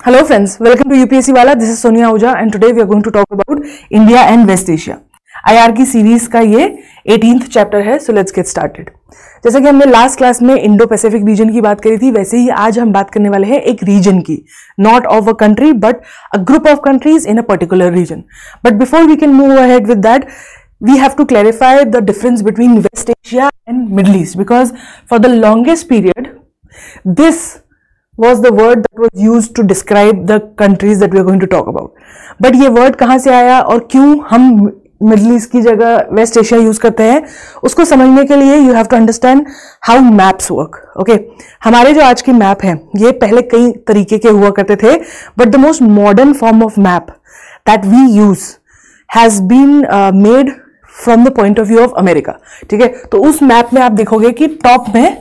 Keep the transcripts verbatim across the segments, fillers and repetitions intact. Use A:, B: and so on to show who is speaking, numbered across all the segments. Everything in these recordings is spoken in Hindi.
A: Hello friends, welcome to U P S C Wala. This is Sonia Ahuja and today we are going to talk about India and West Asia. I R की सीरीज का ये एटीन्थ चैप्टर है, so let's get started. जैसा कि हमने लास्ट क्लास में इंडो पैसिफिक रीजन की बात करी थी, वैसे ही आज हम बात करने वाले हैं एक रीजन की, not of a country but a group of countries in a particular region. But before we can move ahead with that, we have to clarify the difference between West Asia and Middle East, because for the longest period this was the word that was used to describe the countries that we are going to talk about. But ये word कहाँ से आया और क्यों हम मिडिल ईस्ट की जगह वेस्ट एशिया यूज करते हैं, उसको समझने के लिए you have to understand how maps work. Okay, हमारे जो आज के मैप हैं ये पहले कई तरीके के हुआ करते थे, but the most modern form of map that we use has been made from the point of view of America. ठीक है, तो उस मैप में आप देखोगे कि टॉप में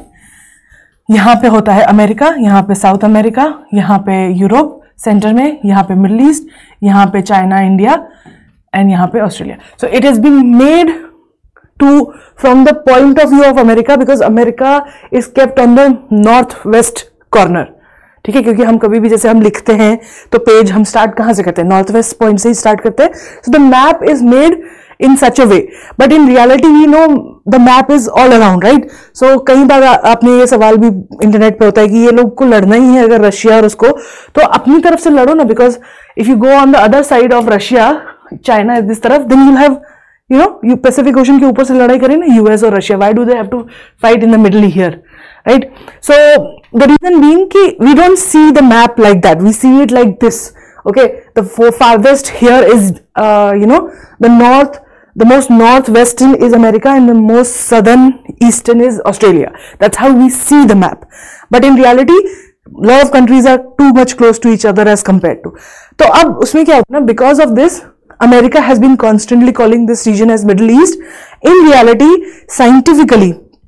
A: यहाँ पे होता है अमेरिका, यहाँ पे साउथ अमेरिका, यहाँ पे यूरोप, सेंटर में यहाँ पे मिडिल ईस्ट, यहाँ पे चाइना, इंडिया एंड यहाँ पे Australia. So it has been made to from the point of view of America, because America is kept on the north west corner. ठीक है, क्योंकि हम कभी भी जैसे हम लिखते हैं तो पेज हम स्टार्ट कहाँ से करते हैं, नॉर्थ वेस्ट पॉइंट से ही स्टार्ट करते हैं. So the map is made in such a way, but in reality we know the map is all around, right? So कई बार आपने ये सवाल भी इंटरनेट पे होता है कि ये लोग को लड़ना ही है अगर रशिया और उसको, तो अपनी तरफ से लड़ो ना, because if you go on the other side of Russia, China is this तरफ, then you have you know you Pacific ocean के ऊपर से लड़ाई करें ना यूएस और Russia. Why do they have to fight in the middle here, right? So the region being कि we don't see the map like that, we see it like this. Okay, the farthest here is uh, you know the north, the most northwestern is America and the most southern eastern is Australia. That's how we see the map, but in reality a lot of countries are too much close to each other as compared to. तो अब उसमें क्या होता है ना, because of this America has been constantly calling this region as Middle East. In reality, scientifically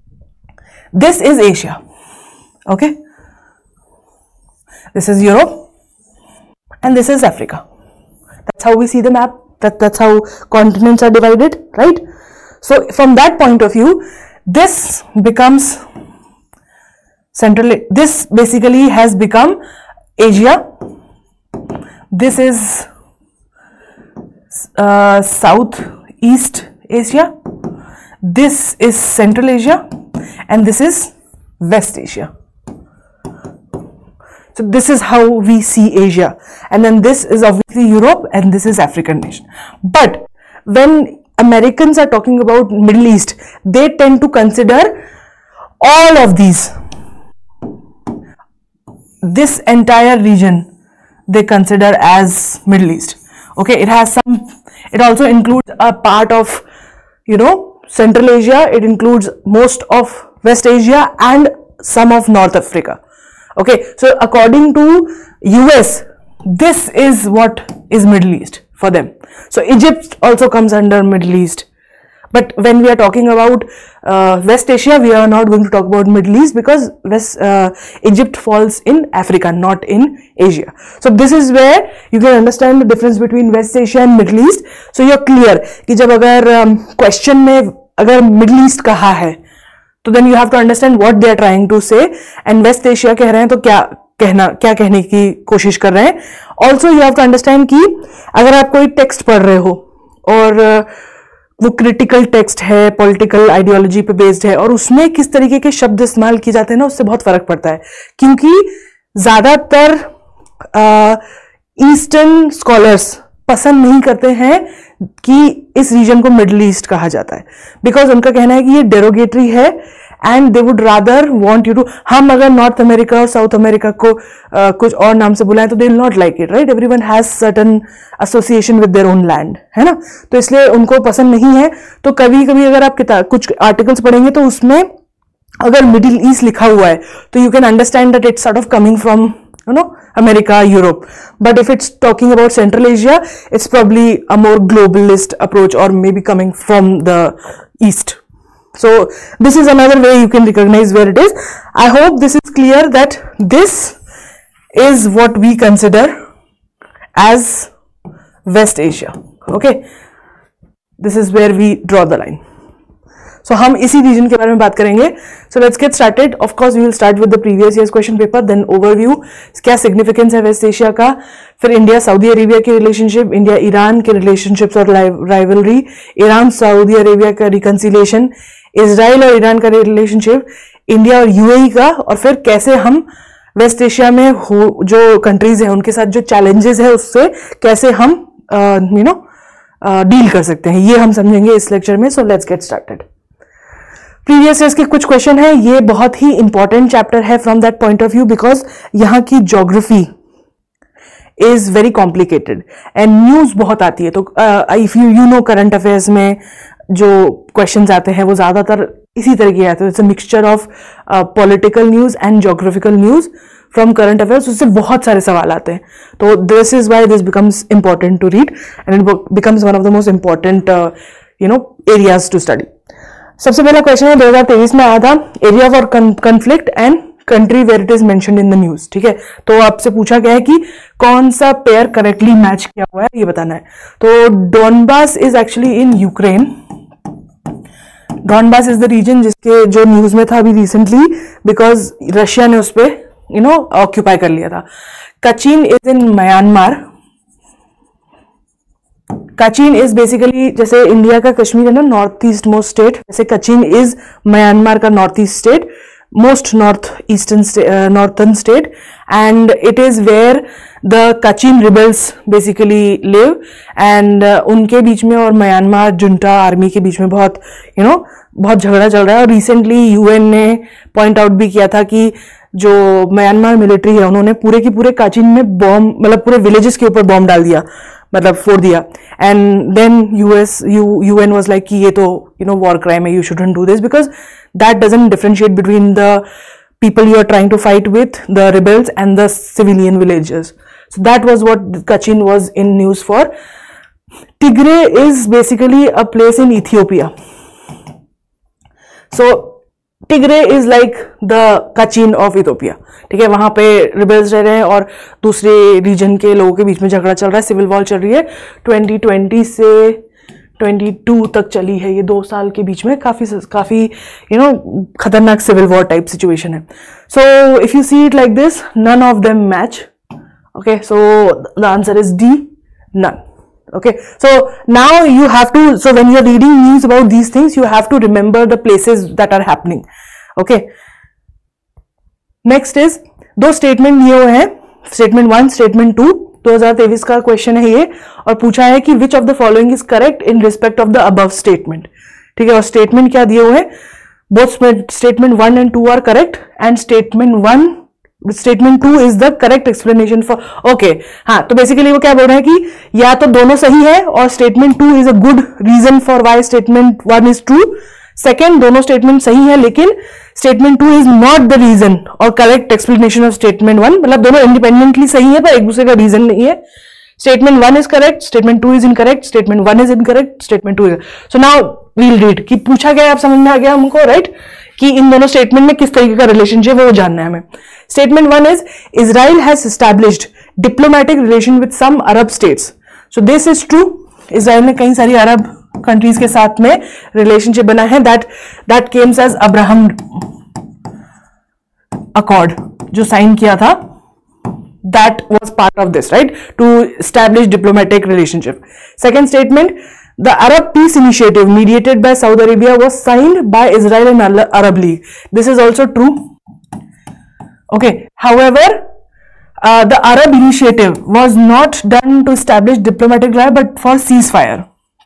A: this is Asia. Okay, this is Europe and this is Africa. That's how we see the map. That, that's how continents are divided, right? So from that point of view, this becomes central. This basically has become Asia. This is uh, Southeast Asia. This is Central Asia, and this is West Asia. So this is how we see Asia, and then this is obviously Europe, and this is African nation. But when Americans are talking about Middle East, they tend to consider all of these. This entire region they consider as Middle East. Okay, it has some, it also includes a part of, you know, Central Asia, it includes most of West Asia and some of North Africa. Okay, so according to U S, this is what is Middle East for them. So Egypt also comes under Middle East. But when we are talking about uh, West Asia, we are not going to talk about Middle East, because West, uh, Egypt falls in Africa, not in Asia. So this is where you can understand the difference between West Asia and Middle East. So you're clear कि जब अगर um, question में अगर Middle East कहा है, तो then you have to understand what they are trying to say, and west Asia कह रहे हैं तो क्या कहना क्या कहने की कोशिश कर रहे हैं. Also you have to understand कि अगर आप कोई टेक्स्ट पढ़ रहे हो और वो क्रिटिकल टेक्स्ट है, पॉलिटिकल आइडियोलॉजी पे बेस्ड है, और उसमें किस तरीके के शब्द इस्तेमाल किए जाते हैं ना, उससे बहुत फर्क पड़ता है. क्योंकि ज्यादातर ईस्टर्न स्कॉलर्स पसंद नहीं करते हैं कि इस रीजन को मिडिल ईस्ट कहा जाता है, बिकॉज उनका कहना है कि ये डेरोगेटरी है, and they would rather want you to, हम अगर नॉर्थ अमेरिका और साउथ अमेरिका को uh, कुछ और नाम से बुलाएं तो they will not like it, right? Everyone has certain association with their own land, है ना? तो इसलिए उनको पसंद नहीं है. तो कभी कभी अगर आप किताब कुछ आर्टिकल्स पढ़ेंगे तो उसमें अगर मिडिल ईस्ट लिखा हुआ है तो you can understand that it's sort of coming from you know America, Europe. But if it's talking about Central Asia, it's probably a more globalist approach, or maybe coming from the east. So this is another way you can recognize where it is. I hope this is clear that this is what we consider as West Asia. Okay, this is where we draw the line. So so, हम इसी रीजन के बारे में बात करेंगे. So let's get started. Of course we will start with the previous years question paper, then overview, क्या सिग्निफिकेंस है वेस्ट एशिया का, फिर इंडिया सऊदी अरेबिया की रिलेशनशिप, इंडिया ईरान के रिलेशनशिप्स और राइवलरी, ईरान सऊदी अरेबिया का रिकंसिलिएशन, इजराइल और ईरान का रिलेशनशिप, इंडिया और यूएई का, और फिर कैसे हम वेस्ट एशिया में हो जो कंट्रीज हैं उनके साथ जो चैलेंजेस है उससे कैसे हम यू नो डील कर सकते हैं, ये हम समझेंगे इस लेक्चर में. So let's get started. Previous years के कुछ क्वेश्चन है, ये बहुत ही इंपॉर्टेंट चैप्टर है from that point of view because यहाँ की geography is very complicated and news बहुत आती है. तो if you you know current affairs में जो क्वेश्चंस आते हैं वो ज्यादातर इसी तरह के आते हैं. It's a mixture of political news and geographical news from current affairs, उससे बहुत सारे सवाल आते हैं. तो this is why this becomes important to read and it becomes one of the most important you know areas to study. सबसे पहला क्वेश्चन है दो हज़ार तेईस में आया था, area for conflict and country where it is mentioned in the news. ठीक है, तो आपसे पूछा गया है कि कौन सा पेयर करेक्टली मैच किया हुआ है, ये बताना है. तो Donbas is actually in Ukraine. Donbas is the region जिसके जो न्यूज में था अभी रिसेंटली बिकॉज रशिया ने उस पर यू नो ऑक्यूपाई कर लिया था. Kachin is in Myanmar. Kachin is basically जैसे इंडिया का कश्मीर है ना नॉर्थ ईस्ट मोस्ट स्टेट, जैसे कचिन इज म्यांमार का north east state, most north eastern northern state, and it is where the Kachin rebels basically live. And उनके बीच में और म्यांमार जुंटा आर्मी के बीच में बहुत यू you नो know, बहुत झगड़ा चल रहा है. और रिसेंटली यूएन ने पॉइंट आउट भी किया था कि जो म्यांमार मिलिट्री है उन्होंने पूरे की पूरे काचिन में बॉम्ब मतलब पूरे विलेजेस के ऊपर बॉम्ब डाल दिया, मतलब फोड़ दिया. And then US you UN was like कि ये तो यू नो वॉर क्राइम है, you shouldn't do this because that doesn't differentiate between the people you are trying to fight with, the rebels and the civilian villagers. So that was what Kachin was in news for. Tigray is basically a place in Ethiopia. So Tigray is like the Kachin of Ethiopia. ठीक है, वहां पे रिबेल्स रह रहे हैं और दूसरे रीजन के लोगों के बीच में झगड़ा चल रहा है, सिविल वॉर चल रही है. ट्वेंटी ट्वेंटी से बाईस तक चली है, ये दो साल के बीच में काफी काफी यू नो खतरनाक सिविल वॉर टाइप सिचुएशन है. So if you see it like this, none of them match. Okay, so the answer is D, none. Okay, so now you have to, so when you are reading news about these things, you have to remember the places that are happening. Okay, next is दो स्टेटमेंट दिए हुए हैं, स्टेटमेंट वन, स्टेटमेंट टू. दो हज़ार तेईस का क्वेश्चन है ये, और पूछा है कि which of the following is correct in respect of the above statement. ठीक है, और स्टेटमेंट क्या दिए हुए हैं, both statement one and two are correct and statement one statement two is the correct explanation for. Okay, हाँ, तो बेसिकली वो क्या बोल रहे हैं कि या तो दोनों सही है और statement two is a good reason for why statement one is true. Second, दोनों स्टेटमेंट सही है लेकिन statement two is not the reason और correct explanation of statement one. मतलब दोनों इंडिपेंडेंटली सही है पर एक दूसरे का रीजन नहीं है. Statement one is correct, statement two is incorrect, statement one is incorrect, statement two is. So now we'll read कि पूछा गया, आप समझ में आ गया हमको, राइट, कि इन दोनों स्टेटमेंट में किस तरीके का रिलेशनशिप है वो जानना है हमें. Statement one is Israel has established diplomatic relation with some Arab states. So this is true. Israel ने कई सारी अरब कंट्रीज के साथ में रिलेशनशिप बना है. That that comes as Abraham accord जो साइन किया था, that was part of this, right, to establish diplomatic relationship. Second statement, the Arab Peace Initiative mediated by Saudi Arabia was signed by Israel and Arab League. This is also true. Okay, however, uh, the Arab Initiative was not done to establish diplomatic tie but for ceasefire.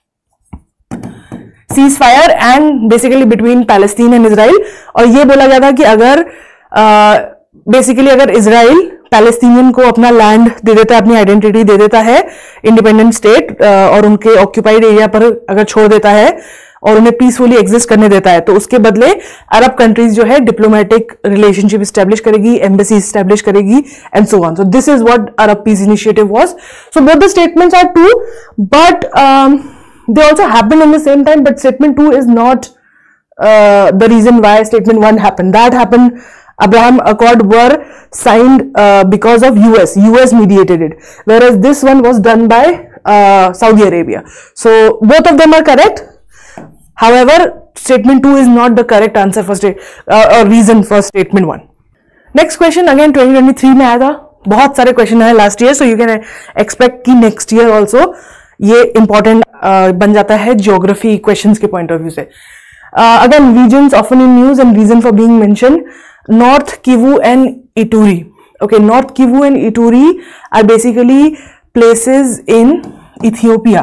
A: Ceasefire and basically between Palestine and Israel. और ये बोला गया था कि अगर बेसिकली uh, अगर इसराइल पैलेस्टीनियन को अपना लैंड दे देता है, अपनी आइडेंटिटी दे देता है इंडिपेंडेंट स्टेट, और उनके ऑक्यूपाइड एरिया पर अगर छोड़ देता है और उन्हें पीसफुली एग्जिस्ट करने देता है, तो उसके बदले अरब कंट्रीज जो है डिप्लोमेटिक रिलेशनशिप स्टैब्लिश करेगी, एम्बेसी स्टैब्लिश करेगी and so on. So this is what Arab peace initiative was. So both the statements are true but they also happened in the same time, but statement two is not the reason why statement one happened. That happened, Abraham Accord were signed uh, because of U S. U S mediated it, whereas this one was done by uh, Saudi Arabia. So both of them are correct. However, statement two is not the correct answer for state uh, or reason for statement one. Next question again twenty twenty-three में आया था, बहुत सारे क्वेश्चन आए last year, so you can expect कि नेक्स्ट ईयर ऑल्सो ये इंपॉर्टेंट uh, बन जाता है ज्योग्राफी क्वेश्चंस के पॉइंट ऑफ व्यू से. Again regions often in news and region for being mentioned, North Kivu and Ituri. Okay, North Kivu and Ituri are basically places in Ethiopia.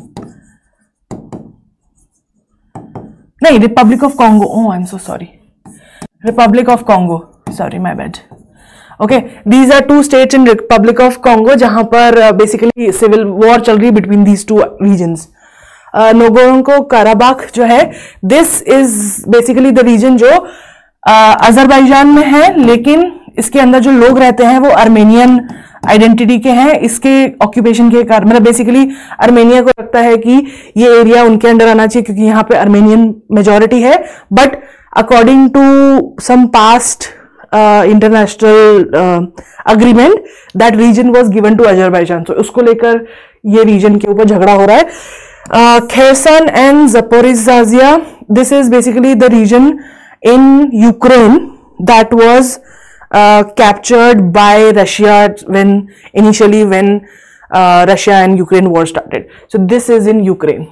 A: No, Republic of Congo. Oh, I'm so sorry. Republic of Congo. Sorry, my bad. Okay, these are two states in Republic of Congo जहाँ पर uh, basically civil war चल रही है between these two regions. Uh, Nagorno-Karabakh जो है, this is basically the region जो अजरबैजान uh, में है, लेकिन इसके अंदर जो लोग रहते हैं वो अर्मेनियन आइडेंटिटी के हैं. इसके ऑक्यूपेशन के कारण मतलब बेसिकली अर्मेनिया को लगता है कि ये एरिया उनके अंडर आना चाहिए क्योंकि यहाँ पे अर्मेनियन मेजॉरिटी है. But according to some past international agreement that region was given to Azerbaijan. तो उसको लेकर ये रीजन के ऊपर झगड़ा हो रहा है. Kherson and Zaporizhzhia, this is basically the region in Ukraine that was Uh, captured by Russia when initially when uh, Russia and Ukraine war started. So this is in Ukraine.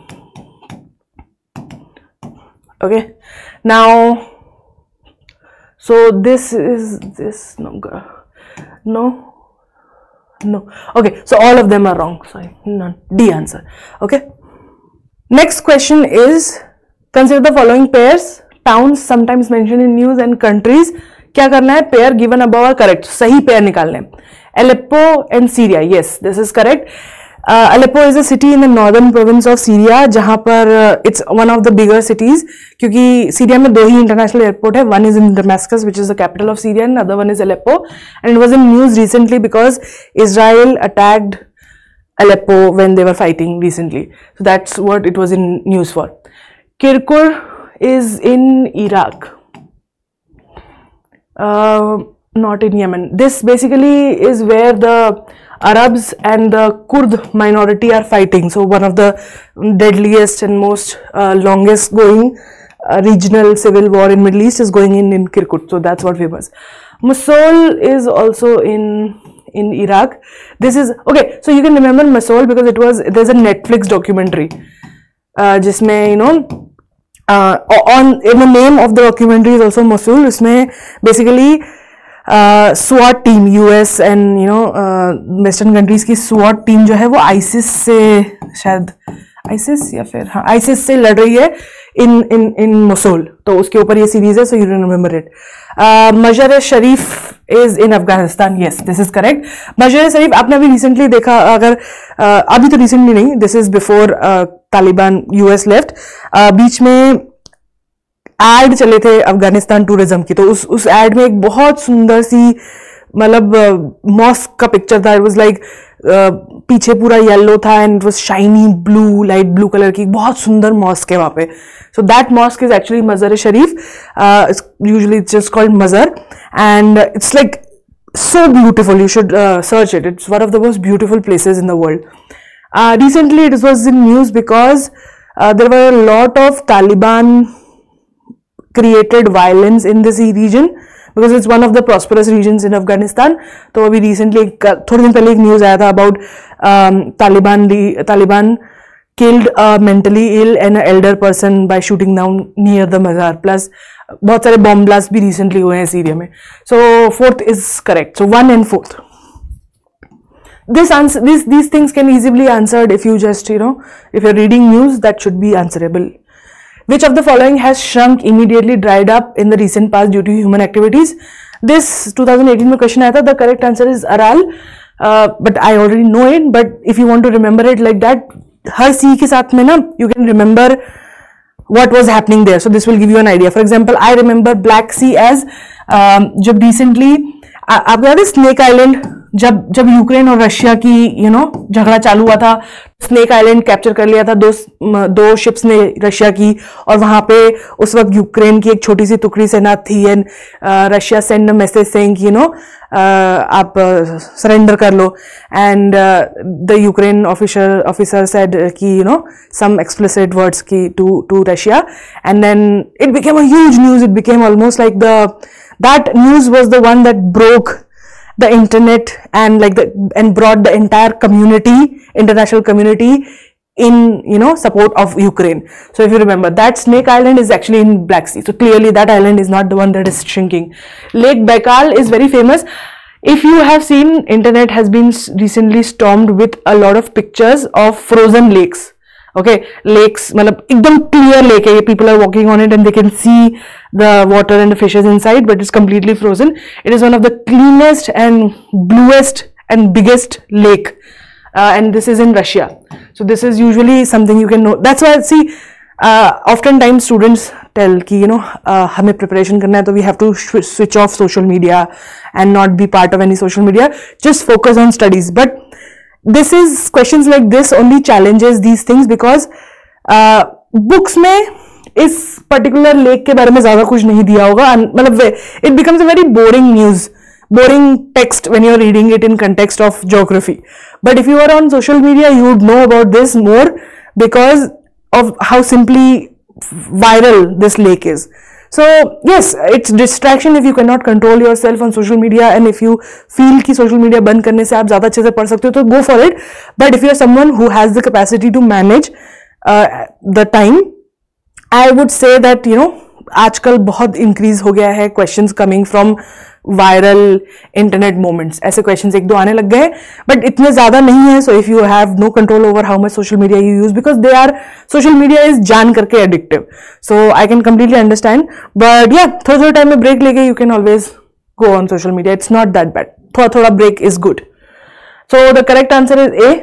A: Okay, now so this is this no no no okay, so all of them are wrong. Sorry, none. D answer. Okay, next question is, consider the following pairs, towns sometimes mentioned in news and countries. क्या करना है, pair given above are correct, सही पेयर निकालने हैं. Aleppo and Syria, yes this is correct. Aleppo is a city in the northern province of Syria जहां पर it's one of the bigger cities, क्योंकि सीरिया में दो ही इंटरनेशनल एयरपोर्ट है. One is in Damascus which is the capital of Syria and other one is Aleppo. And it was in news recently because Israel attacked Aleppo when they were fighting recently. So that's what it was in news for. Kirkur is in Iraq. Uh, not in Yemen. This basically is where the Arabs and the Kurd minority are fighting. So one of the deadliest and most uh, longest going uh, regional civil war in Middle East is going in in Kirkuk. So that's what famous. Mosul is also in in Iraq. This is okay. So you can remember Mosul because it was there's a Netflix documentary. Uh, जिसमें you know uh, on in the name of the documentary is also Mosul. इसमें basically uh, SWAT team U S and you know uh, Western countries की SWAT team जो है वो ISIS से शायद ISIS या फिर हाँ ISIS से लड़ रही है इन इन इन मोसुल. तो उसके ऊपर ये सीरीज है. So you remember it. Mazar Sharif is in Afghanistan. Yes this is correct. Mazar Sharif आपने अभी रिसेंटली देखा, अगर uh, अभी तो रिसेंटली नहीं, this is before Taliban US left. बीच में एड चले थे अफगानिस्तान टूरिज्म की, तो उस उस एड में एक बहुत सुंदर सी मतलब मॉस्क का पिक्चर था. इट वाज लाइक पीछे पूरा येलो था and it was shiny blue, light blue colour की बहुत सुंदर मॉस्क है वहां पे. So that mosque is actually Mazar Sharif. Usually it's just called Mazar and it's like so beautiful. You should uh, search it. It's one of the most beautiful places in the world. Uh, recently it was in news because uh, there were a lot of Taliban created violence in this region because it's one of the prosperous regions in Afghanistan. तो अभी recently थोड़े दिन पहले एक news आया था about um, Taliban Taliban killed a mentally ill and an elder person by shooting down near the mazar. Plus बहुत सारे बॉम्ब ब्लास्ट भी रिसेंटली हुए हैं सीरिया में. So fourth is correct. So one and fourth. This answer this these things can easily answered if you just you know if you are reading news that should be answerable. Which of the following has shrunk immediately dried up in the recent past due to human activities? This twenty eighteen में क्वेश्चन आया था. The correct answer is Aral. Uh, but I already know it. But if you want to remember it like that, हर सी के साथ में ना you can remember what was happening there. So this will give you an idea. For example, I remember Black Sea as um, जब recently आपको याद है Snake Island जब जब यूक्रेन और रशिया की यू नो झगड़ा चालू हुआ था, स्नेक आइलैंड कैप्चर कर लिया था दो दो शिप्स ने रशिया की, और वहां पे उस वक्त यूक्रेन की एक छोटी सी टुकड़ी सेना थी, and Russia send a message saying you know आप सरेंडर कर लो, and the Ukraine officer officer said कि you know some explicit words की to to Russia, and then it became a huge news. It became almost like the that news was the one that broke the internet and like the and brought the entire community, international community, in you know support of Ukraine. So if you remember, that Snake Island is actually in Black Sea, so clearly that island is not the one that is shrinking. Lake Baikal is very famous. If you have seen, internet has been recently stormed with a lot of pictures of frozen lakes. Okay, lakes मतलब एकदम clear lake है, people are walking on it and they can see the water and the fishes inside, but it's completely frozen. It is one of the cleanest and bluest and biggest lake, uh, and this is in Russia. So this is usually something you can know. That's why see, uh, oftentimes students tell कि you know uh, हमें preparation करना है तो we have to switch off social media and not be part of any social media. Just focus on studies. But this is questions like this only challenges these things because uh, books में इस particular lake के बारे में ज्यादा कुछ नहीं दिया होगा, मतलब it becomes a very boring news, boring text when you're reading it in context of geography. But if you are on social media, you would know about this more because of how simply viral this lake is. So yes, it's distraction if you cannot control yourself on social media, and if you feel कि social media बंद करने से आप ज़्यादा अच्छे से पढ़ सकते हो तो go for it. But if you are someone who has the capacity to manage uh, the time, I would say that you know आजकल बहुत increase हो गया है questions coming from viral internet moments. ऐसे questions एक दो आने लग गए, but इतने ज़्यादा नहीं है. So if you have no control over how much social media you use, because they are social media is जान करके addictive. So I can completely understand. But yeah, थोड़ा थोड़ा time में break लेके you can always go on social media. It's not that bad. थोड़ा थोड़ा break is good. So the correct answer is A.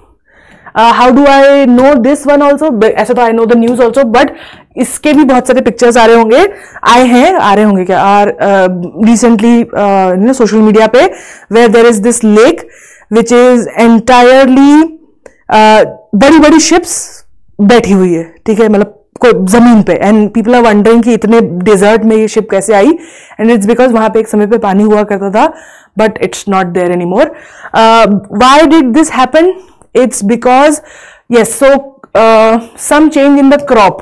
A: Uh, how do I know this one also? ऐसे तो I know the news also, but इसके भी बहुत सारे pictures आ रहे होंगे, आए हैं, आ रहे होंगे क्या, are uh, recently uh, you know social media पे, where there is this lake which is entirely uh, बड़ी बड़ी ships बैठी हुई है, ठीक है, मतलब कोई जमीन पे, and people are wondering कि इतने desert में ये ship कैसे आई, and it's because वहां पे एक समय पे पानी हुआ करता था, but it's not there anymore. Uh, why did this happen? It's because yes, so uh, some change in the crop.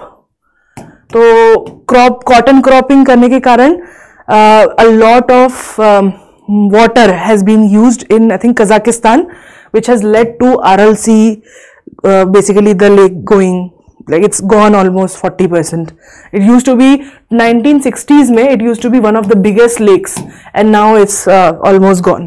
A: तो crop cotton cropping करने के कारण uh, a lot of um, water has been used in I think Kazakhstan, which has led to Aral Sea, uh, basically the lake going like it's gone almost forty percent. It used to be nineteen sixties में it used to be one of the biggest lakes, and now it's uh, almost gone.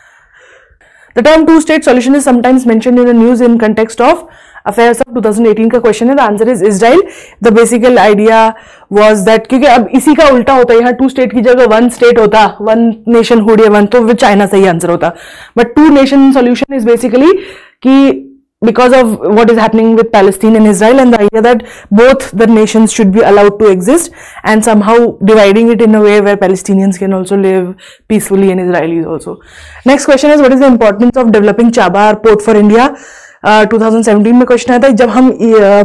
A: The term two-state solution is sometimes mentioned in the news in context of affairs of twenty eighteen का question है. The answer is Israel. The basic idea was that क्योंकि अब इसी का उल्टा होता है, यहाँ two state की जगह one state होता, one nation होड या one, तो with China सही आंसर होता. But two nation solution is basically कि because of what is happening with Palestine and Israel, and the idea that both the nations should be allowed to exist, and somehow dividing it in a way where Palestinians can also live peacefully and Israelis also. Next question is, what is the importance of developing Chabahar port for India? uh, twenty seventeen में क्वेश्चन आया था जब हम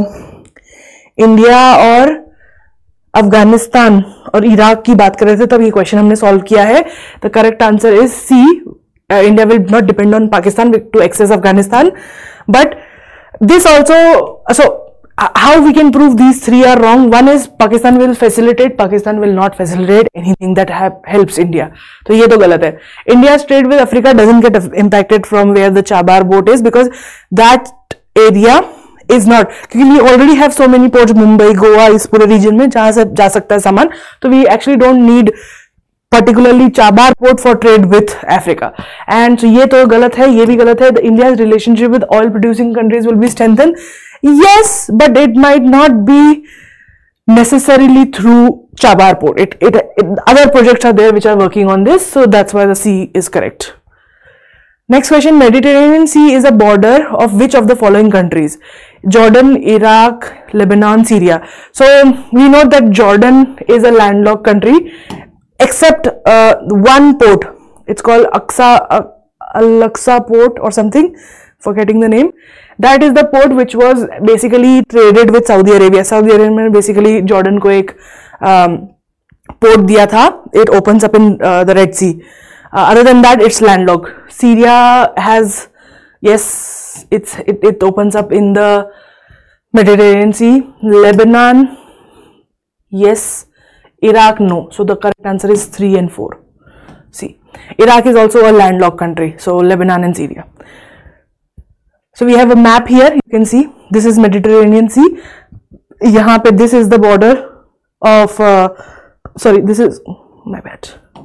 A: इंडिया uh, और अफगानिस्तान और इराक की बात कर रहे थे, तब ये क्वेश्चन हमने सॉल्व किया है. The correct answer is C. India will not depend on Pakistan to access Afghanistan. But this also, so how we can prove these three are wrong? One is Pakistan will facilitate, Pakistan will not facilitate anything that helps India. So ये तो गलत है. India's trade with Africa doesn't get impacted from where the Chabahar port is, because that area is not, क्योंकि we already have so many ports, Mumbai, Goa, इस पूरे region में जहाँ से जा सकता है सामान, तो we actually don't need particularly Chabahar port for trade with Africa. And so ये तो गलत है, ये भी गलत है. The India's relationship with oil producing countries will be strengthened. Yes, but it might not be necessarily through Chabahar port. It, it, it other projects are there which are working on this, so that's why the C is correct. Next question, Mediterranean Sea is a border of which of the following countries? Jordan, Iraq, Lebanon, Syria. So we know that Jordan is a landlocked country, except uh, one port. It's called Aqsa, uh, Al-Aqsa port or something, forgetting the name. That is the port which was basically traded with Saudi Arabia. Saudi Arabia ने basically Jordan को एक um, port दिया था. It opens up in uh, the Red Sea. Uh, other than that, it's landlocked. Syria has, yes, it's it, it opens up in the Mediterranean Sea. Lebanon, yes. Iraq, no. So the correct answer is three and four. See, Iraq is also a landlocked country. So Lebanon and Syria. So we have a map here. You can see this is Mediterranean Sea. यहाँ पे this is the border of uh, sorry, this is my bad.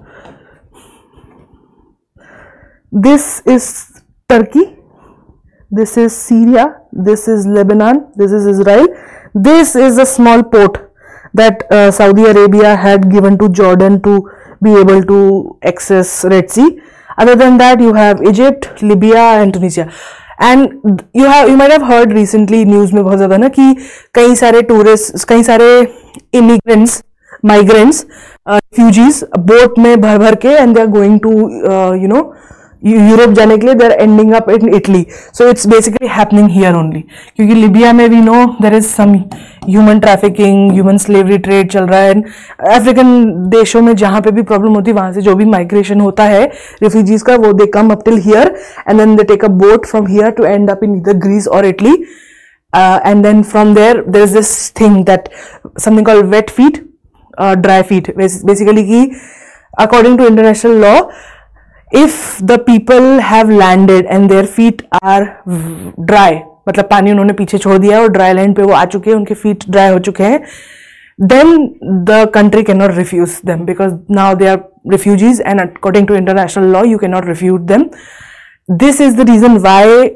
A: This is Turkey. This is Syria. This is Lebanon. This is Israel. This is a small port that uh, Saudi Arabia had given to Jordan to be able to access Red Sea. Other than that, you have Egypt, Libya and Tunisia. And you have you might have heard recently news में बहुत ज़्यादा ना कि कई सारे tourists, कई सारे immigrants, migrants, uh, refugees boat में भर भर के and they are going to uh, you know Europe जाने के लिए they are ending up in Italy. So it's basically happening here only. क्योंकि लिबिया में we know there is some human trafficking, human slavery trade चल रहा है. अफ्रीकन देशों में जहाँ पे भी प्रॉब्लम होती है वहाँ से जो भी माइग्रेशन होता है रिफ्यूजीज का वो they come up till here and then they take a boat from here to end up in either Greece or Italy. Uh, and then from there there is this thing that something called wet feet, uh, dry feet. Basically कि according to international law, if the people have landed and their feet are dry, मतलब पानी उन्होंने पीछे छोड़ दिया और ड्राई लैंड पे वो आ चुके हैं, उनके फीट ड्राई हो चुके हैं, then the country cannot refuse them because now they are refugees and according to international law you cannot refuse them. This is the reason why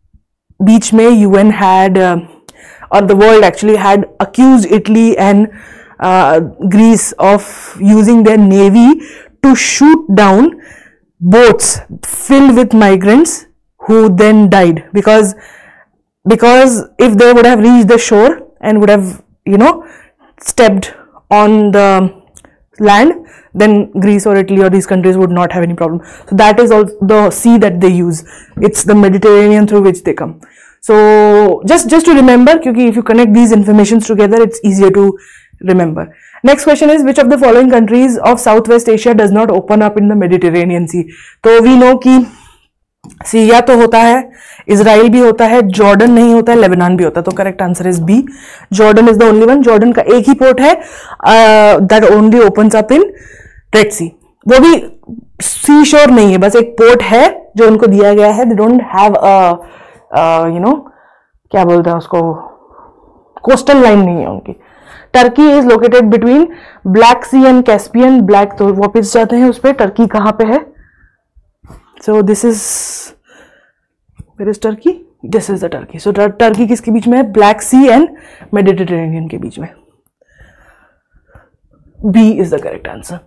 A: बीच में U N had uh, or the world actually had accused Italy and uh, Greece of using their navy to shoot down boats filled with migrants who then died because because if they would have reached the shore and would have you know stepped on the land, then Greece or Italy or these countries would not have any problem. So that is also the sea that they use. It's the Mediterranean through which they come. So just just to remember, क्योंकि if you connect these informations together, it's easier to remember. Next question is, which of the following countries of Southwest Asia does not open up in the Mediterranean Sea? तो we know कि सीरिया तो होता है, इजराइल भी होता है, जॉर्डन नहीं होता है, लेबनान भी होता है. तो correct answer is B. Jordan is the only one. Jordan का एक ही पोर्ट है that only opens up in Red Sea. वो भी सी शोर नहीं है, बस एक पोर्ट है जो उनको दिया गया है. They don't have you know क्या बोलते हैं उसको, कोस्टल लाइन नहीं है उनकी. Turkey is located between Black Sea and Caspian. Black तो वापिस जाते हैं उस पर. टर्की कहाँ पे है? So this is where is Turkey? This is the Turkey. So Turkey किसके बीच में है? ब्लैक सी एंड मेडिटेरेनियन के बीच में. B is the correct answer.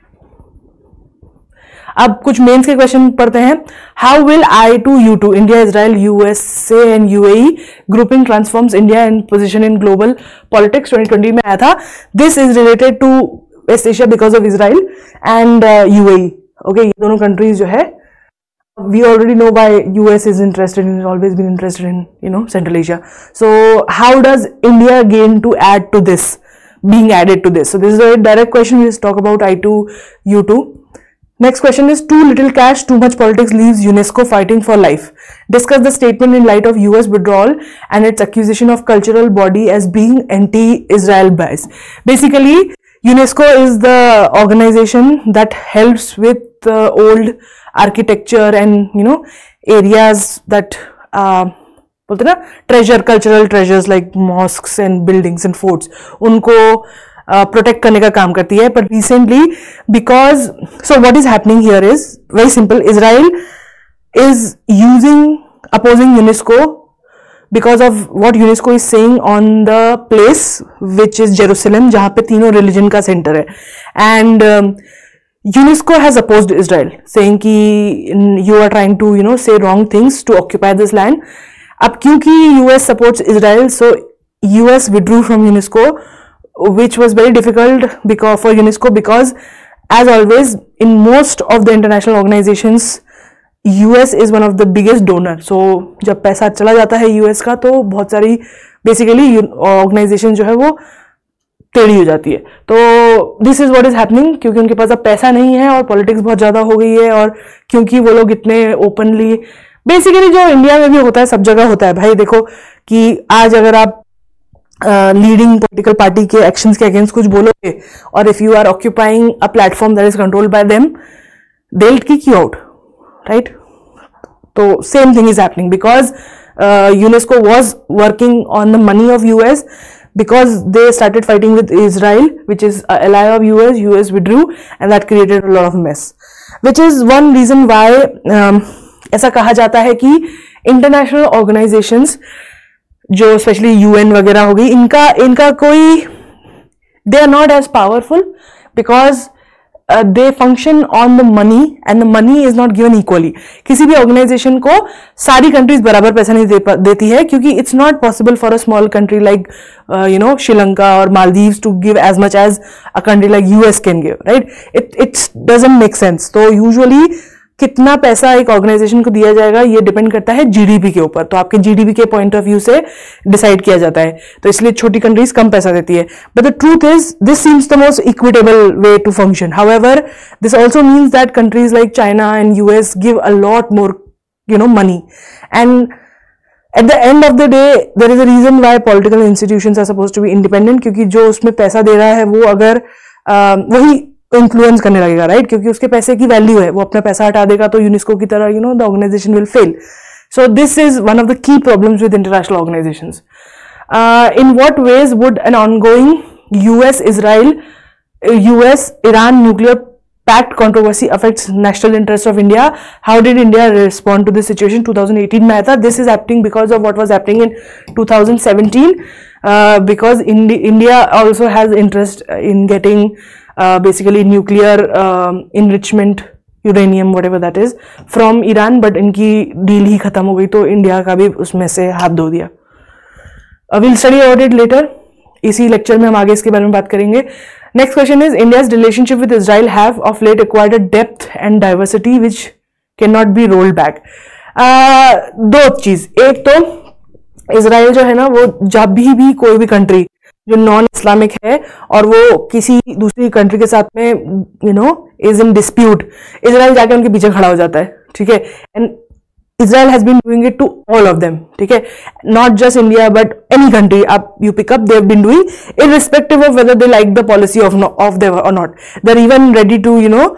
A: अब कुछ मेंस के क्वेश्चन पढ़ते हैं. How will I two U two India, Israel, USA and UAE grouping transforms India and position in global politics twenty twenty में आया था. This is related to West Asia because of Israel and UAE. Okay, ये दोनों कंट्रीज जो है, we already know why U S is interested in, always been interested in, you know, Central Asia. So how does India gain to add to this, being added to this? So this is a direct question. We just talk about I two, U two. Next question is, too little cash, too much politics leaves UNESCO fighting for life. Discuss the statement in light of U S withdrawal and its accusation of cultural body as being anti-Israel bias. Basically, UNESCO is the organization that helps with the old architecture and you know areas that uh, बोलते ना treasure, cultural treasures like mosques and buildings and forts, उनको प्रोटेक्ट uh, करने का काम करती है. पर recently because so what is happening here is very simple. Israel is using opposing UNESCO because of what UNESCO is saying on the place which is Jerusalem, जहाँ पे तीनों रिलीजन का सेंटर है. and um, UNESCO has opposed Israel, saying कि you are trying to you know say wrong things to occupy this land. अब क्योंकि U S supports Israel, so U S withdrew from UNESCO, which was very difficult because for UNESCO because as always in most of the international organizations US is one of the biggest donor. So जब पैसा चला जाता है यूएस का तो बहुत सारी बेसिकली ऑर्गेनाइजेशन जो है वो टेढ़ी हो जाती है. तो this is what is happening, क्योंकि उनके पास अब पैसा नहीं है और पॉलिटिक्स बहुत ज्यादा हो गई है, और क्योंकि वो लोग इतने ओपनली, बेसिकली जो इंडिया में भी होता है सब जगह होता है भाई. देखो कि आज अगर आप लीडिंग पॉलिटिकल पार्टी के एक्शंस के अगेंस्ट कुछ बोलोगे, और if you are occupying a platform that is controlled by them, they will kick you out, right? तो same thing is happening because UNESCO was working on the money of US, because they started fighting with Israel, which is an ally of U S. U S withdrew, and that created a lot of mess, which is one reason why um, ऐसा कहा जाता है कि इंटरनेशनल ऑर्गेनाइजेशंस जो स्पेशली यूएन वगैरह हो गई, इनका इनका कोई, they are not as powerful because they function on the money, and the money is not given equally. किसी भी ऑर्गेनाइजेशन को सारी कंट्रीज बराबर पैसा नहीं दे, देती है, क्योंकि it's not possible for a small country like you know Sri Lanka और Maldives to give as much as a country like US can give, right? It it's doesn't make sense. तो यूजुअली कितना पैसा एक ऑर्गेनाइजेशन को दिया जाएगा ये डिपेंड करता है जीडीपी के ऊपर. तो आपके जीडीपी के पॉइंट ऑफ व्यू से डिसाइड किया जाता है, तो इसलिए छोटी कंट्रीज कम पैसा देती है. But the truth is this seems the most equitable way to function. However this also means that countries like China and US give a lot more you know money, and at the end of the day there is a reason why political institutions are supposed to be independent, क्योंकि जो उसमें पैसा दे रहा है वो अगर uh, वही इन्फ्लुएंस करने लगेगा, राइट? क्योंकि उसके पैसे की वैल्यू है, वो अपना पैसा हटा देगा तो यूनेस्को की तरह you know the organization will fail. So this is one of the key problems with international organizations. In what ways would an ongoing US Israel US Iran nuclear pact controversy affects national interest of India? How did India respond to this situation? twenty eighteen में आया था. This is happening because of what was happening in twenty seventeen, because India also has interest in getting Uh, basically nuclear uh, enrichment uranium whatever that is from Iran, but इनकी डील ही खत्म हो गई तो इंडिया का भी उसमें से हाथ धो दिया. Will study about it later. इसी लेक्चर में हम आगे इसके बारे में बात करेंगे. Next question is India's relationship with Israel have of late acquired a depth and diversity which can not be rolled back. दो चीज, एक तो इजराइल जो है ना वो जब भी भी कोई भी कंट्री जो नॉन इस्लामिक है और वो किसी दूसरी कंट्री के साथ में you know is in dispute, Israel जाके उनके पीछे खड़ा हो जाता है, ठीक है? And Israel has been doing it to all of them, ठीक है? Not just India but any country आप you pick up, they have been doing irrespective of whether they like the policy of of them और not. They are even ready to you know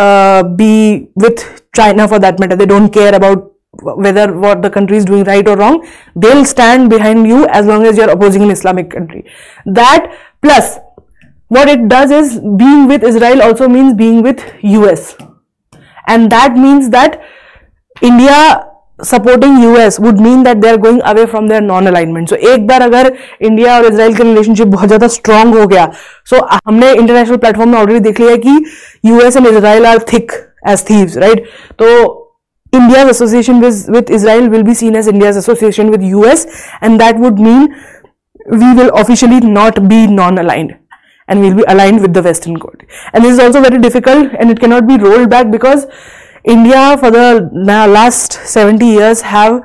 A: be with China for that matter. They don't care about whether what the country is doing right or wrong. They'll stand behind you as long as you're opposing an Islamic country. That plus what it does is being with Israel also means being with U S, and that means that India supporting U S would mean that they are going away from their non-alignment. So एक बार अगर इंडिया और इजराइल का रिलेशनशिप बहुत ज्यादा स्ट्रांग हो गया, सो so, हमने इंटरनेशनल प्लेटफॉर्म में ऑलरेडी देख लिया कि US and Israel are thick as thieves, right? तो India's association with, with Israel will be seen as India's association with U S, and that would mean we will officially not be non-aligned and we'll be aligned with the Western world. And this is also very difficult and it cannot be rolled back because India for the last seventy years have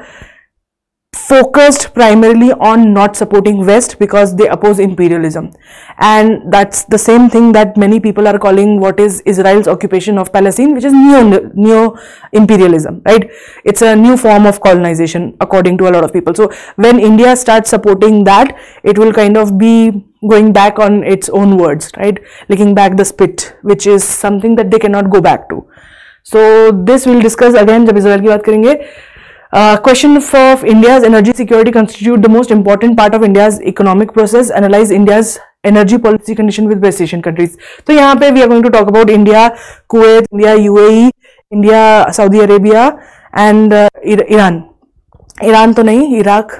A: focused primarily on not supporting West because they oppose imperialism, and that's the same thing that many people are calling what is Israel's occupation of Palestine, which is neo neo imperialism, right? It's a new form of colonization according to a lot of people. So when India starts supporting that, it will kind of be going back on its own words, right? Licking back the spit, which is something that they cannot go back to. So this we'll discuss again जब इजराइल की बात करेंगे. Uh, question of India's energy security constitute the most important part of India's economic process. Analyze India's energy policy condition with West Asian countries. तो यहाँ पे we are going to talk about India, Kuwait, India, U A E, India, Saudi Arabia and uh, Iran. Iran तो नहीं, इराक,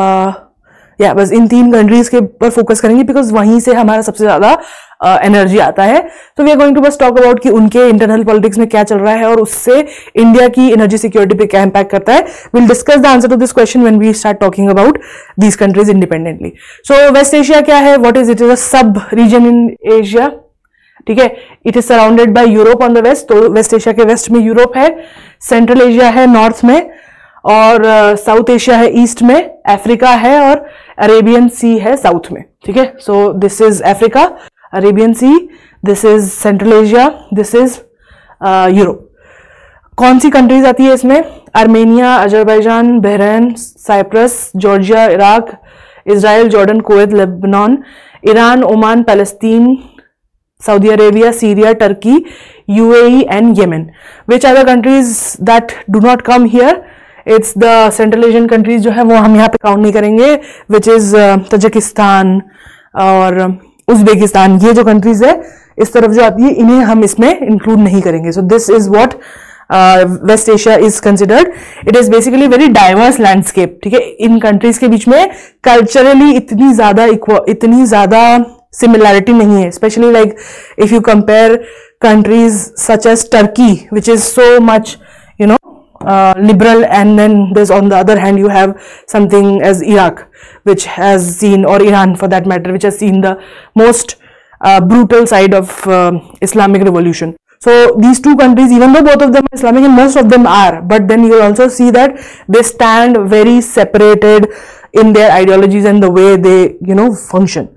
A: या बस इन तीन कंट्रीज के पर फोकस करेंगे बिकॉज वहीं से हमारा सबसे ज्यादा एनर्जी uh, आता है. तो वी आर गोइंग टू बस टॉक अबाउट कि उनके इंटरनल पॉलिटिक्स में क्या चल रहा है और उससे इंडिया की एनर्जी सिक्योरिटी पे क्या इंपैक्ट करता है. Will discuss the answer to this question when we start talking about these countries independently. So West Asia क्या है, what is it? Is a sub region in Asia. ठीक है। It is surrounded by Europe on the west, तो वेस्ट एशिया के वेस्ट में यूरोप है, सेंट्रल एशिया है नॉर्थ में, और साउथ एशिया है ईस्ट में, अफ्रीका है, और अरेबियन सी है साउथ में, ठीक है। So this is Africa, Arabian Sea, this is Central Asia, this is Europe. कौन सी कंट्रीज आती है इसमें? Armenia, Azerbaijan, Bahrain, Cyprus, Georgia, Iraq, Israel, Jordan, Kuwait, Lebanon, Iran, Oman, Palestine, Saudi Arabia, Syria, Turkey, U A E and Yemen. Which are the countries that do not come here? It's the Central Asian countries जो है वो हम यहाँ पे काउंट नहीं करेंगे, which is तजिकिस्तान और उज्बेकिस्तान। ये जो कंट्रीज है इस तरफ जो आती है इन्हें हम इसमें इंक्लूड नहीं करेंगे। So this is what West Asia is considered. It is basically very diverse landscape, ठीक है। इन कंट्रीज के बीच में कल्चरली इतनी ज्यादा इतनी ज्यादा सिमिलैरिटी नहीं है, specially like if you compare countries such as Turkey which is so much you know liberal, and then there's on the other hand you have something as Iraq which has seen, or Iran for that matter, which has seen the most uh, brutal side of uh, Islamic revolution. So these two countries, even though both of them are Islamic, and most of them are, but then you will also see that they stand very separated in their ideologies and the way they you know function.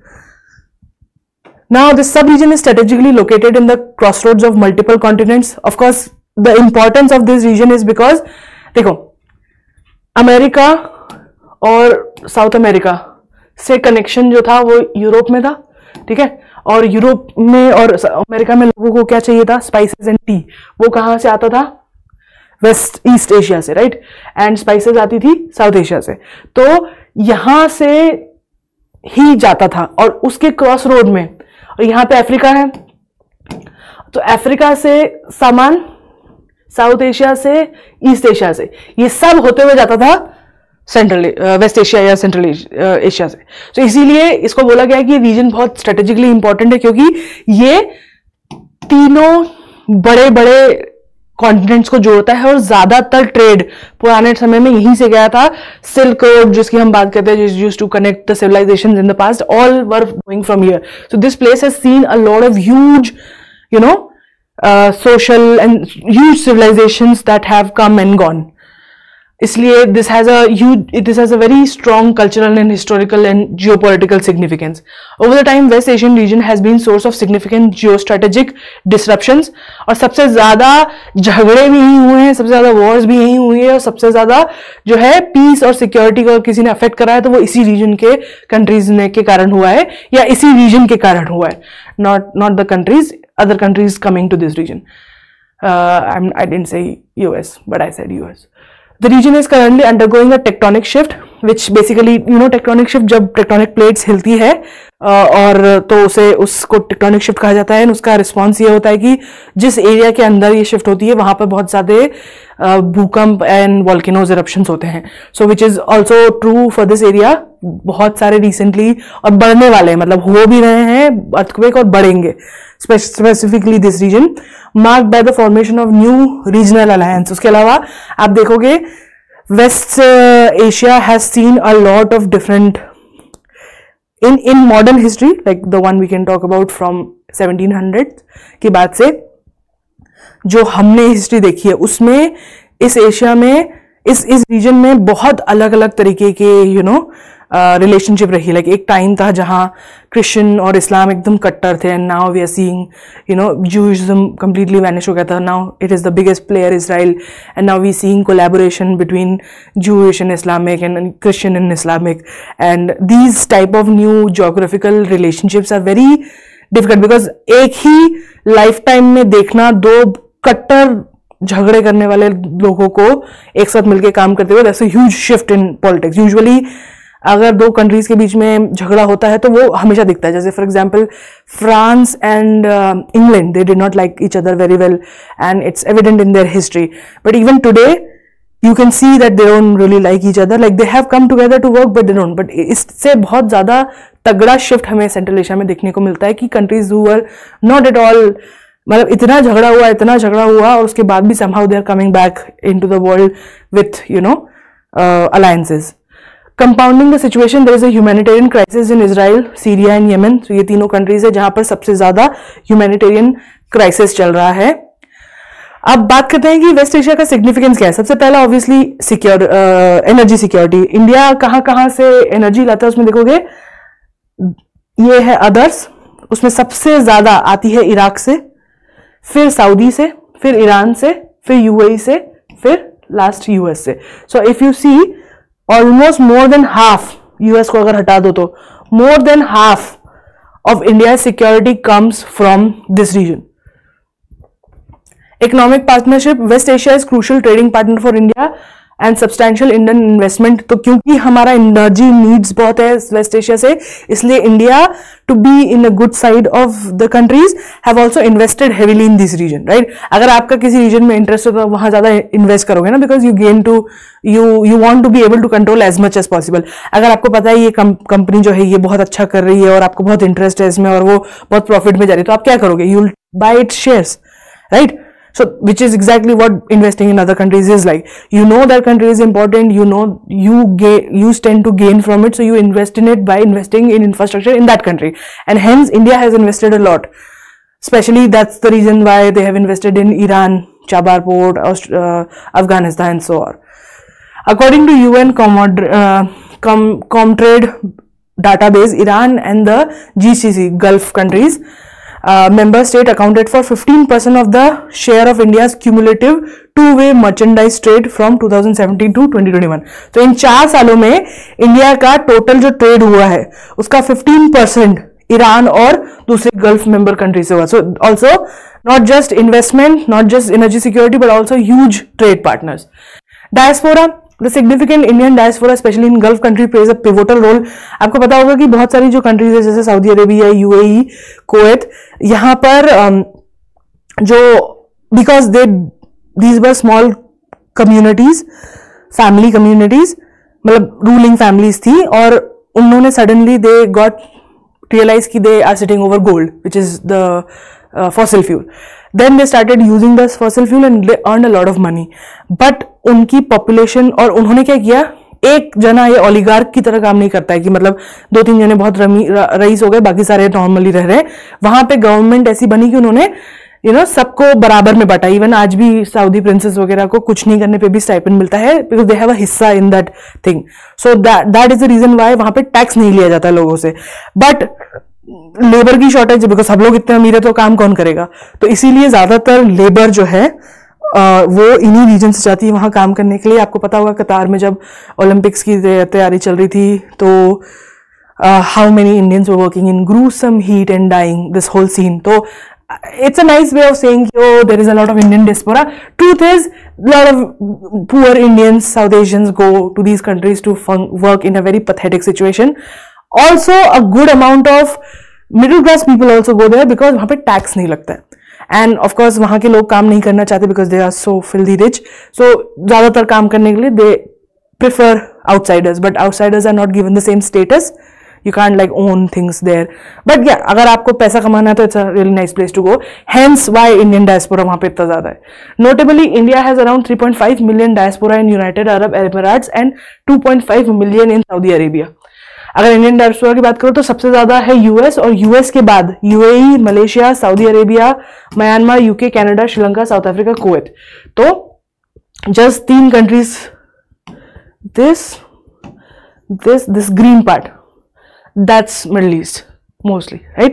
A: Now this sub-region is strategically located in the crossroads of multiple continents. Of course the importance of this region is because देखो अमेरिका और साउथ अमेरिका से कनेक्शन जो था वो यूरोप में था, ठीक है। और यूरोप में और अमेरिका में लोगों को क्या चाहिए था? Spices and tea. वो कहाँ से आता था? वेस्ट ईस्ट एशिया से, राइट। एंड स्पाइसेस आती थी साउथ एशिया से, तो यहां से ही जाता था। और उसके क्रॉस रोड में, और यहाँ पे अफ्रीका है, तो अफ्रीका से सामान साउथ एशिया से, ईस्ट एशिया से, ये सब होते हुए जाता था सेंट्रल वेस्ट एशिया या सेंट्रल एशिया से। तो इसीलिए इसको बोला गया कि ये रीजन बहुत स्ट्रेटेजिकली इंपॉर्टेंट है, क्योंकि ये तीनों बड़े बड़े कॉन्टिनेंट्स को जोड़ता है, और ज्यादातर ट्रेड पुराने समय में यहीं से गया था। सिल्क रोड जिसकी हम बात करते हैं, used to connect the civilisations in the past, all were going from here. So this place has seen a lot of huge you know Uh, social and huge civilizations that have come and gone. इसलिए this has a huge, this has a very strong cultural and historical and geopolitical significance. Over the time, West Asian region has been source of significant geostrategic disruptions. और सबसे ज्यादा झगड़े भी यही हुए हैं, सबसे ज्यादा wars भी यही हुई है, और सबसे ज्यादा जो है peace और security को किसी ने affect करा है तो वो इसी region के countries ने के कारण हुआ है, या इसी region के कारण हुआ है, not not the countries, other countries coming to this region. Uh, I'm, I didn't say U S, but I said U S. The region is currently undergoing a tectonic shift, which basically, you know, tectonic shift जब tectonic plates हिलती है और तो उसे उसको tectonic shift कहा जाता है। उसका रिस्पॉन्स ये होता है कि जिस एरिया के अंदर ये शिफ्ट होती है वहां पर बहुत ज्यादा भूकंप एंड वॉल्केनोज इरप्शंस होते हैं। So which is also true for this area. बहुत सारे रिसेंटली और बढ़ने वाले, मतलब हो भी रहे हैं अर्थक्वेक और बढ़ेंगे, specifically this region marked by the formation of new regional alliance. उसके अलावा आप देखोगे West Asia has seen a lot of different in in modern history, like the one we can talk about from seventeen hundred के बाद से जो हमने हिस्ट्री देखी है, उसमें इस एशिया में इस इस रीजन में बहुत अलग अलग तरीके के यू नो रिलेशनशिप रही। लाइक एक टाइम था जहां क्रिश्चियन और इस्लाम एकदम कट्टर थे, and now we are seeing you know Judaism completely vanish हो गया था। Now it is the biggest player Israel, and now we seeing collaboration between Jewish and Islamic and Christian and Islamic, and these type of new geographical relationships are very difficult, because एक ही लाइफ टाइम में देखना दो कट्टर झगड़े करने वाले लोगों को एक साथ मिलकर काम करते हुए, that's a huge shift in politics. Usually अगर दो कंट्रीज के बीच में झगड़ा होता है तो वो हमेशा दिखता है, जैसे for example France and England, they did not like each other very well and it's evident in their history, but even today you can see that they don't really like each other, like they have come together to work but they don't. but इससे बहुत ज्यादा तगड़ा शिफ्ट हमें सेंट्रल एशिया में देखने को मिलता है कि countries who were not at all, मतलब इतना झगड़ा हुआ इतना झगड़ा हुआ और उसके बाद भी somehow they are coming back into the world with you know uh, alliances. Compounding the situation, there is a humanitarian crisis in Israel, Syria and Yemen. तो ये तीनों कंट्रीज है जहां पर सबसे ज्यादा ह्यूमैनिटेरियन क्राइसिस चल रहा है। अब बात करते हैं कि वेस्ट एशिया का सिग्निफिकेंस क्या है। सबसे पहला obviously secure energy security. India कहां कहां से एनर्जी लाता है उसमें देखोगे, ये है अदर्स, उसमें सबसे ज्यादा आती है इराक से, फिर सऊदी से, फिर ईरान से, फिर यूएई से, फिर लास्ट यूएस से। So if you see almost more than half, US को अगर हटा दो तो more than half of India security comes from this region. Economic partnership, West Asia is crucial trading partner for India and substantial Indian investment. तो क्योंकि हमारा एनर्जी नीड्स बहुत है वेस्ट एशिया से, इसलिए India to be in a good side of the countries have also invested heavily in this region, right. अगर आपका किसी रीजन में इंटरेस्ट है तो वहां ज्यादा इन्वेस्ट करोगे ना, because you gain to you you want to be able to control as much as possible. अगर आपको पता है ये कंपनी जो है ये बहुत अच्छा कर रही है और आपको बहुत इंटरेस्ट है इसमें और वो बहुत प्रॉफिट में जा रही है, तो आप क्या करोगे, you will buy its shares, right. So, which is exactly what investing in other countries is like. You know that country is important. You know you gain, you stand to gain from it. So you invest in it by investing in infrastructure in that country. And hence, India has invested a lot. Especially, that's the reason why they have invested in Iran, Chabar Port, Aust- uh, Afghanistan, and so on. According to U N Comod uh, Com Comtrade database, Iran and the G C C Gulf countries. Uh, member state accounted for fifteen percent of the share of India's cumulative two-way merchandise trade from twenty seventeen to twenty twenty-one. तो इन चार सालों में इंडिया का टोटल जो ट्रेड हुआ है उसका फिफ्टीन परसेंट ईरान और दूसरे गल्फ मेंबर कंट्री से हुआ। So also not just investment, not just energy security, but also huge trade partners. Diaspora, The significant Indian diaspora, especially in Gulf country, plays a pivotal role. आपको पता होगा कि बहुत सारी जो कंट्रीज है जैसे सऊदी अरेबिया, यूएई, कुवैत, यहाँ पर um, जो because they these were small communities, family communities, मतलब रूलिंग फैमिलीज थी, और उन्होंने सडनली दे गॉट रियलाइज कि they are sitting over gold which is the fossil fuel. Then they started using this fossil fuel and they earned a lot of money. But उनकी पॉपुलेशन, और उन्होंने क्या किया, एक जना ये ओलिगार्क की तरह काम नहीं करता है कि मतलब दो तीन जने बहुत रमी रईस हो गए, बाकी सारे नॉर्मली रह रहे हैं. वहां पे गवर्नमेंट ऐसी बनी कि उन्होंने यू नो सबको बराबर में बांटा. इवन आज भी सऊदी प्रिंसेस वगैरह को कुछ नहीं करने पे भी स्टाइपेंड मिलता है, बिकॉज दे हैव अ हिस्सा in that thing. So that that is the reason why वहां पे टैक्स नहीं लिया जाता लोगों से. बट लेबर की शॉर्टेज, बिकॉज सब लोग इतने अमीर है तो काम कौन करेगा, तो इसीलिए ज्यादातर लेबर जो है आ, वो इन्हीं रीजन से जाती है वहां काम करने के लिए. आपको पता होगा कतार में जब ओलंपिक्स की तैयारी चल रही थी तो how many Indians were working in gruesome heat and dying, this whole scene. तो it's a nice way of saying, oh, there is a lot of Indian diaspora. Truth is, a lot of poor Indians, South Asians go to these countries to work in a very pathetic situation. Also, a good amount of middle class people also go there because वहाँ पे tax नहीं लगता है. And of course, वहाँ के लोग काम नहीं करना चाहते because they are so filthy rich. So, ज़्यादातर काम करने के लिए they prefer outsiders, but outsiders are not given the same status. You can't like own things there. But yeah, अगर आपको पैसा कमाना है तो it's a really nice place to go. Hence why Indian diaspora वहाँ पे इतना ज़्यादा है. Notably, India has around three point five million diaspora in United Arab Emirates and two point five million in Saudi Arabia. अगर इंडियन डायस्पोरा की बात करो तो सबसे ज्यादा है यूएस, और यूएस के बाद UAE, Malaysia, Saudi Arabia, Myanmar, UK, Canada, Sri Lanka, South Africa, Kuwait. तो जस्ट तीन countries, this this this green part, that's Middle East mostly, right?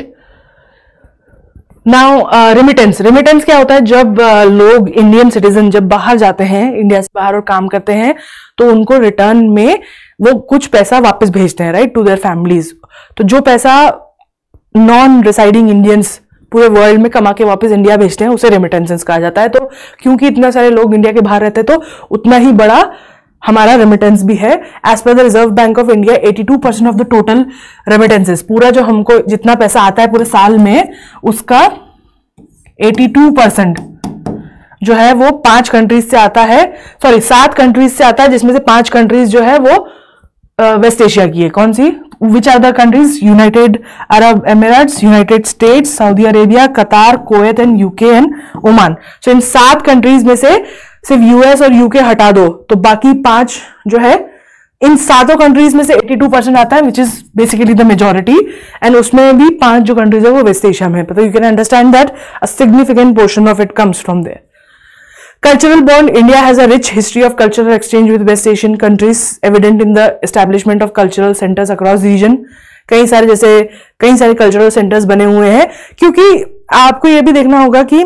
A: Now uh, remittance. Remittance क्या होता है, जब uh, लोग इंडियन सिटीजन जब बाहर जाते हैं, इंडिया से बाहर और काम करते हैं, तो उनको रिटर्न में वो कुछ पैसा वापस भेजते हैं, राइट, टू देयर फैमिलीज. तो जो पैसा नॉन रिसाइडिंग इंडियंस पूरे वर्ल्ड में कमा के वापस इंडिया भेजते हैं उसे रेमिटेंसेस कहा जाता है. तो क्योंकि इतना सारे लोग इंडिया के बाहर रहते हैं तो उतना ही बड़ा हमारा रेमिटेंस भी है. As per the Reserve Bank of India बयासी percent of the total remittances, पूरा जो हमको जितना पैसा आता है पूरे साल में, उसका बयासी परसेंट जो है वो पांच कंट्रीज से आता है, सॉरी सात कंट्रीज से आता है, जिसमें से पांच कंट्रीज जो है वो वेस्ट एशिया की है. कौन सी? Which are the countries? United Arab Emirates, United States, Saudi Arabia, Qatar, Kuwait and UK and Oman. So इन सात कंट्रीज में से सिर्फ यूएस और यूके हटा दो तो बाकी पांच जो है इन सातों कंट्रीज में से बयासी परसेंट आता है, which is basically the majority, and उसमें भी पांच जो कंट्रीज है वो वेस्ट एशिया में है. तो you can understand that a significant portion of it comes from there. Cultural bond. India has a rich history of cultural exchange with West Asian countries, evident in the establishment of cultural centers across the region. कई सारे जैसे कई सारे कल्चरल सेंटर्स बने हुए हैं, क्योंकि आपको ये भी देखना होगा कि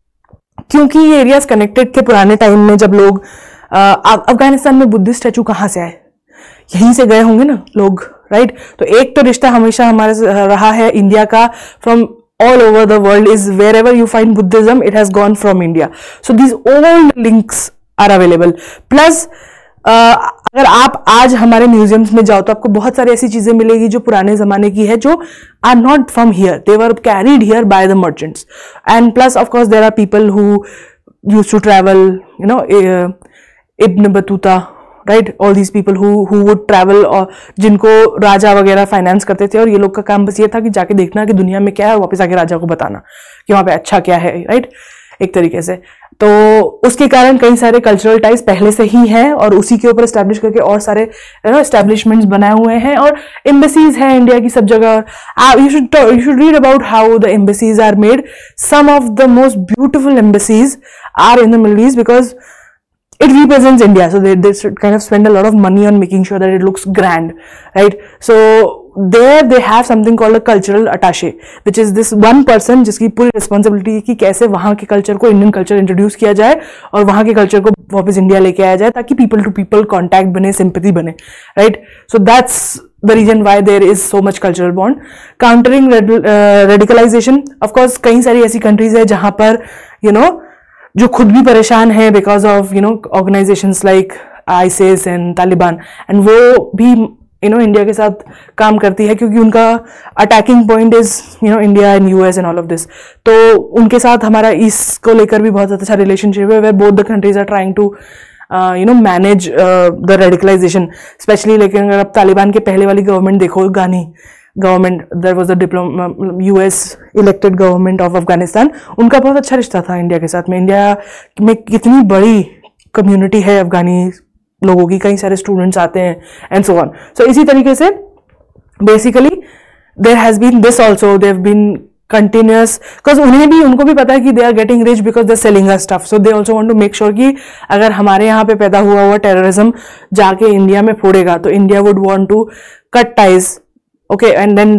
A: क्योंकि ये एरियाज कनेक्टेड थे पुराने टाइम में. जब लोग अफगानिस्तान में बुद्धिस्ट स्टैचू कहाँ से आए? यहीं से गए होंगे ना लोग, राइट? तो एक तो रिश्ता हमेशा हमारे रहा है इंडिया का, from all over the world is wherever you find Buddhism, it has gone from India. So these old links are available. Plus uh, अगर आप आज हमारे म्यूजियम्स में जाओ तो आपको बहुत सारी ऐसी चीजें मिलेगी जो पुराने जमाने की है, जो are not from here. They were carried here by the merchants. And plus, of course, there are people who used to travel, you know, uh, Ibn Battuta, right, all these people who who would travel, और जिनको राजा वगैरह फाइनेंस करते थे, और ये लोग का काम बस ये था कि जाके देखना कि दुनिया में क्या है और वापस आके राजा को बताना कि वहां पे अच्छा क्या है, राइट, एक तरीके से. तो उसके कारण कई सारे कल्चरल टाइज पहले से ही हैं, और उसी के ऊपर एस्टैब्लिश करके और सारे यू नो एस्टैब्लिशमेंट्स बनाए हुए हैं, और एम्बेसीज हैं इंडिया की सब जगह. You should you should read about how the embassies are made. Some of the most beautiful embassies are in the Middle East because it represents India, so they, they should kind of spend a lot of money on making sure that it looks grand, right? So there they have something called a cultural attaché, which is this one person जिसकी पूरी responsibility है कि कैसे वहाँ के culture को Indian culture introduce किया जाए और वहाँ के culture को वापस इंडिया लेके आया जाए, ताकि people to people contact बने, sympathy बने, right? So that's the reason why there is so much cultural bond. Countering rad, uh, radicalization, of course कई सारी ऐसी countries है जहाँ पर you know जो खुद भी परेशान है because of you know organisations like ISIS and Taliban, and वो भी यू नो इंडिया के साथ काम करती है, क्योंकि उनका attacking point is you know India and US and all of this. तो उनके साथ हमारा इसको लेकर भी बहुत अच्छा रिलेशनशिप है, where both the countries are trying to you know manage the radicalisation. Specially लेकिन अगर आप तालिबान के पहले वाली गवर्नमेंट देखो, Ghani government, there was the diploma US elected government of Afghanistan, उनका बहुत अच्छा रिश्ता था इंडिया के साथ में. इंडिया में कितनी बड़ी कम्युनिटी है अफगानी लोगों की, कई सारे स्टूडेंट्स आते हैं एंड सो ऑन. सो इसी तरीके से basically there has been this also, they have been continuous, because उन्हें भी उनको भी पता है कि they are getting rich because they selling us stuff. So they also want to make sure कि अगर हमारे यहाँ पे पैदा हुआ हुआ टेररिज्म जाके इंडिया में फोड़ेगा तो India would want to cut ties, okay, and then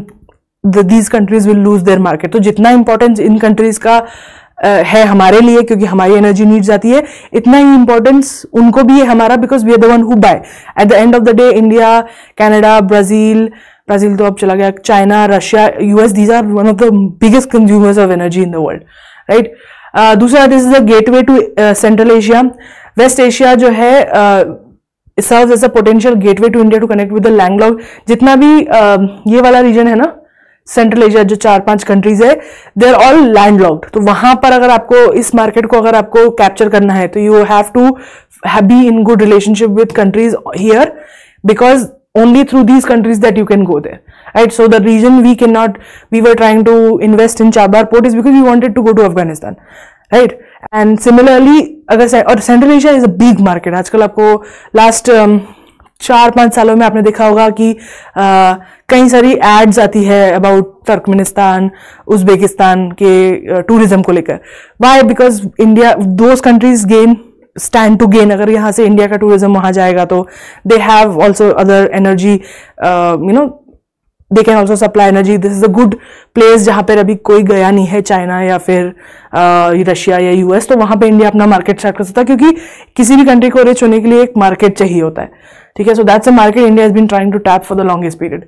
A: these countries will lose their market. तो जितना इंपॉर्टेंस इन कंट्रीज का uh, है हमारे लिए, क्योंकि हमारी एनर्जी नीड्स आती है, इतना ही इंपॉर्टेंस उनको भी है हमारा, because we are the one who buy. At the end of the day India, Canada, Brazil, Brazil तो अब चला गया, China, Russia, US, these are one of the biggest consumers of energy in the world, right. दूसरा, this is a gateway to Central Asia. West Asia जो है uh, serves as a potential gateway to India to connect with the landlocked. जितना भी uh, ये वाला रीजन है ना सेंट्रल एशिया, जो चार पांच कंट्रीज है, दे आर ऑल लैंडलॉक्ड. तो वहां पर अगर आपको इस मार्केट को अगर आपको कैप्चर करना है तो you have to be in good relationship with countries here, because only through these countries that you can go there, right? So the reason we cannot, we were trying to invest in Chabahar port is because we wanted to go to Afghanistan, right? And similarly, अगर और Central Asia is a big market. आजकल आपको लास्ट um, चार पांच सालों में आपने देखा होगा कि uh, कई सारी एड्स आती है अबाउट तुर्कमेनिस्तान, उज्बेकिस्तान के टूरिज्म uh, को लेकर. Why? Because India, those countries gain stand to gain. अगर यहाँ से इंडिया का टूरिज्म वहां जाएगा तो they have also other energy, uh, you know, they can also supply energy. This is a good place जहां पर अभी कोई गया नहीं है, चाइना या फिर रशिया uh, या यूएस, तो वहां पे इंडिया अपना मार्केट स्टार्ट कर सकता है, क्योंकि किसी भी कंट्री को रिच होने के लिए एक मार्केट चाहिए होता है, ठीक है. So that's a market India has been trying to tap for the longest period.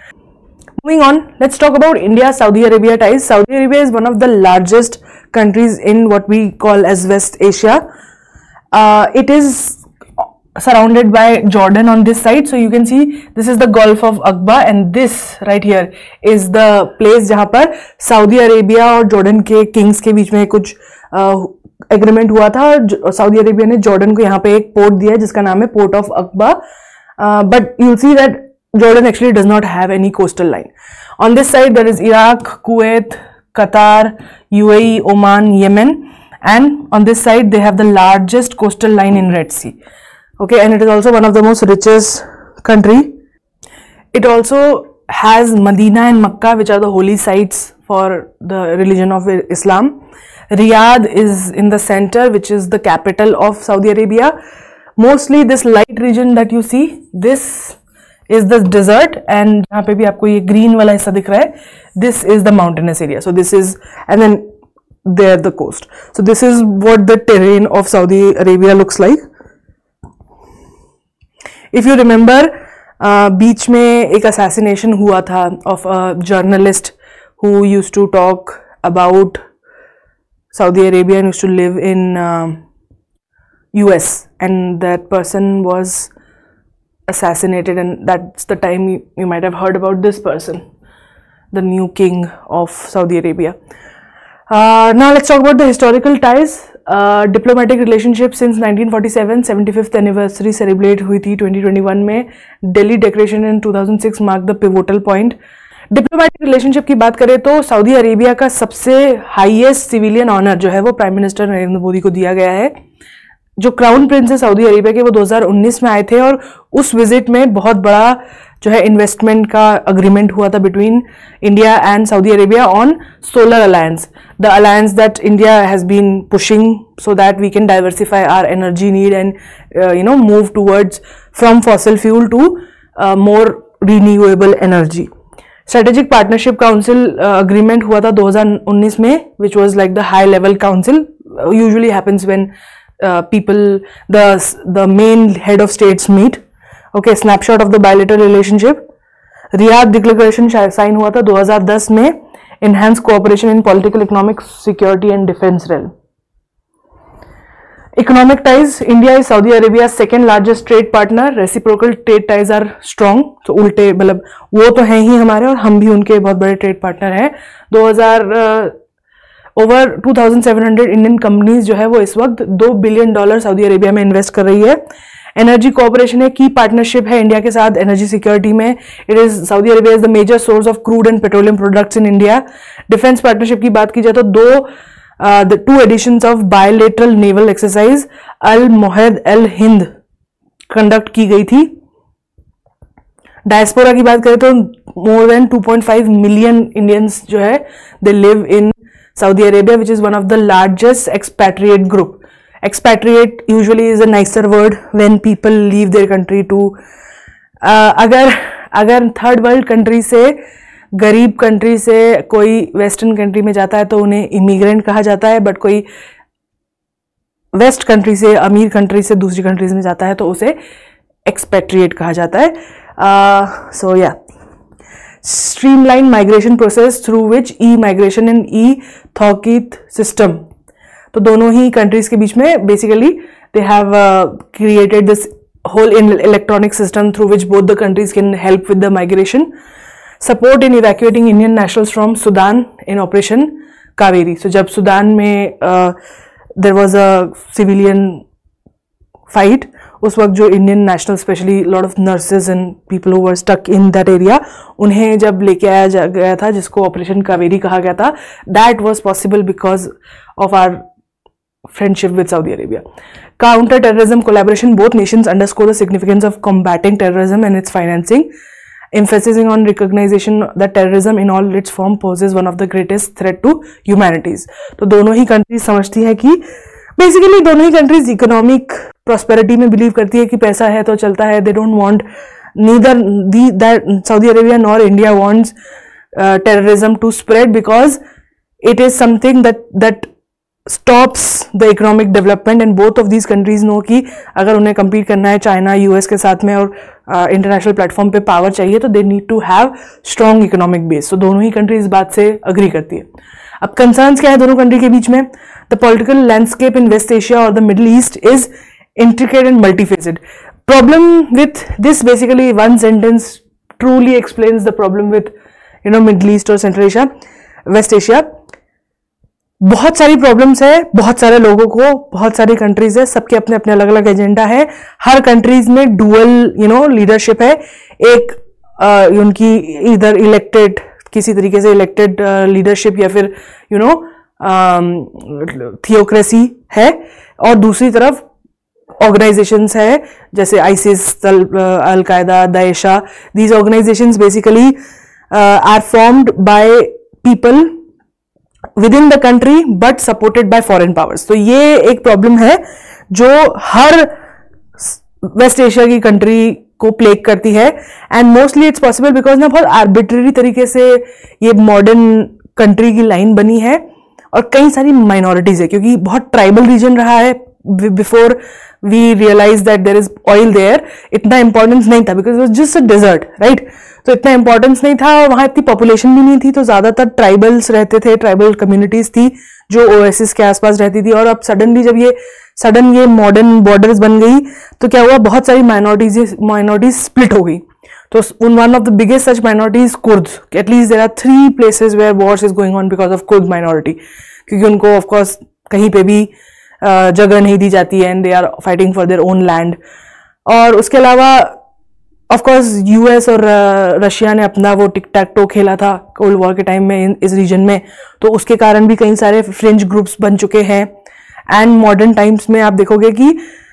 A: Moving on, let's talk about India-Saudi Arabia ties. Saudi Arabia is one of the largest countries in what we call as West Asia. Uh, it is surrounded by Jordan on this side, so you can see this is the Gulf of Aqaba, and this right here is the place जहाँ पर सऊदी अरेबिया और जॉर्डन के किंग्स के बीच में कुछ एग्रीमेंट uh, हुआ था. सऊदी अरेबिया ने जॉर्डन को यहाँ पे एक पोर्ट दिया है जिसका नाम है port of Aqaba, but you see that Jordan actually does not have any coastal line. On this side there is Iraq, Kuwait, Qatar, UAE, Oman, Yemen. And on this side they have the largest coastal line in Red Sea, okay, and it is also one of the most richest country. It also has Medina and Makkah, which are the holy sites for the religion of Islam. Riyadh is in the center, which is the capital of Saudi Arabia. Mostly this light region that you see, this is the desert, and जहाँ पे भी आपको ये green वाला हिस्सा दिख रहा है, this is the mountainous area. So this is, and then there the coast. So this is what the terrain of Saudi Arabia looks like. If you remember, uh, बीच में एक assassination हुआ था of a journalist who used to talk about Saudi Arabia and used to live in uh, U S, and that person was assassinated, and that's the time you, you might have heard about this person, the new king of Saudi Arabia. Uh, now let's talk about the historical ties. Uh, diplomatic relationship since nineteen forty-seven, seventy-fifth anniversary celebrate हुई थी twenty twenty-one में. Delhi Declaration in two thousand six marked the pivotal point. Diplomatic relationship की बात करें तो सऊदी अरेबिया का सबसे हाईएस्ट सिविलियन ऑनर जो है वो प्राइम मिनिस्टर नरेंद्र मोदी को दिया गया है. जो क्राउन प्रिंस है सऊदी अरेबिया के, वो दो हज़ार उन्नीस में आए थे, और उस विजिट में बहुत बड़ा जो है इन्वेस्टमेंट का अग्रीमेंट हुआ था between India and Saudi Arabia on solar alliance, the alliance that India has been pushing so that we can diversify our energy need and you know move towards from fossil fuel to more renewable energy. Strategic partnership council agreement हुआ था दो हज़ार उन्नीस में, which was like the high level council. Usually happens when Uh, people, the the main head of states meet. Okay, snapshot of the bilateral relationship. Riyadh Declaration sign हुआ था दो हज़ार दस में. Enhanced cooperation in political, economic, security and defense realm. Economic ties. India is Saudi Arabia's second largest trade partner. Reciprocal trade ties are strong. So उल्टे मतलब वो तो हैं ही हमारे, और हम भी उनके बहुत बड़े ट्रेड पार्टनर हैं. दो हज़ार over two thousand seven hundred Indian companies जो है वो इस वक्त दो बिलियन डॉलर सऊदी अरेबिया में इन्वेस्ट कर रही है. एनर्जी कोऑपरेशन है, की पार्टनरशिप है इंडिया के साथ एनर्जी सिक्योरिटी में. It is Saudi Arabia is the major source of crude and petroleum products in India. Defence partnership की बात की जाए तो दो the two editions of bilateral naval exercise Al Mohed Al Hind conduct की गई थी. डायस्पोरा की बात करें तो more than two point five million Indians जो है they live in Saudi Arabia, which is one of the largest expatriate group. Expatriate usually is a nicer word when people leave their country to uh, अगर अगर थर्ड वर्ल्ड कंट्री से गरीब कंट्री से कोई वेस्टर्न कंट्री में जाता है तो उन्हें इमिग्रेंट कहा जाता है, बट कोई वेस्ट कंट्री से अमीर कंट्री से दूसरी कंट्रीज में जाता है तो उसे एक्सपेट्रिएट कहा जाता है. सो या streamline migration process through which e-migration and e-Thawqit system. तो दोनों ही countries के बीच में basically they have uh, created this whole electronic system through which both the countries can help with the migration. Support in evacuating Indian nationals from Sudan in Operation Kaveri. So जब सुदान में uh, there was a civilian fight, उस वक्त जो Indian national specially lot of nurses and people who were stuck in that area, उन्हें जब लेके आया जा गया था, जिसको ऑपरेशन कावेरी कहा गया था, that was possible because of our friendship with Saudi Arabia. Counter terrorism collaboration. Both nations underscore the significance of combating terrorism and its financing, emphasizing on recognition that terrorism in all its form poses one of the greatest threat to humanities. तो दोनों ही कंट्रीज समझती है कि बेसिकली दोनों ही कंट्रीज इकोनॉमिक प्रॉस्पेरिटी में बिलीव करती है कि पैसा है तो चलता है. They don't want neither the that Saudi Arabia nor India wants terrorism to spread because it is something that that stops the economic development. And both of these countries know कि अगर उन्हें compete करना है चाइना यूएस के साथ में और इंटरनेशनल uh, प्लेटफॉर्म पे पावर चाहिए तो they need to have strong economic base. तो दोनों ही कंट्री इस बात से अग्री करती है. अब कंसर्न्स क्या है दोनों कंट्री के बीच में? The political landscape in West Asia और the Middle East is intricate and multifaceted. Problem with this, basically one sentence truly explains the problem with you know Middle East or Central Asia, West Asia. बहुत सारी प्रॉब्लम्स है, बहुत सारे लोगों को, बहुत सारी कंट्रीज है, सबके अपने अपने अलग अलग एजेंडा है. हर कंट्रीज में डुअल यू नो लीडरशिप है. एक uh, उनकी इधर इलेक्टेड किसी तरीके से इलेक्टेड लीडरशिप या फिर यू नो थियोक्रेसी है, और दूसरी तरफ ऑर्गेनाइजेशंस है जैसे आईसिस, अलकायदा, दाइशा. These organisations basically are formed by people within the country but supported by foreign powers. तो ये एक प्रॉब्लम है जो हर वेस्ट एशिया की कंट्री को प्लेग करती है. And mostly it's possible because ना बहुत आर्बिट्ररी तरीके से ये मॉडर्न कंट्री की लाइन बनी है और कई सारी माइनॉरिटीज है, क्योंकि बहुत ट्राइबल रीजन रहा है. Before we realise that there is oil there, इतना इंपॉर्टेंस नहीं था because it was just a desert, right. तो इतना इंपॉर्टेंस नहीं था और वहां इतनी पॉपुलेशन भी नहीं थी, तो ज्यादातर ट्राइबल्स रहते थे, ट्राइबल कम्युनिटीज थी जो ओएसिस के आसपास रहती थी. और अब सडनली जब ये सडन ये मॉडर्न बॉर्डर्स बन गई तो क्या हुआ, बहुत सारी माइनॉरिटीज माइनॉरिटीज स्प्लिट हो गई. तो उन one of the biggest such minorities Kurds. At least there are three places where wars is going on because of Kurd minority, क्योंकि उनको ऑफकोर्स कहीं पे भी जगह नहीं दी जाती है and they are fighting for their own land. और उसके अलावा ऑफकोर्स यूएस और रशिया ने अपना वो टिक टैक टो खेला था कोल्ड वॉर के टाइम में इस रीजन में, तो उसके कारण भी कई सारे फ्रिंज ग्रुप्स बन चुके हैं. एंड मॉडर्न टाइम्स में आप देखोगे कि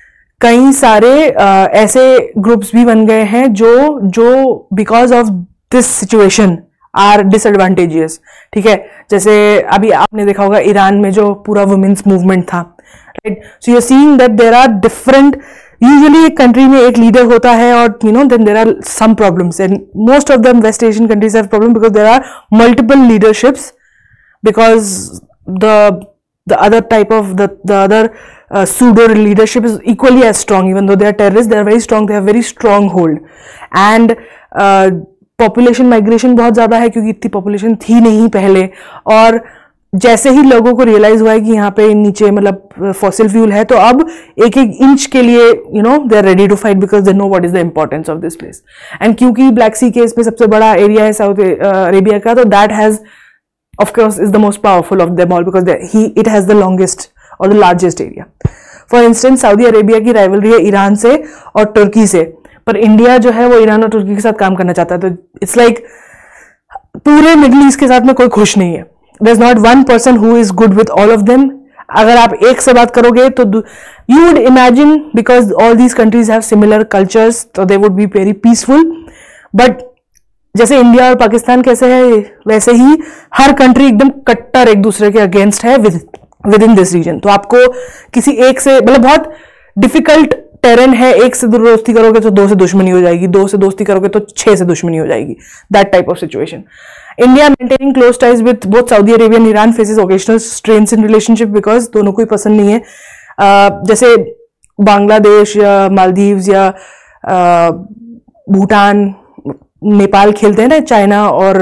A: कई सारे uh, ऐसे ग्रुप्स भी बन गए हैं जो जो because of this situation are disadvantageous. ठीक है, जैसे अभी आपने देखा होगा ईरान में जो पूरा वुमेन्स मूवमेंट था, right. So you are seeing that there are different, usually एक कंट्री में एक लीडर होता है और you know then there are some problems and most of the West Asian countries have problem because there are multiple leaderships because the the other type of the the other uh, pseudo leadership is equally as strong. Even though they are terrorists, they are very strong, they have very strong hold. And uh, population migration बहुत ज्यादा है क्योंकि इतनी population थी नहीं पहले. और जैसे ही लोगों को रियलाइज हुआ है कि यहाँ पे नीचे मतलब फॉसिल फ्यूल है, तो अब एक एक इंच के लिए you know they are ready to fight because they know what is the importance of this place. And क्योंकि ब्लैक सी केस में सबसे बड़ा एरिया है साउथ अरेबिया का, तो that has of course is the most powerful of them all because he it has the longest or the largest area. For instance, Saudi Arabia की राइवलरी है ईरान से और तुर्की से, पर इंडिया जो है वो ईरान और तुर्की के साथ काम करना चाहता है. तो इट्स लाइक like, पूरे मिडिल ईस्ट के साथ में कोई खुश नहीं है. There is not one person who is good with all of them. अगर आप एक से बात करोगे तो you would imagine because all these countries have similar cultures, तो they would be very peaceful. But जैसे इंडिया और पाकिस्तान कैसे है, वैसे ही हर कंट्री एकदम कट्टर एक दूसरे के अगेंस्ट है with within this region. तो आपको किसी एक से मतलब बहुत डिफिकल्ट टेरेन है. एक से दोस्ती करोगे तो दो से दुश्मनी हो जाएगी, दो से दोस्ती करोगे तो छह से दुश्मनी हो जाएगी. That type of situation. India maintaining close ties with both Saudi Arabia and Iran faces occasional strains in relationship because दोनों को ही पसंद नहीं है. uh, जैसे बांग्लादेश या मालदीव्स या uh, भूटान, नेपाल खेलते हैं ना चाइना और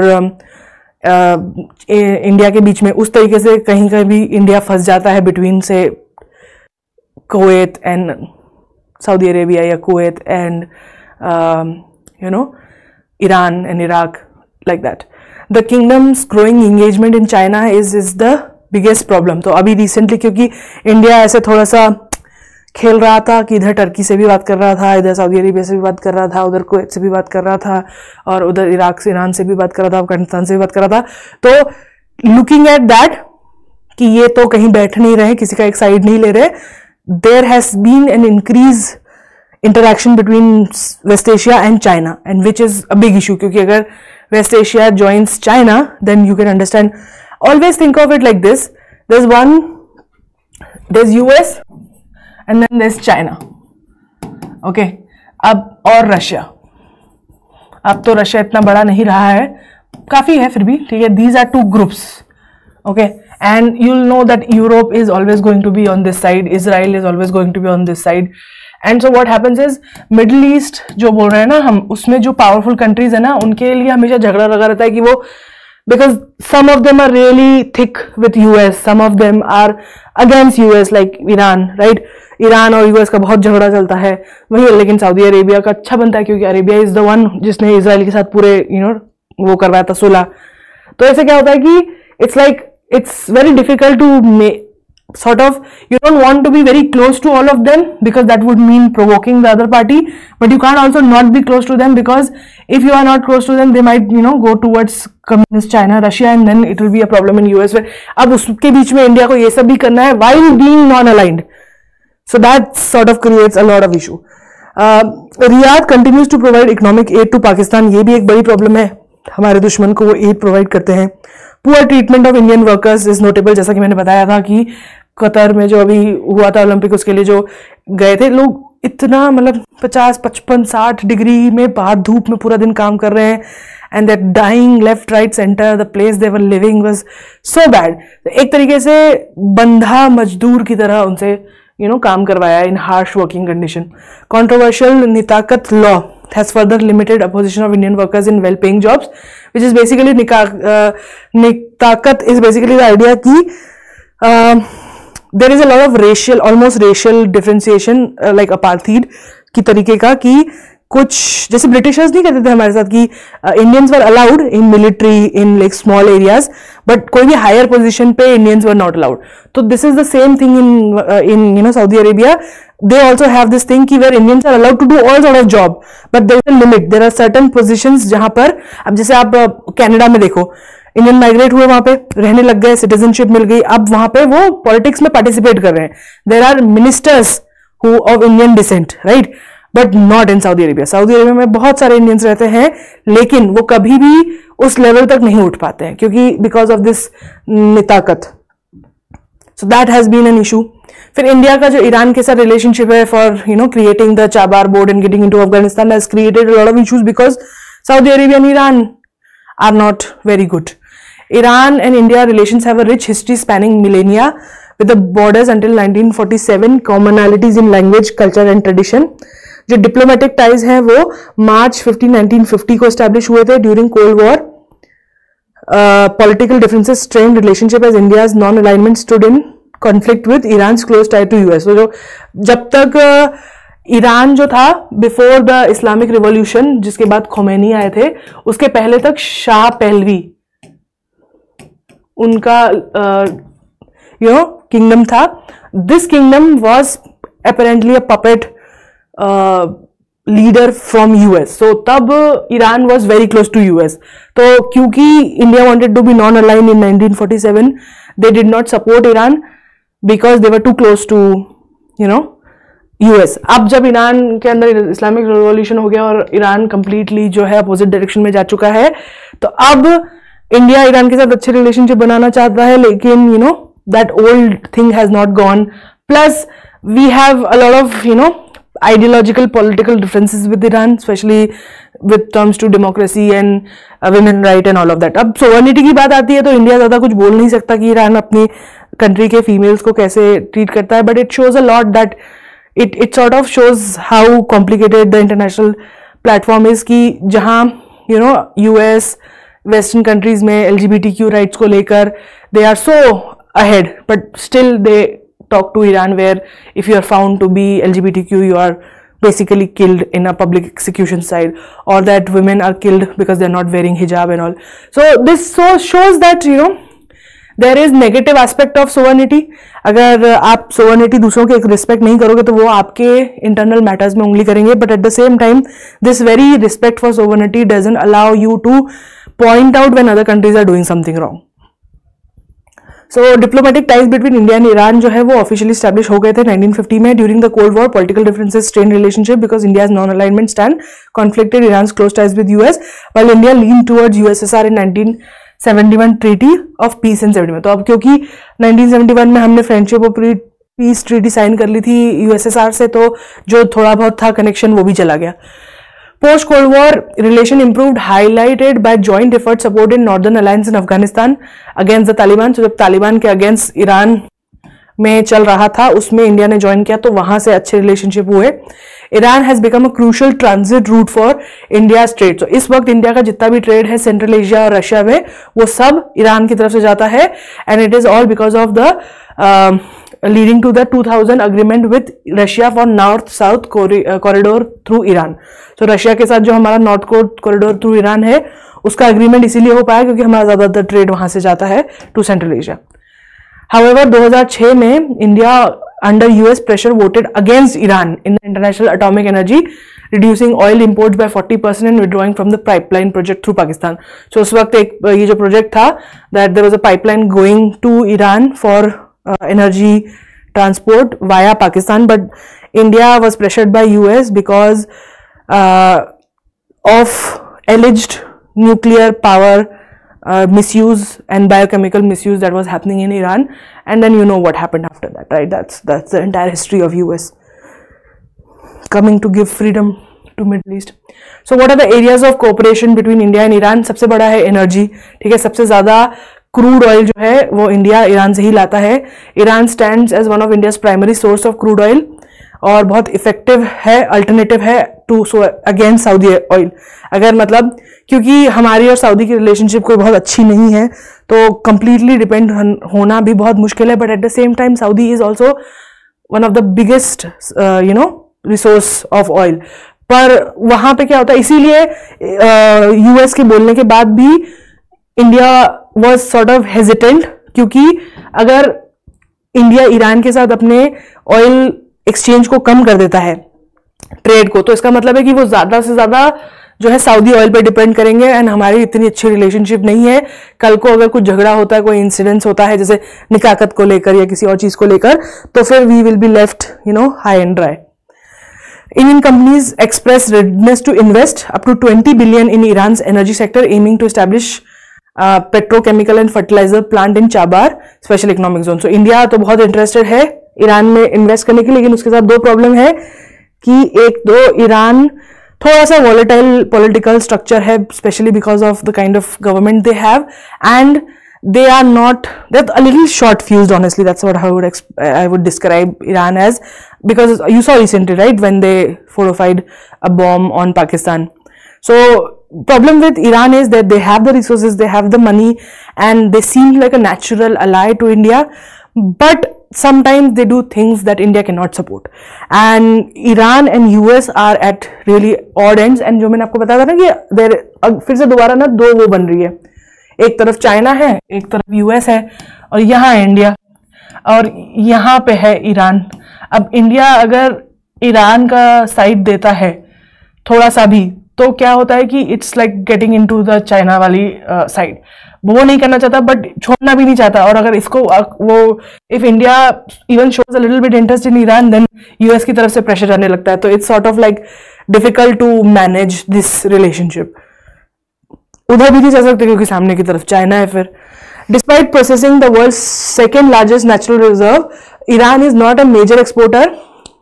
A: आ, इंडिया के बीच में, उस तरीके से कहीं कहीं भी इंडिया फंस जाता है बिटवीन से कुवैत एंड सऊदी अरेबिया या Kuwait and you know Iran and Iraq, like that. The kingdom's growing engagement in China is is the biggest problem. तो अभी रिसेंटली क्योंकि इंडिया ऐसे थोड़ा सा खेल रहा था कि इधर टर्की से भी बात कर रहा था, इधर सऊदी अरेबिया से भी बात कर रहा था, उधर कुवैत से भी बात कर रहा था, और उधर इराक से, ईरान से भी बात कर रहा था, अफगानिस्तान से भी बात कर रहा था. तो लुकिंग एट दैट कि ये तो कहीं बैठ नहीं रहे, किसी का एक साइड नहीं ले रहे, there has been an increase interaction between West Asia and China, and which is a big issue. क्योंकि अगर West Asia joins China then you can understand. Always think of it like this, there is one, there is US and then there's China. Okay, अब और रशिया. अब तो रशिया इतना बड़ा नहीं रहा है, काफी है फिर भी, ठीक है. These are two groups. Okay, and you'll know that Europe is always going to be on this side, Israel is always going to be on this side. And so what happens is Middle East जो बोल रहे हैं ना हम, उसमें जो पावरफुल कंट्रीज है ना, उनके लिए हमेशा झगड़ा लगा रहता है कि वो because some of them are really thick with U S, some of them are against U S like Iran, right? Iran और यूएस का बहुत झगड़ा चलता है वही, लेकिन सऊदी अरेबिया का अच्छा बनता है क्योंकि अरेबिया इज द वन जिसने इजराइल के साथ पूरे यू नो वो करवाया था सुलह. तो ऐसे क्या होता है कि it's like it's very difficult to sort of, you don't want to be very close to all of them because that would mean provoking the other party, but you can't also not be close to them because if you are not close to them they might you know go towards communist China, Russia, and then it will be a problem in U S. अब उसके बीच में इंडिया को ये सब भी करना है while being non aligned. So that sort of creates a lot of issue. uh, Riyadh continues to provide economic aid to Pakistan. ये भी एक बड़ी प्रॉब्लम है, हमारे दुश्मन को वो एड प्रोवाइड करते हैं. Poor treatment of Indian workers is notable. जैसा कि मैंने बताया था कि कतर में जो अभी हुआ था ओलंपिक, उसके लिए जो गए थे लोग, इतना मतलब पचास पचपन साठ डिग्री में बाहर धूप में पूरा दिन काम कर रहे हैं, and that dying left right centre, the place they were living was so bad. एक तरीके से बंधा मजदूर की तरह उनसे यू नो काम करवाया in harsh working condition. Controversial Nitaqat law has further limited opposition of Indian workers in well-paying jobs, which is basically uh, nitakat is basically the idea कि uh, there is a lot of racial, almost racial differentiation uh, like apartheid की तरीके का, कि कुछ जैसे ब्रिटिशर्स नहीं करते थे हमारे साथ कि Indians were allowed in military in like small areas, but कोई भी हायर पोजीशन पे इंडियंस वर नॉट अलाउड. तो this is the same thing in in you know Saudi Arabia. They also have this thing कि where Indians are allowed to do all sort of job, but there is a limit. There are certain positions जहां पर, अब जैसे आप कनाडा में देखो, इंडियन माइग्रेट हुए, वहां पे रहने लग गए, सिटीजनशिप मिल गई, अब वहां पे वो पॉलिटिक्स में पार्टिसिपेट कर रहे हैं. There are ministers who of Indian descent, right, but not in Saudi Arabia. Saudi Arabia में बहुत सारे इंडियंस रहते हैं, लेकिन वो कभी भी उस लेवल तक नहीं उठ पाते हैं, क्योंकि because of this Nitaqat. So that has been an issue. फिर इंडिया का जो ईरान के साथ रिलेशनशिप है for you know creating the Chabahar port and getting into Afghanistan has created a lot of issues because Saudi Arabia and Iran are not very good. Iran and India relations have a rich history spanning millennia with the borders until nineteen forty-seven, commonalities in language, culture and tradition. जो diplomatic ties हैं वो मार्च फिफ्टीन नाइनटीन फिफ्टी को establish हुए थे during Cold War. Uh, political differences strained relationship as India's non-alignment stood in conflict with Iran's close tie to U S. So जो जब तक ईरान uh, जो था बिफोर द इस्लामिक रिवॉल्यूशन, जिसके बाद खोमेनी आए थे, उसके पहले तक शाह पहलवी उनका यू नो किंगडम था. This kingdom was apparently a puppet leader from US. So तब Iran was very close to US. तो क्योंकि India wanted to be non aligned in nineteen forty seven, they did not support Iran because they were too close to you know US. अब जब ईरान के अंदर इस्लामिक रिवॉल्यूशन हो गया और ईरान कंप्लीटली जो है अपोजिट डायरेक्शन में जा चुका है, तो अब इंडिया ईरान के साथ अच्छे रिलेशनशिप बनाना चाहता है, लेकिन you know that old thing has not gone. Plus we have a lot of you know ideological political differences with Iran, especially with terms to democracy and uh, women right and all of that. अब sovereignty की बात आती है तो इंडिया ज्यादा कुछ बोल नहीं सकता कि ईरान अपनी कंट्री के फीमेल्स को कैसे ट्रीट करता है, but it shows a lot that it it sort of shows how complicated the international platform is, कि जहां you know US western countries में एलजीबीटीक्यू राइट्स को लेकर they are so ahead, but still they talk to Iran where if you are found to be L G B T Q, you are basically killed in a public execution site, or that women are killed because they are not wearing hijab and all. So this so shows that you know there is negative aspect of sovereignty. अगर आप sovereignty दूसरों के respect नहीं करोगे तो वो आपके internal matters में उंगली करेंगे, but at the same time this very respect for sovereignty doesn't allow you to point out when other countries are doing something wrong. So diplomatic ties between India and Iran जो है वो officially established हो गए थे नाइनटीन फिफ्टी में. During the Cold War, political differences strained relationship because India's non-alignment stand conflicted Iran's close ties with U S, while India leaned towards U S S R in nineteen seventy one Treaty of Peace in seventy one. तो अब क्योंकि नाइनटीन सेवेंटी वन में हमने फ्रेंडशिप और पीस ट्रीटी साइन कर ली थी यूएसएसआर से, तो जो थोड़ा बहुत था कनेक्शन वो भी चला गया. Post Cold War relation improved, highlighted by joint effort support in Northern Alliance in Afghanistan against the Taliban. So जब तालिबान के अगेंस्ट ईरान में चल रहा था उसमें इंडिया ने ज्वाइन किया, तो वहां से अच्छे रिलेशनशिप हुए. Iran has become a crucial transit route for India trade. तो इस वक्त इंडिया का जितना भी ट्रेड है सेंट्रल एशिया और रशिया में, वो सब ईरान की तरफ से जाता है, and it is all because of the leading to the two thousand agreement with Russia for north south corridor through Iran. So Russia के साथ जो हमारा नॉर्थ कॉरिडोर थ्रू ईरान है उसका अग्रीमेंट इसीलिए हो पाया क्योंकि हमारा ज्यादातर ट्रेड वहां से जाता है टू सेंट्रल एशिया. However, दो हज़ार छह में India under US pressure voted against Iran in international atomic energy, reducing oil imports by forty percent and withdrawing from the pipeline project through Pakistan. So उस वक्त एक ये जो प्रोजेक्ट था that there was a pipeline going to Iran for energy transport via Pakistan, but India was pressured by U S because uh, of alleged nuclear power uh, misuse and biochemical misuse that was happening in Iran. And then you know what happened after that, right? That's that's the entire history of U S coming to give freedom to Middle East. So what are the areas of cooperation between India and Iran? सबसे बड़ा है energy, ठीक है. सबसे ज़्यादा क्रूड ऑयल जो है वो इंडिया ईरान से ही लाता है. Iran stands as one of India's primary source of crude oil और बहुत इफेक्टिव है, अल्टरनेटिव है to so against Saudi oil. अगर मतलब क्योंकि हमारी और सऊदी की रिलेशनशिप कोई बहुत अच्छी नहीं है तो कंप्लीटली डिपेंड होना भी बहुत मुश्किल है. But at the same time Saudi is also one of the biggest you know resource of oil. पर वहां पे क्या होता है, इसीलिए यूएस uh, के बोलने के बाद भी India was sort of hesitant, क्योंकि अगर इंडिया ईरान के साथ अपने ऑयल एक्सचेंज को कम कर देता है, ट्रेड को, तो इसका मतलब है कि वो ज्यादा से ज्यादा जो है सऊदी ऑयल पे डिपेंड करेंगे. एंड हमारी इतनी अच्छी रिलेशनशिप नहीं है. कल को अगर कुछ झगड़ा होता है, कोई इंसिडेंस होता है जैसे निकाकत को लेकर या किसी और चीज को लेकर, तो फिर we will be left you know high and dry. Indian companies express readiness to invest up to twenty billion in Iran's energy sector, aiming to establish uh, petrochemical and fertilizer plant in Chabar special economic zone. So India तो बहुत interested है ईरान में इन्वेस्ट करने के, लेकिन उसके साथ दो प्रॉब्लम है कि एक तो ईरान थोड़ा सा volatile political structure है, especially because of the kind of government they have, and they are not, they're a little short fused, honestly. That's what I would exp I would describe Iran as, because you saw recently, right, when they fortified a bomb on Pakistan. So problem with Iran is that they have the resources, they have the money, and they seem like a natural ally to India, but sometimes they do things that India cannot support. And Iran and U S are at really odd ends. And जो मैंने आपको बताया था ना कि there फिर से दोबारा ना दो वो बन रही है, एक तरफ चाइना है, एक तरफ यूएस है, और यहाँ है इंडिया, और यहाँ पे है ईरान. अब इंडिया अगर ईरान का साइड देता है थोड़ा सा भी, तो क्या होता है कि it's like getting into the China वाली साइड. uh, वो नहीं करना चाहता बट छोड़ना भी नहीं चाहता. और अगर इसको uh, वो if India even shows a little bit interest in Iran, then US की तरफ से प्रेशर आने लगता है. तो it's sort of like difficult to manage this relationship. उधर भी नहीं जा सकते क्योंकि सामने की तरफ चाइना है. फिर despite processing the world second largest natural reserve, Iran is not a major exporter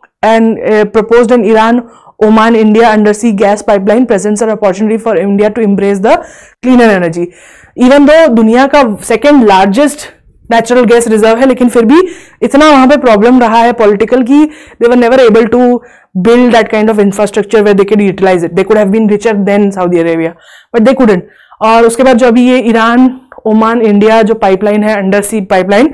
A: and proposed in Iran Oman India undersea gas pipeline presents an opportunity for India to embrace the cleaner energy. Even though दुनिया का second largest natural gas reserve है, लेकिन फिर भी इतना वहां पे प्रॉब्लम रहा है पॉलिटिकल कि they were never able to build that kind of infrastructure where they could utilize it. They could have been richer than Saudi Arabia, but they couldn't. और उसके बाद जो अभी ये ईरान ओमान इंडिया जो पाइपलाइन है, अंडर सी पाइपलाइन,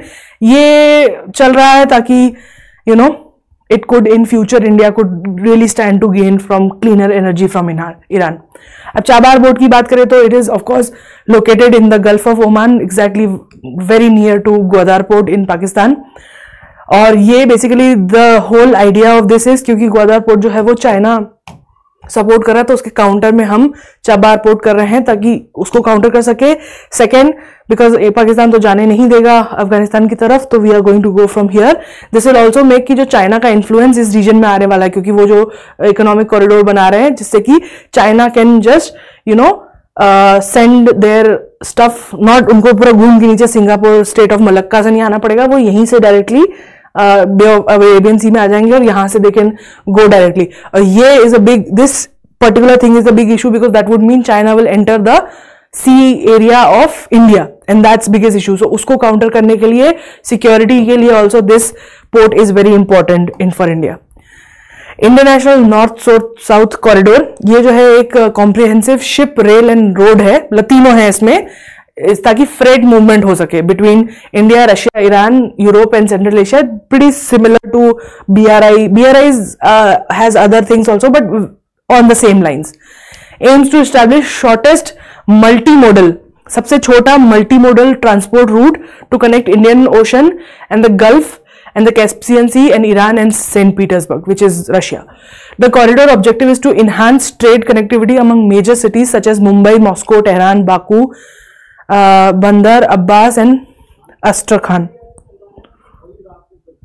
A: ये चल रहा है ताकि you know it could in future India could really stand to gain from cleaner energy from Iran. अब चाबार पोर्ट की बात करें तो it is of course located in the Gulf of Oman, exactly very near to Gwadar port in Pakistan. और ये basically the whole idea of this is क्योंकि ग्वादर पोर्ट जो है वो चाइना सपोर्ट कर रहा है, तो उसके काउंटर में हम चाबार पोर्ट कर रहे हैं ताकि उसको काउंटर कर सके. सेकेंड, बिकॉज पाकिस्तान तो जाने नहीं देगा अफगानिस्तान की तरफ, तो we are going to go from here. This will also make कि जो चाइना का इन्फ्लुएंस इस रीजन में आने वाला है, क्योंकि वो जो इकोनॉमिक कॉरिडोर बना रहे हैं जिससे कि China can just you know send their stuff, not उनको पूरा घूम के नीचे सिंगापुर स्टेट ऑफ मलक्का से नहीं आना पड़ेगा, वो यहीं से directly Bay of Arabian Sea में आ जाएंगे और यहां से दे कैन गो डायरेक्टली. और ये is a big, this particular thing is a big issue because that would mean China will enter the sea area of India and that's biggest issue. So उसको काउंटर करने के लिए, सिक्योरिटी के लिए also this port is very important in for India. International north south corridor, ये जो है एक comprehensive ship, rail and road है, तीनों है इसमें, ताकि फ्रेट मूवमेंट हो सके between India, Russia, Iran, Europe and central Asia. Pretty similar to BRI. BRI has other things also but on the same lines. Aims to establish shortest multimodal, सबसे छोटा multimodal transport route to connect Indian ocean and the gulf and the Caspian Sea and Iran and Saint Petersburg, which is Russia. The corridor objective is to enhance trade connectivity among major cities such as Mumbai, Moscow, Tehran, Baku, uh, Bandar Abbas and Astrakhan.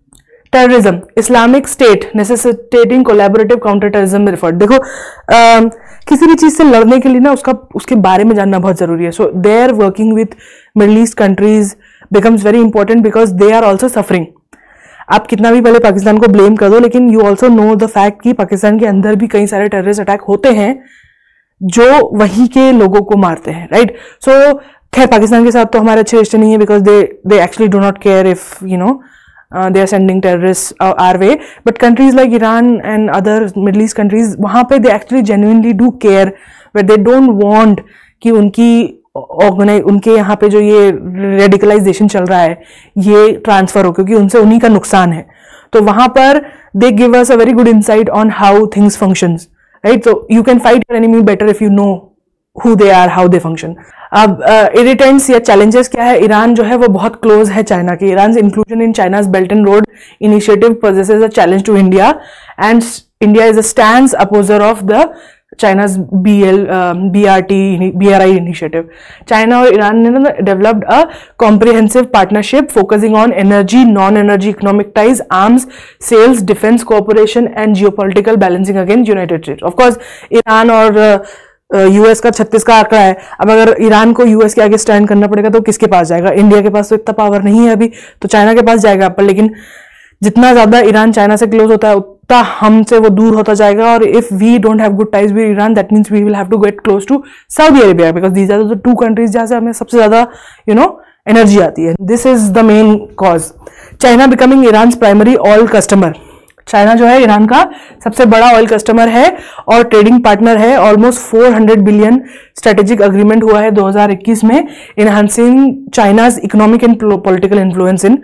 A: Terrorism, Islamic state necessitating collaborative counter terrorism effort. देखो uh, किसी भी चीज से लड़ने के लिए ना उसका उसके बारे में जानना बहुत जरूरी है। So they are working with middle east countries becomes very important because they are also suffering. आप कितना भी पहले पाकिस्तान को ब्लेम कर दो, लेकिन you also know the fact कि पाकिस्तान के अंदर भी कई सारे टेररिस्ट अटैक होते हैं जो वहीं के लोगों को मारते हैं, राइट। सो खैर पाकिस्तान के साथ तो हमारे अच्छे रिश्ते नहीं है because they they actually do not care if you know they are sending terrorist our way, but countries like Iran and other middle east countries, वहां पे they actually genuinely do care, but they don't want कि उनकी ऑर्गेनाइज उनके यहाँ पे जो ये रेडिकलाइजेशन चल रहा है ये ट्रांसफर हो, क्योंकि उनसे उन्हीं का नुकसान है। तो वहां पर they give us a very good insight on how things functions, right. So you can fight your enemy better if you know who they are, how they function. अब इरिटेंट्स uh, या चैलेंजेस क्या है, ईरान जो है वो बहुत क्लोज है चाइना के। Iran inclusion in China's belt and road initiative possesses a challenge to India and India is a stands opposer of the China's B L, uh, B R T, B R I initiative. China और ईरान ने developed a comprehensive partnership focusing on energy, non-energy economic ties, arms, sales, defense cooperation and geopolitical balancing against United States. Of course, Iran और यूएस uh, का छत्तीस का आंकड़ा है। अब अगर ईरान को यूएस के आगे स्टैंड करना पड़ेगा तो किसके पास जाएगा? इंडिया के पास तो इतना पावर नहीं है अभी, तो चाइना के पास जाएगा पर, लेकिन जितना ज्यादा ईरान चाइना से क्लोज होता है उतना हमसे वो दूर होता जाएगा। और if we don't have good ties with Iran that means we will have to get close to Saudi Arabia because these are the two countries जहां से हमें सबसे ज्यादा यू नो एनर्जी आती है। This is the main cause. China becoming Iran primary oil customer. China जो है ईरान का सबसे बड़ा ऑयल कस्टमर है और ट्रेडिंग पार्टनर है। ऑलमोस्ट चार सौ बिलियन स्ट्रेटेजिक अग्रीमेंट हुआ है दो हज़ार इक्कीस में, enhancing China's economic and political influence in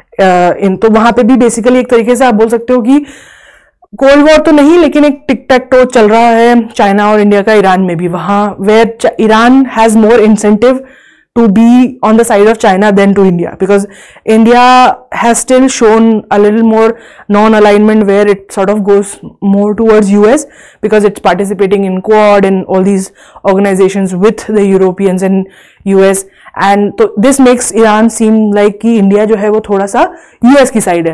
A: in तो वहां पे भी बेसिकली एक तरीके से आप बोल सकते हो कि कोल्ड वॉर तो नहीं, लेकिन एक टिक टैक टो चल रहा है चाइना और इंडिया का ईरान में भी। वहां where Iran has more incentive to be on the side of China than to India because India has still shown a little more non-alignment where it sort of goes more towards U S because it's participating in Quad and all these organizations with the Europeans and U S, and so this makes Iran seem like कि India जो है वो थोड़ा सा U S की साइड है,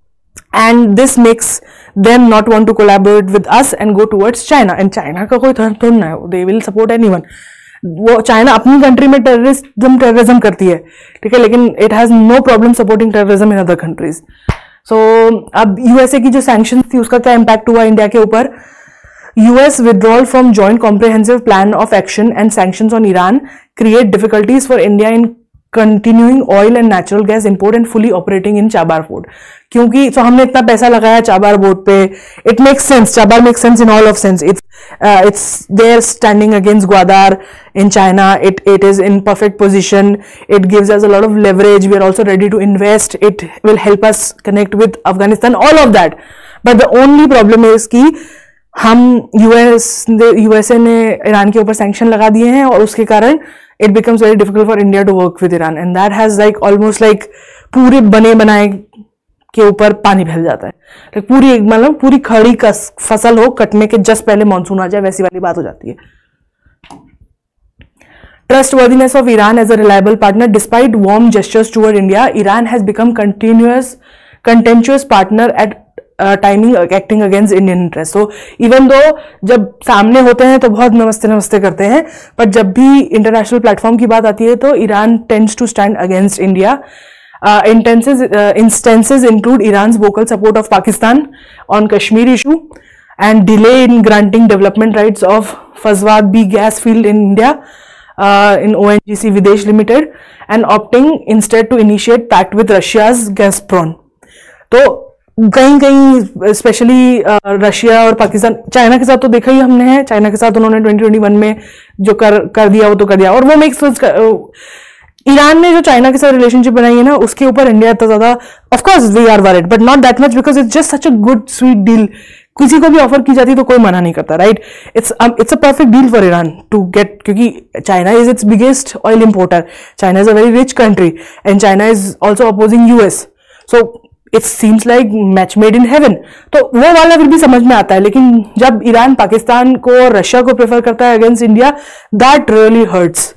A: and this makes them not want to collaborate with us and go towards China, and China का कोई थोड़ा ना है, they will support anyone। वो चाइना अपनी कंट्री में टेररिज्म टेररिज्म करती है, ठीक है, लेकिन it has no problem supporting terrorism in other countries. So अब यूएसए की जो सैंक्शंस थी उसका क्या इम्पैक्ट हुआ इंडिया के ऊपर? US withdrawal from joint comprehensive plan of action and sanctions on Iran create difficulties for India in continuing oil and natural gas import and fully operating in Chabahar port. क्योंकि तो हमने इतना पैसा लगाया चाबार पोर्ट पे, it makes sense, Chabahar makes sense in all of sense. It's it's there standing against Gwadar in China, it it is in perfect position, it gives us a lot of leverage, we are also ready to invest, it will help us connect with Afghanistan, all of that, but the only problem is कि हम यूएस यूएसए ने ईरान के ऊपर सैंक्शन लगा दिए हैं और उसके कारण it becomes very difficult for India to work with Iran, and that has like almost like पूरे बने बनाए के ऊपर पानी फैल जाता है, like पूरी मतलब पूरी खड़ी कस फसल हो, कटने के जस्ट पहले मानसून आ जाए वैसी वाली बात हो जाती है। Trustworthiness of Iran as a reliable partner, despite warm gestures toward India, Iran has become continuous, contentious partner at uh, timing acting against Indian interests. So even though जब सामने होते हैं तो बहुत नमस्ते नमस्ते करते हैं, पर जब भी इंटरनेशनल प्लेटफॉर्म की बात आती है तो Iran tends to stand against India. Uh, instances, uh, instances include Iran's vocal support of Pakistan on Kashmir issue and delay in granting development rights of Fazwad B gas field in India. Uh, in O N G C Videsh Limited and opting instead to initiate pact with Russia's Gazprom. तो कहीं कहीं स्पेशली रशिया और पाकिस्तान, चाइना के साथ तो देखा ही हमने है, चाइना के साथ उन्होंने ट्वेंटी ट्वेंटी वन में जो कर कर दिया वो तो कर दिया, और वो मेक्स सेंस। ईरान ने जो चाइना के साथ रिलेशनशिप बनाई है ना उसके ऊपर इंडिया इतना ज्यादा, of course we are worried but not that much because it's just such a good sweet deal. किसी को भी ऑफर की जाती तो कोई मना नहीं करता, right. It's it's a perfect deal for Iran to get, क्योंकि China is its biggest oil importer, China is a very rich country and China is also opposing US, so it seems like match made in heaven. तो वो वाला फिर भी समझ में आता है, लेकिन जब ईरान पाकिस्तान को और रशिया को प्रेफर करता है against India, that really hurts.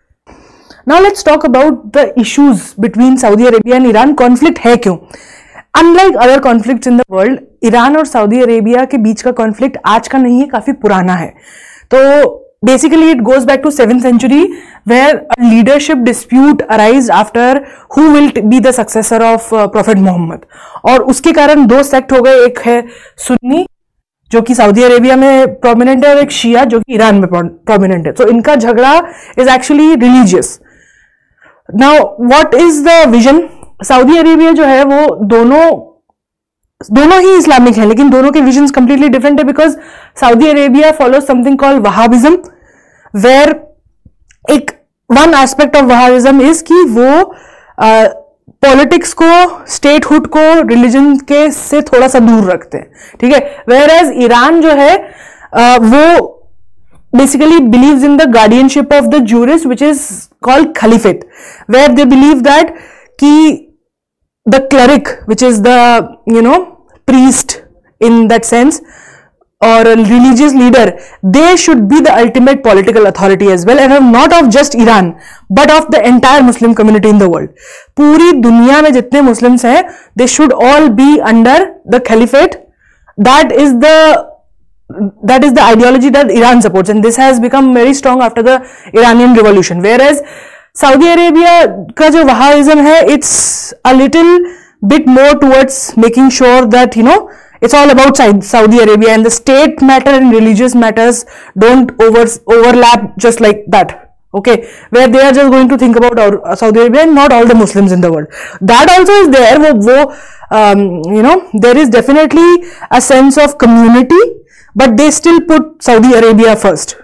A: Now let's talk about the issues between Saudi Arabia and Iran. Conflict है क्यों? Unlike other conflicts in the world, Iran और सऊदी अरेबिया के बीच का कॉन्फ्लिक्ट आज का नहीं है, काफी पुराना है. तो basically it goes back to seventh century where a leadership dispute arised after who will be the successor of uh, Prophet Muhammad. और उसके कारण दो सेक्ट हो गए, एक है सुन्नी जो कि सऊदी अरेबिया में प्रोमिनेंट है और एक शिया जो कि ईरान में प्रोमिनेंट है. तो इनका झगड़ा is actually religious. Now what is the vision? Saudi Arabia जो है वो दोनों दोनों ही इस्लामिक हैं, लेकिन दोनों के विजन्स कंप्लीटली डिफरेंट है. Because Saudi Arabia follows something called Wahhabism, where एक one aspect of Wahhabism is कि वो पॉलिटिक्स uh, को, स्टेटहुड को रिलीजन के से थोड़ा सा दूर रखते हैं. ठीक है. वेयर एज ईरान जो है uh, वो basically believes in the guardianship of the jurist which is called caliphate, where they believe that कि the cleric, which is the, you know, priest in that sense, or a religious leader, they should be the ultimate political authority as well, and not of just Iran, but of the entire Muslim community in the world. पूरी दुनिया में जितने Muslims हैं, they should all be under the caliphate. That is the that is the ideology that Iran supports, and this has become very strong after the Iranian revolution. Whereas Saudi Arabia का जो वहाबिज्म है, it's a little bit more towards making sure that you know it's all about Saudi Arabia and the state matter and religious matters don't over overlap just like that. Okay, where they are just going to think about our Saudi Arabia and not all the Muslims in the world. That also is there. वो वो um, you know there is definitely a sense of community, but they still put Saudi Arabia first.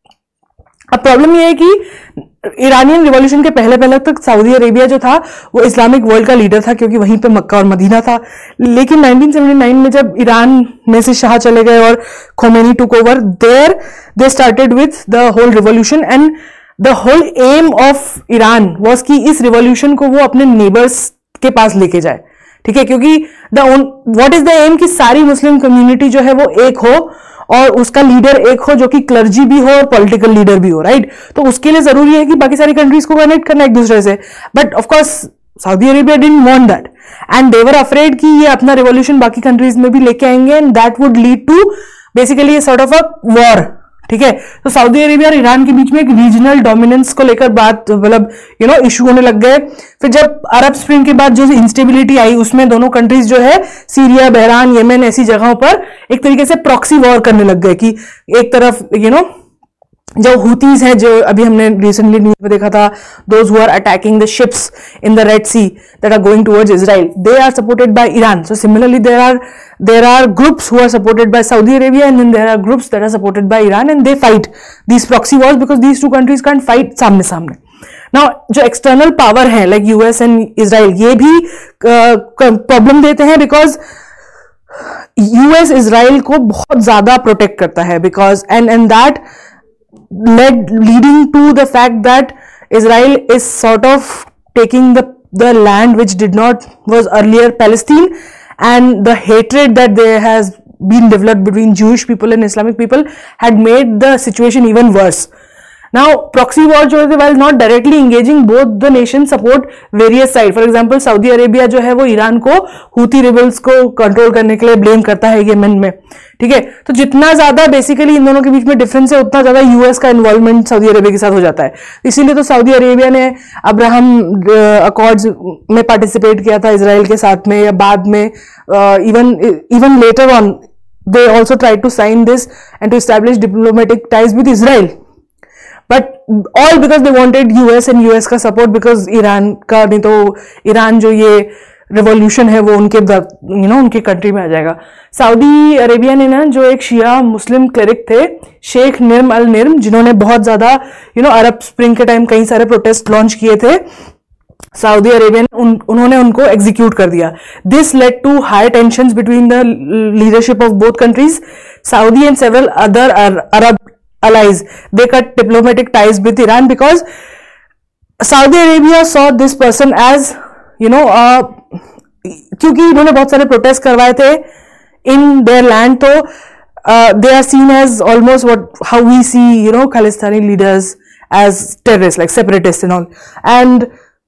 A: अब प्रॉब्लम ये है कि ईरानियन रिवॉल्यूशन के पहले पहले तक सऊदी अरेबिया जो था वो इस्लामिक वर्ल्ड का लीडर था, क्योंकि वहीं पे मक्का और मदीना था. लेकिन नाइनटीन सेवेंटी नाइन में जब ईरान में से शाह चले गए और Khomeini took over, there they started with the whole revolution, and the whole aim of Iran was कि इस रिवॉल्यूशन को वो अपने नेबर्स के पास लेके जाए. ठीक है. क्योंकि the what is the aim कि सारी मुस्लिम कम्युनिटी जो है वो एक हो और उसका लीडर एक हो जो कि क्लर्जी भी हो और पॉलिटिकल लीडर भी हो. राइट. तो उसके लिए जरूरी है कि बाकी सारी कंट्रीज को कनेक्ट करना एक दूसरे से. But of course Saudi Arabia didn't want that, and they were afraid कि ये अपना रिवॉल्यूशन बाकी कंट्रीज में भी लेके आएंगे, and that would lead to basically sort of a war. ठीक है. तो सऊदी अरेबिया और ईरान के बीच में एक रीजनल डोमिनेंस को लेकर बात मतलब यू नो इशू होने लग गए. फिर जब अरब स्प्रिंग के बाद जो इंस्टेबिलिटी आई, उसमें दोनों कंट्रीज जो है सीरिया, बहरान, येमेन ऐसी जगहों पर एक तरीके से प्रॉक्सी वॉर करने लग गए कि एक तरफ यू you नो know, जो हुतीज हैं, जो अभी हमने रिसेंटली न्यूज में देखा था, those who are attacking the ships in the red sea that are going towards Israel, they are supported by Iran. So similarly there are there are groups who are supported by Saudi Arabia, and then there are groups that are supported by Iran, and they fight these proxy wars because these two countries can't fight सामने सामने. नाउ जो एक्सटर्नल पावर है लाइक यूएस एंड इजराइल, ये भी प्रॉब्लम uh, देते हैं बिकॉज यूएस इजराइल को बहुत ज्यादा प्रोटेक्ट करता है, because and and that led leading to the fact that Israel is sort of taking the the land which did not was earlier Palestine, and the hatred that there has been developed between Jewish people and Islamic people had made the situation even worse. Now proxy war जो है while not directly engaging, both the nations support various sides. For example Saudi Arabia जो है वो ईरान को हूती रिबल्स को कंट्रोल करने के लिए ब्लेम करता है येमेन में. ठीक है. तो जितना ज्यादा बेसिकली इन दोनों के बीच में डिफरेंस है, उतना ज्यादा यूएस का इन्वॉल्वमेंट सऊदी अरेबिया के साथ हो जाता है. इसीलिए तो सऊदी अरेबिया ने अब्राहम अकॉर्ड्स में पार्टिसिपेट किया था इजराइल के साथ में, या बाद में even even later on they also try to sign this and to establish diplomatic ties with Israel, but all because they wanted US and US का सपोर्ट, बिकॉज ईरान का नहीं तो ईरान जो ये रिवॉल्यूशन है वो उनके यू नो उनके कंट्री में आ जाएगा. सऊदी अरेबिया ने ना जो एक शिया मुस्लिम क्लेरिक थे शेख निर्म अल निर्म, जिन्होंने बहुत ज्यादा यू नो अरब स्प्रिंग के टाइम कई सारे प्रोटेस्ट लॉन्च किए थे, सऊदी अरेबिया ने उन, उन्होंने उनको एग्जीक्यूट कर दिया. This led to high tensions between the leadership of both countries. Saudi and several other Arab allies they cut diplomatic ties with Iran because Saudi Arabia saw this person as you know uh, क्योंकि इन्होंने बहुत सारे प्रोटेस्ट करवाए थे in their land, तो uh, they are seen as almost what how we see you know Khalistani leaders as terrorists like separatists and all, and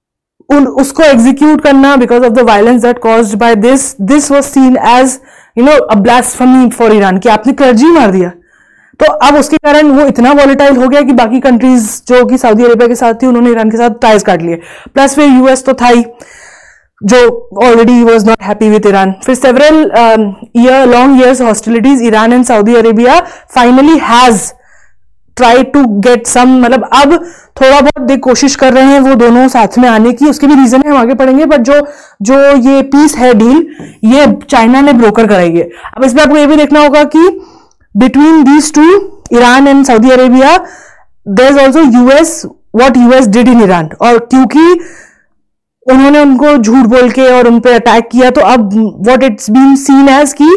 A: उन उसको एग्जीक्यूट करना because of the violence that caused by this this was seen as you know a blasphemy for Iran, कि आपने क्लर्जी मार दिया। तो अब उसके कारण वो इतना वॉलेटाइल हो गया कि बाकी कंट्रीज जो कि सऊदी अरेबिया के साथ थी उन्होंने ईरान के साथ टाइज काट लिए, प्लस फिर यूएस तो था ही जो already was not happy with Iran. फिर several year long years hostilities, Iran and Saudi Arabia finally has try to get some, मतलब अब थोड़ा बहुत दे कोशिश कर रहे हैं वो दोनों साथ में आने की। उसके भी रीजन है, हम आगे पढ़ेंगे, बट जो जो ये पीस है डील, ये चाइना ने ब्रोकर कराई है। अब इसमें आपको ये भी देखना होगा कि between these two, Iran and Saudi Arabia, there is also US, what US did in Iran, और क्योंकि उन्होंने उनको झूठ बोल के और उन पे अटैक किया, तो अब what it's been seen as कि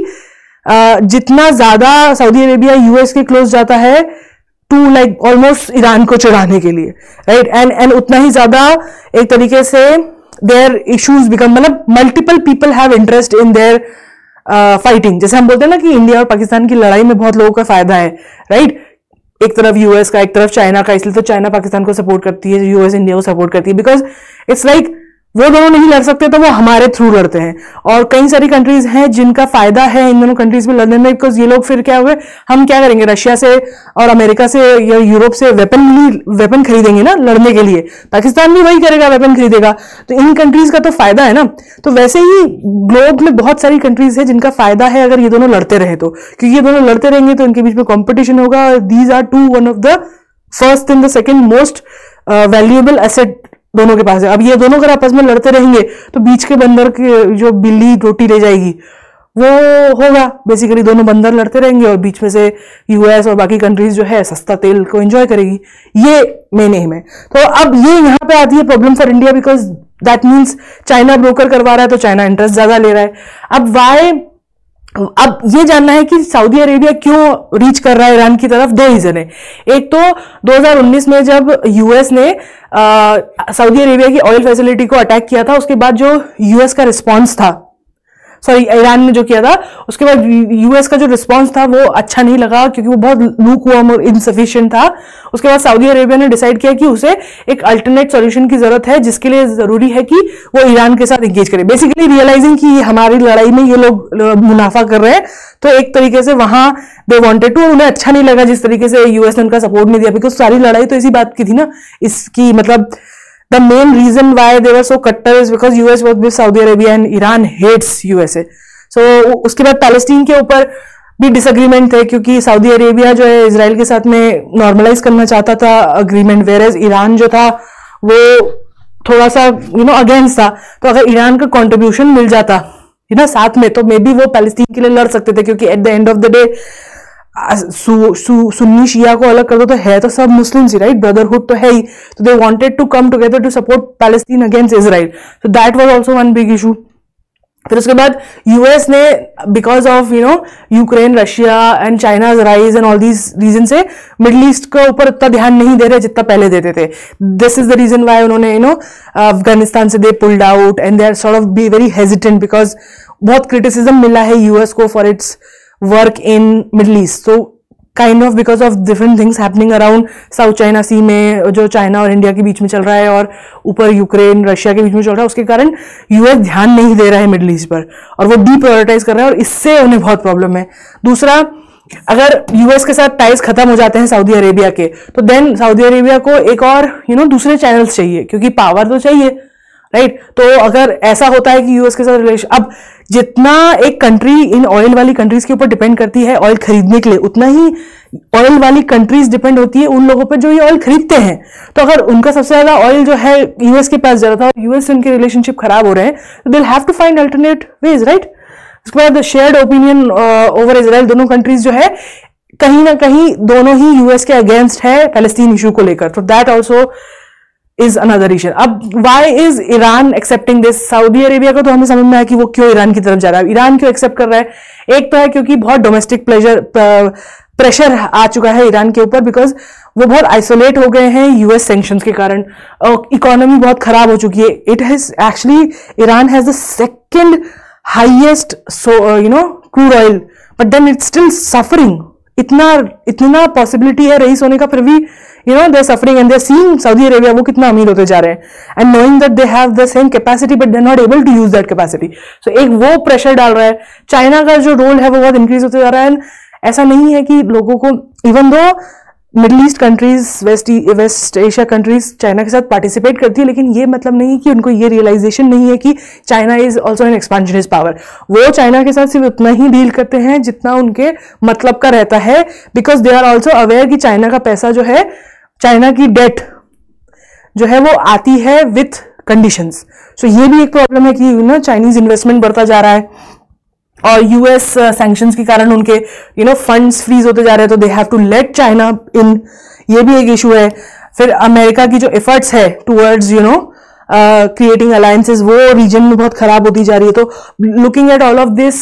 A: जितना ज्यादा सऊदी अरेबिया यूएस के क्लोज जाता है टू लाइक ऑलमोस्ट ईरान को चढ़ाने के लिए, राइट, एंड एंड उतना ही ज्यादा एक तरीके से देयर इश्यूज बिकम, मतलब multiple people have interest in their fighting. जैसे हम बोलते हैं ना कि इंडिया और पाकिस्तान की लड़ाई में बहुत लोगों का फायदा है, राइट, एक तरफ यूएस का, एक तरफ चाइना का, इसलिए तो चाइना पाकिस्तान को सपोर्ट करती है, यूएस इंडिया को सपोर्ट करती है, बिकॉज इट्स लाइक वो दोनों नहीं लड़ सकते तो वो हमारे थ्रू लड़ते हैं। और कई सारी कंट्रीज हैं जिनका फायदा है इन दोनों कंट्रीज में लड़ने में, बिकॉज ये लोग फिर क्या हुए, हम क्या करेंगे, रशिया से और अमेरिका से या यूरोप से वेपन वेपन खरीदेंगे ना लड़ने के लिए, पाकिस्तान भी वही करेगा, वेपन खरीदेगा, तो इन कंट्रीज का तो फायदा है ना। तो वैसे ही ग्लोब में बहुत सारी कंट्रीज है जिनका फायदा है अगर ये दोनों लड़ते रहे तो, क्योंकि ये दोनों लड़ते रहेंगे तो इनके बीच में कॉम्पिटिशन होगा। These are two one of the first and the second most valuable asset दोनों के पास है। अब ये दोनों अगर आपस में लड़ते रहेंगे तो बीच के बंदर की जो बिल्ली रोटी ले जाएगी वो होगा, बेसिकली दोनों बंदर लड़ते रहेंगे और बीच में से यूएस और बाकी कंट्रीज जो है सस्ता तेल को एंजॉय करेगी। ये मेन एम है। तो अब ये यहाँ पे आती है problem for India, because that means China broker करवा रहा है तो चाइना इंटरेस्ट ज्यादा ले रहा है। अब वाई, अब ये जानना है कि सऊदी अरेबिया क्यों रीच कर रहा है ईरान की तरफ। दो रीजन है। एक तो दो हज़ार उन्नीस में जब यूएस ने सऊदी अरेबिया की ऑयल फैसिलिटी को अटैक किया था, उसके बाद जो यूएस का रिस्पांस था, सॉरी ईरान ने जो किया था, उसके बाद यूएस का जो रिस्पांस था वो अच्छा नहीं लगा क्योंकि वो बहुत लूकवार्म और इनसफिशिएंट था। उसके बाद सऊदी अरेबिया ने डिसाइड किया कि उसे एक अल्टरनेट सॉल्यूशन की जरूरत है, जिसके लिए जरूरी है कि वो ईरान के साथ एंगेज करे, बेसिकली रियलाइजिंग कि हमारी लड़ाई में ये लोग मुनाफा कर रहे हैं। तो एक तरीके से वहां दे वांटेड टू, उन्हें अच्छा नहीं लगा जिस तरीके से यूएस ने उनका सपोर्ट नहीं दिया, बिकॉज सारी लड़ाई तो इसी बात की थी ना, इसकी मतलब the main reason why they were so cutter is because U S was with Saudi Arabia and Iran hates U S A. So उसके बाद पैलेस्टीन के ऊपर भी डिसएग्रीमेंट थे क्योंकि सऊदी अरेबिया जो है इजराइल के साथ में नॉर्मलाइज करना चाहता था अग्रीमेंट, वेरेज ईरान जो था वो थोड़ा सा यू नो अगेंस्ट था। तो अगर ईरान का कंट्रीब्यूशन मिल जाता यू नो साथ में, तो मे बी वो पैलेस्टीन के लिए लड़ सकते थे, क्योंकि at the end of the day सु, सु, सुन्नी शिया को अलग कर दो तो है तो सब मुस्लिम्स ही, राइट, ब्रदरहुड तो है ही। तो they wanted to come together to support Palestine against Israel, so that was also one big issue. फिर उसके बाद यूएस ने because of you know Ukraine, Russia and China's rise and all these reason से मिडिल ईस्ट के ऊपर उतना ध्यान नहीं दे रहे जितना पहले देते थे। This is the reason why उन्होंने यू नो अफगानिस्तान से they pulled out and they are sort of be very hesitant, because बहुत क्रिटिसिज्म मिला है यूएस को for its work in Middle East. So kind of because of different things happening around South China Sea में जो चाइना और इंडिया के बीच में चल रहा है और ऊपर यूक्रेन रशिया के बीच में चल रहा है, उसके कारण यूएस ध्यान नहीं दे रहा है मिडिल ईस्ट पर और वो डीप्रायोरिटाइज कर रहा है और इससे उन्हें बहुत प्रॉब्लम है। दूसरा, अगर यूएस के साथ टाइज खत्म हो जाते हैं सऊदी अरेबिया के, तो देन सऊदी अरेबिया को एक और यू नो दूसरे चैनल्स चाहिए, क्योंकि पावर तो चाहिए, राइट। तो अगर ऐसा होता है कि यूएस के साथ रिलेशन, अब जितना एक कंट्री इन ऑयल वाली कंट्रीज के ऊपर डिपेंड करती है ऑयल खरीदने के लिए, उतना ही ऑयल वाली कंट्रीज डिपेंड होती है उन लोगों पर जो ये ऑयल खरीदते हैं। तो अगर उनका सबसे ज्यादा ऑयल जो है यूएस के पास जा रहा था और यूएस से उनके रिलेशनशिप खराब हो रहे हैं, तो they will have to find alternate ways, right. उसके बाद शेयर्ड ओपिनियन ओवर इजराइल, दोनों कंट्रीज जो है कहीं ना कहीं दोनों ही यूएस के अगेंस्ट है पैलेस्टीन इशू को लेकर, तो that also is another reason. अब why is Iran accepting this? Saudi Arabia को तो हमें समझ में आया कि वो क्यों ईरान की तरफ जा रहा है। ईरान क्यों एक्सेप्ट कर रहा है? एक तो है क्योंकि बहुत डोमेस्टिक प्लेजर प्रेशर आ चुका है ईरान के ऊपर, बिकॉज वो बहुत आइसोलेट हो गए हैं यूएस सैंक्शंस के कारण, इकोनॉमी बहुत खराब हो चुकी है। It has actually, Iran has the second highest you know crude oil, but then it's still suffering इतना इतना पॉसिबिलिटी है रईस होने का, फिर भी you know they are suffering and they are seeing Saudi Arabia वो कितना अमीर होते जा रहे हैं and knowing that they have the same capacity but they are not able to use that capacity. So एक वो प्रेशर डाल रहा है. चाइना का जो रोल है वो बहुत इंक्रीज होते जा रहा है. एंड ऐसा नहीं है कि लोगों को, even though Middle East countries, West West Asia countries China के साथ पार्टिसिपेट करती है, लेकिन ये मतलब नहीं कि उनको ये रियलाइजेशन नहीं है कि China is also an expansionist power. वो चाइना के साथ सिर्फ उतना ही डील करते हैं जितना उनके मतलब का रहता है, because they are also aware कि चाइना का पैसा जो है, चाइना की डेट जो है वो आती है विथ कंडीशंस. सो ये भी एक प्रॉब्लम है कि ना चाइनीज इन्वेस्टमेंट बढ़ता जा रहा है और यूएस सैंक्शंस के कारण उनके यू नो फंड्स फ्रीज होते जा रहे हैं, तो they have to let China in. ये भी एक इशू है. फिर अमेरिका की जो एफर्ट्स है towards you know creating alliances, वो रीजन में बहुत खराब होती जा रही है. तो looking at all of this,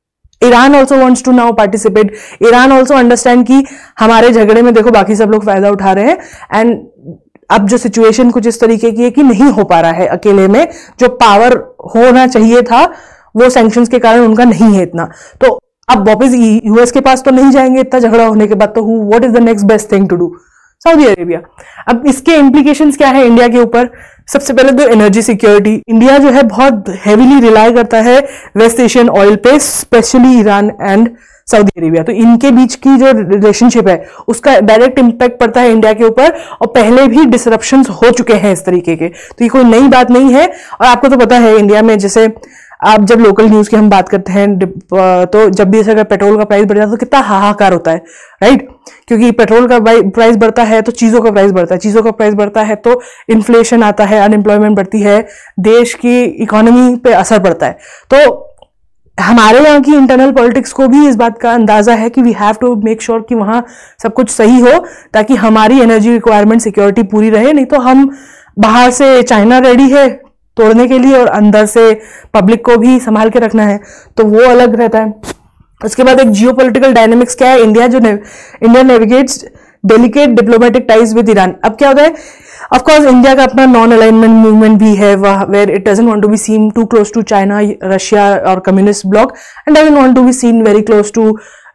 A: Iran also wants to now participate. Iran also understand कि हमारे झगड़े में देखो बाकी सब लोग फायदा उठा रहे हैं, एंड अब जो सिचुएशन कुछ इस तरीके की है कि नहीं हो पा रहा है अकेले में, जो पावर होना चाहिए था वो सैंक्शंस के कारण उनका नहीं है इतना. तो अब वापस यूएस के पास तो नहीं जाएंगे इतना झगड़ा होने के बाद, तो who what is the next best thing to do? Saudi Arabia. अब इसके इम्प्लीकेशंस क्या है इंडिया के ऊपर? सबसे पहले तो एनर्जी सिक्योरिटी. इंडिया जो है बहुत हेवीली रिलाई करता है वेस्ट एशियन ऑयल पे, specially Iran and Saudi Arabia. तो इनके बीच की जो रिलेशनशिप है उसका डायरेक्ट इंपैक्ट पड़ता है इंडिया के ऊपर, और पहले भी डिसरप्शंस हो चुके हैं इस तरीके के. तो ये कोई नई बात नहीं है. और आपको तो पता है इंडिया में, जैसे आप जब लोकल न्यूज की हम बात करते हैं तो जब भी अगर पेट्रोल का प्राइस बढ़ जाता है तो कितना हाहाकार होता है, राइट? क्योंकि पेट्रोल का प्राइस बढ़ता है तो चीजों का प्राइस बढ़ता है, चीजों का प्राइस बढ़ता है तो इन्फ्लेशन आता है, अनएम्प्लॉयमेंट बढ़ती है, देश की इकोनॉमी पे असर पड़ता है. तो हमारे यहाँ की इंटरनल पॉलिटिक्स को भी इस बात का अंदाजा है कि we have to make sure कि वहां सब कुछ सही हो, ताकि हमारी एनर्जी रिक्वायरमेंट सिक्योरिटी पूरी रहे. नहीं तो हम बाहर से, चाइना रेडी है तोड़ने के लिए और अंदर से पब्लिक को भी संभाल के रखना है, तो वो अलग रहता है. उसके बाद एक जियोपॉलिटिकल डायनेमिक्स क्या है? इंडिया जो India navigates delicate diplomatic ties with Iran. अब क्या होता है, ऑफ कोर्स इंडिया का अपना नॉन अलाइनमेंट मूवमेंट भी है, where it doesn't want to be seen too close to China, Russia और communist bloc, and doesn't want to be seen very close to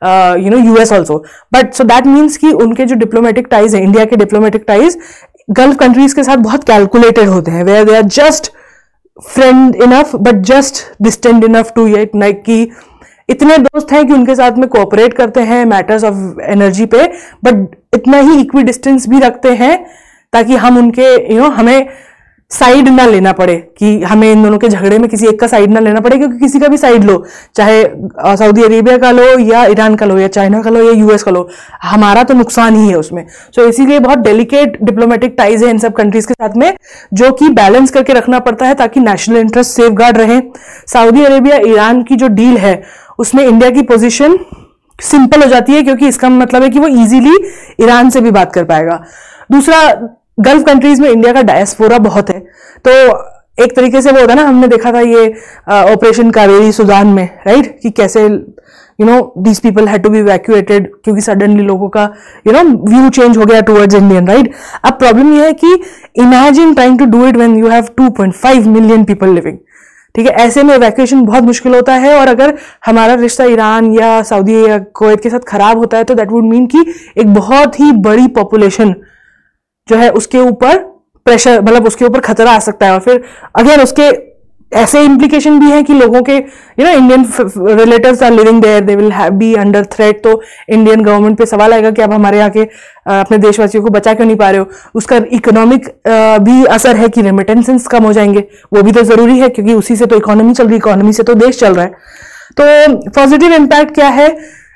A: you know US also. But so that means कि उनके जो डिप्लोमेटिक टाइज है, इंडिया के डिप्लोमेटिक टाइज गल्फ कंट्रीज के साथ बहुत कैलकुलेटेड होते हैं, where they are just friend enough but just distant enough to ये लाइक कि इतने दोस्त हैं कि उनके साथ में कोऑपरेट करते हैं मैटर्स ऑफ एनर्जी पे, बट इतना ही इक्वी डिस्टेंस भी रखते हैं ताकि हम उनके यू नो हमें साइड ना लेना पड़े, कि हमें इन दोनों के झगड़े में किसी एक का साइड ना लेना पड़े, क्योंकि किसी का भी साइड लो, चाहे सऊदी अरेबिया का लो या ईरान का लो या चाइना का लो या यूएस का लो, हमारा तो नुकसान ही है उसमें. सो so, इसीलिए बहुत डेलिकेट डिप्लोमेटिक टाइज है इन सब कंट्रीज के साथ में, जो कि बैलेंस करके रखना पड़ता है ताकि नेशनल इंटरेस्ट सेफ गार्ड रहे. सऊदी अरेबिया ईरान की जो डील है उसमें इंडिया की पोजिशन सिंपल हो जाती है, क्योंकि इसका मतलब है कि वो इजीली ईरान से भी बात कर पाएगा. दूसरा, गल्फ कंट्रीज में इंडिया का डायस्पोरा बहुत है, तो एक तरीके से वो होता है ना, हमने देखा था ये ऑपरेशन कावेरी सूडान में, राइट, कि कैसे you know these people had to be evacuated क्योंकि सडनली लोगों का यू नो व्यू चेंज हो गया टुवर्ड्स इंडियन, राइट. अब प्रॉब्लम ये है कि imagine trying to do it when you have two point five million people living, ठीक है. ऐसे में इवैक्यूएशन बहुत मुश्किल होता है, और अगर हमारा रिश्ता ईरान या सऊदी या कुवैत के साथ खराब होता है तो दैट वुड मीन कि एक बहुत ही बड़ी पॉपुलेशन जो है उसके ऊपर प्रेशर, मतलब उसके ऊपर खतरा आ सकता है. और फिर अगेन उसके ऐसे इम्प्लीकेशन भी हैं कि लोगों के you know Indian relatives are living there, they will be under threat. तो इंडियन गवर्नमेंट पे सवाल आएगा कि अब हमारे यहाँ के अपने देशवासियों को बचा क्यों नहीं पा रहे हो. उसका इकोनॉमिक भी असर है कि रेमिटेंसेस कम हो जाएंगे, वो भी तो जरूरी है क्योंकि उसी से तो इकोनॉमी चल रही है, इकोनॉमी से तो देश चल रहा है. तो पॉजिटिव इम्पैक्ट क्या है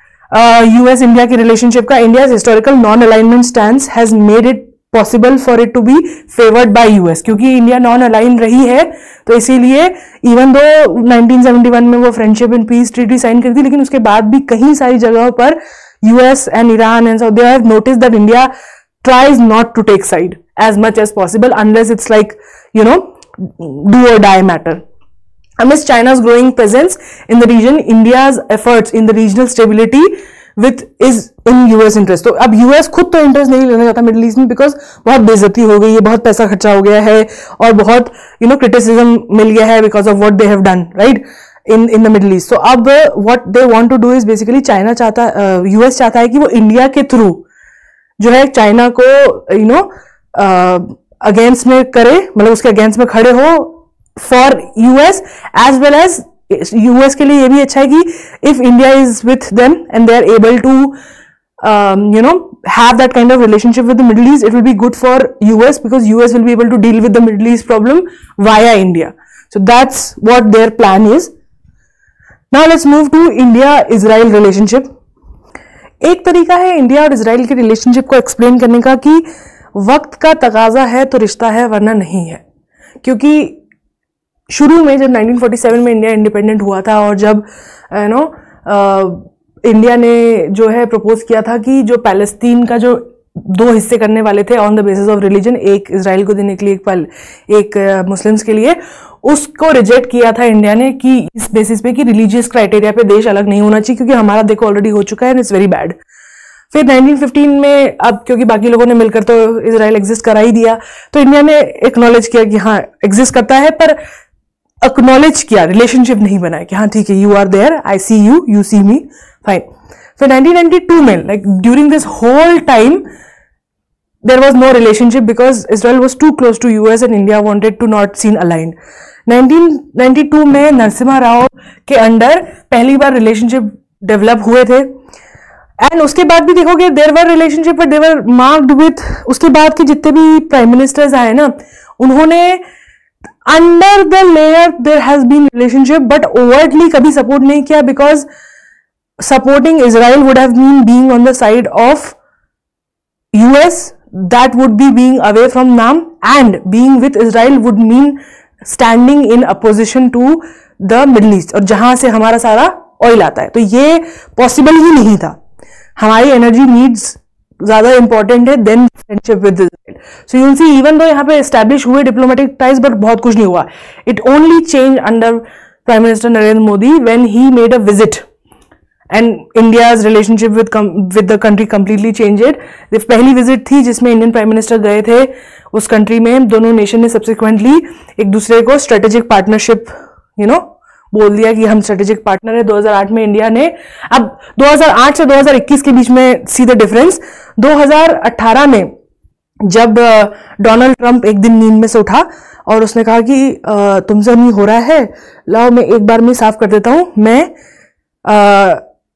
A: यूएस इंडिया की रिलेशनशिप का? India historical non alignment stand has made it possible for it to be favoured by US. क्योंकि इंडिया नॉन अलाइन रही है तो इसीलिए even though nineteen seventy one में वो friendship and peace treaty sign करी थी, लेकिन उसके बाद भी कहीं सारी जगहों पर US and Iran and Saudi have notice that India tries not to take side as much as possible unless it's like you know do or die matter. Amidst China's growing presence in the region, India's efforts in the regional stability with is in U S interest. तो अब U S खुद तो इंटरेस्ट नहीं लेना चाहता मिडिल ईस्ट में, बिकॉज बहुत बेइज्जती हो गई है, बहुत पैसा खर्चा हो गया है और बहुत यू नो क्रिटिसिज्म मिल गया है because of what they have done, right. In in the Middle East. So अब what they want to do is basically, China चाहता, यूएस uh, चाहता है कि वो इंडिया के थ्रू जो है चाइना को यू नो अगेंस्ट में करे, मतलब उसके अगेंस्ट में खड़े हो for US, as well as US के लिए ये भी अच्छा है कि if India is with them and they are able to you know have that kind of relationship with the Middle East, it will be good for U S because U S will be able to deal with the Middle East problem via India. So that's what their plan is. Now let's move to India-Israel relationship. एक तरीका है इंडिया और इजराइल के रिलेशनशिप को एक्सप्लेन करने का कि वक्त का तकाजा है तो रिश्ता है वरना नहीं है. क्योंकि शुरू में जब नाइनटीन फोर्टी सेवन में इंडिया इंडिपेंडेंट हुआ था और जब यू नो इंडिया ने जो है प्रपोज किया था कि जो पैलेस्तीन का जो दो हिस्से करने वाले थे on the basis of religion, एक इजराइल को देने के लिए, एक एक मुस्लिम्स के लिए, उसको रिजेक्ट किया था इंडिया ने कि इस बेसिस पे कि रिलीजियस क्राइटेरिया पे देश अलग नहीं होना चाहिए क्योंकि हमारा देखो ऑलरेडी हो चुका है एंड इट्स वेरी बैड. फिर नाइनटीन फिफ्टीन में अब क्योंकि बाकी लोगों ने मिलकर तो इजराइल एग्जिस्ट करा ही दिया, तो इंडिया ने एक्नॉलेज किया कि हाँ एग्जिस्ट करता है, पर एक्नॉलेज किया, रिलेशनशिप नहीं बनाया कि हाँ ठीक है you are there, I see you, you see me, fine. फिर नाइनटीन नाइंटी टू में like during this whole time there was no relationship because Israel was too close to U S and India wanted to not seen aligned. Nineteen ninety two में नरसिम्हा राव के अंडर पहली बार रिलेशनशिप डेवलप हुए थे एंड उसके बाद भी देखोगे there were relationship but they were marked with, उसके बाद के जितने भी प्राइम मिनिस्टर्स आए ना उन्होंने under the layer there has been relationship but overtly कभी सपोर्ट नहीं किया because supporting Israel would have been being on the side of U S. That would be being away from Nam, and being with Israel would mean standing in opposition to the Middle East, और जहां से हमारा सारा ऑयल आता है, तो ये पॉसिबल ही नहीं था. हमारी एनर्जी नीड्स ज्यादा इंपॉर्टेंट है than friendship with Israel. So you will see even though यहाँ पे एस्टैब्लिश हुए डिप्लोमेटिक टाइज बट बहुत कुछ नहीं हुआ. It only change under prime minister Narendra Modi when he made a visit and India's relationship with with the country completely changed. पहली विजिट थी जिसमें इंडियन प्राइम मिनिस्टर गए थे उस कंट्री में, दोनों नेशन ने सब्सिक्वेंटली एक दूसरे को स्ट्रेटेजिक पार्टनरशिप यू नो बोल दिया कि हम स्ट्रेटेजिक पार्टनर है. दो हज़ार आठ में इंडिया ने, अब दो हज़ार आठ से दो हज़ार इक्कीस के बीच में सी द डिफरेंस. दो हज़ार अठारह में जब डोनाल्ड ट्रंप एक दिन नींद में से उठा और उसने कहा कि तुमसे नहीं हो रहा है, लाओ मैं एक बार में साफ कर देता हूं, मैं आ,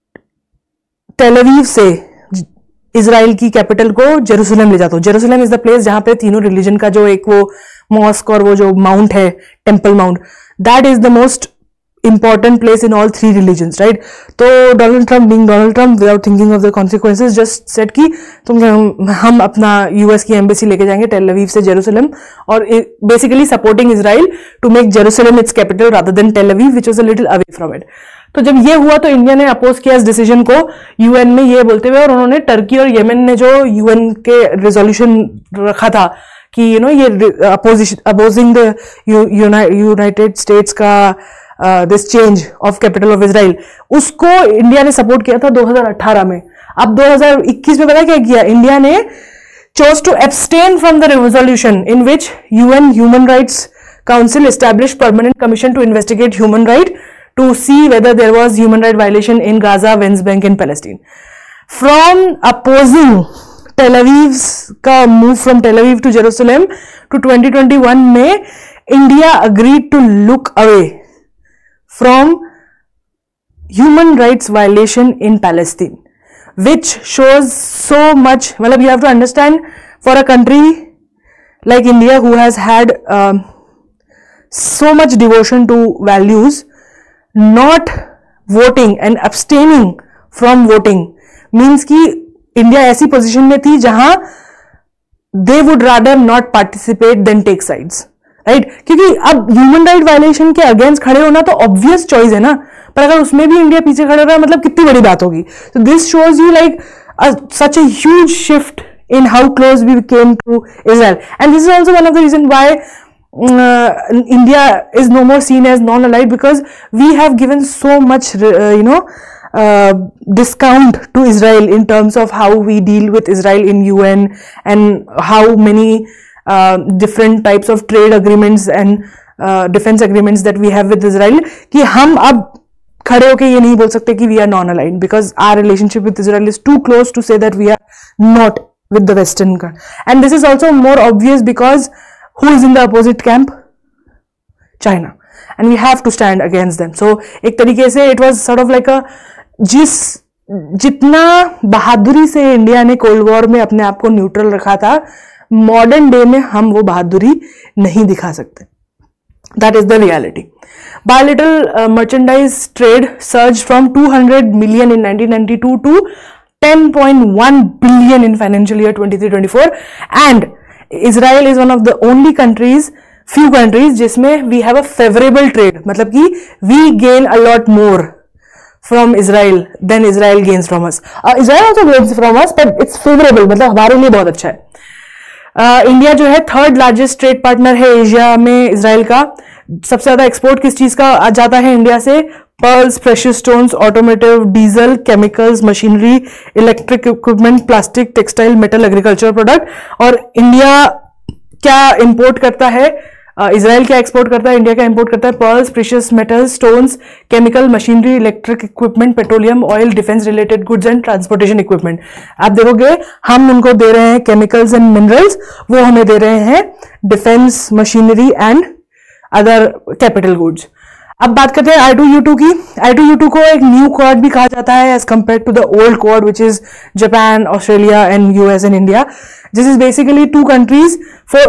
A: टेल अवीव से इजराइल की कैपिटल को जेरूसलम ले जाता हूं. जेरूसलम इज द प्लेस जहां पे तीनों रिलीजन का जो एक वो मॉस्क और वो जो माउंट है, temple mount, that is the most important place in all three religions, right. तो Donald Trump being Donald Trump without thinking of the consequences just said कि तुम हम अपना यूएस की एम्बेसी लेके जाएंगे टेल अवीव से जेरूसलम, और basically supporting Israel to make Jerusalem its capital rather than Tel Aviv which was a little away from it. तो जब ये हुआ तो इंडिया ने अपोज किया इस डिसीजन को यूएन में, ये बोलते हुए, और उन्होंने टर्की और येमेन ने जो यूएन के रेजोल्यूशन रखा था कि यू नो ये opposition opposing the United States का this change of capital of Israel, उसको इंडिया ने सपोर्ट किया था दो हज़ार अठारह में. अब दो हज़ार इक्कीस में पता क्या किया इंडिया ने? chose to abstain from the resolution in which U N Human Rights Council established permanent commission to investigate human right to see whether there was human right violation in Gaza, West Bank and Palestine. From opposing Tel Aviv's का move from Tel Aviv to Jerusalem to twenty twenty-one में India agreed to look away from human rights violation in Palestine, which shows so much. मतलब you have to understand, for a country like India who has had um, so much devotion to values, not voting and abstaining from voting means कि इंडिया ऐसी पोजीशन में थी जहां they would rather not participate than take sides, right? क्योंकि अब ह्यूमन राइट वायलेशन के अगेंस्ट खड़े होना तो ऑब्वियस चॉइस है ना, पर अगर उसमें भी इंडिया पीछे खड़ा रहा मतलब कितनी बड़ी बात होगी. So this shows you like a, such a huge shift in how close we came to Israel, and this is also one of the reasons why uh, India is no more seen as non-allied, because we have given so much uh, you know uh, discount to Israel in terms of how we deal with Israel in U N and how many uh, different types of trade agreements and defence agreements that we have with Israel कि हम अब खड़े होके ये नहीं बोल सकते कि we are non aligned, because our relationship with Israel is too close to say that we are not with the western country. And this is also more obvious because who is in the opposite camp? China. And we have to stand against them. So एक तरीके से it was sort of like a, जिस जितना बहादुरी से इंडिया ने कोल्ड वॉर में अपने आप को न्यूट्रल रखा था, मॉडर्न डे में हम वो बहादुरी नहीं दिखा सकते. That is the reality. Bilateral merchandise trade surged from two hundred million in nineteen ninety-two to ten point one billion in financial year twenty-three twenty-four, and Israel is one of the only countries, few countries जिसमें we have a favorable trade. मतलब कि we gain a lot more from Israel than Israel gains from us. uh, Israel also gains from us, but it's favorable. मतलब हमारे लिए बहुत अच्छा है. इंडिया uh, जो है थर्ड लार्जेस्ट ट्रेड पार्टनर है एशिया में इसराइल का. सबसे ज्यादा एक्सपोर्ट किस चीज का जाता है इंडिया से? Pearls, precious stones, automotive, diesel, chemicals, machinery, electric equipment, plastic, textile, metal, agriculture product. और इंडिया क्या इंपोर्ट करता है? इसराइल uh, क्या एक्सपोर्ट करता है? इंडिया क्या इंपोर्ट करता है? Pearls, precious metals, stones, chemical, machinery, electric equipment, petroleum, oil, defence related goods and transportation equipment. आप देखोगे हम उनको दे रहे हैं केमिकल्स एंड मिनरल्स, वो हमें दे रहे हैं defence machinery and other capital goods. अब बात करते हैं आई टू यू टू की. आई टू यू टू को एक न्यू क्वाड भी कहा जाता है as compare to the old quad which is Japan, Australia and US and India. This is basically two countries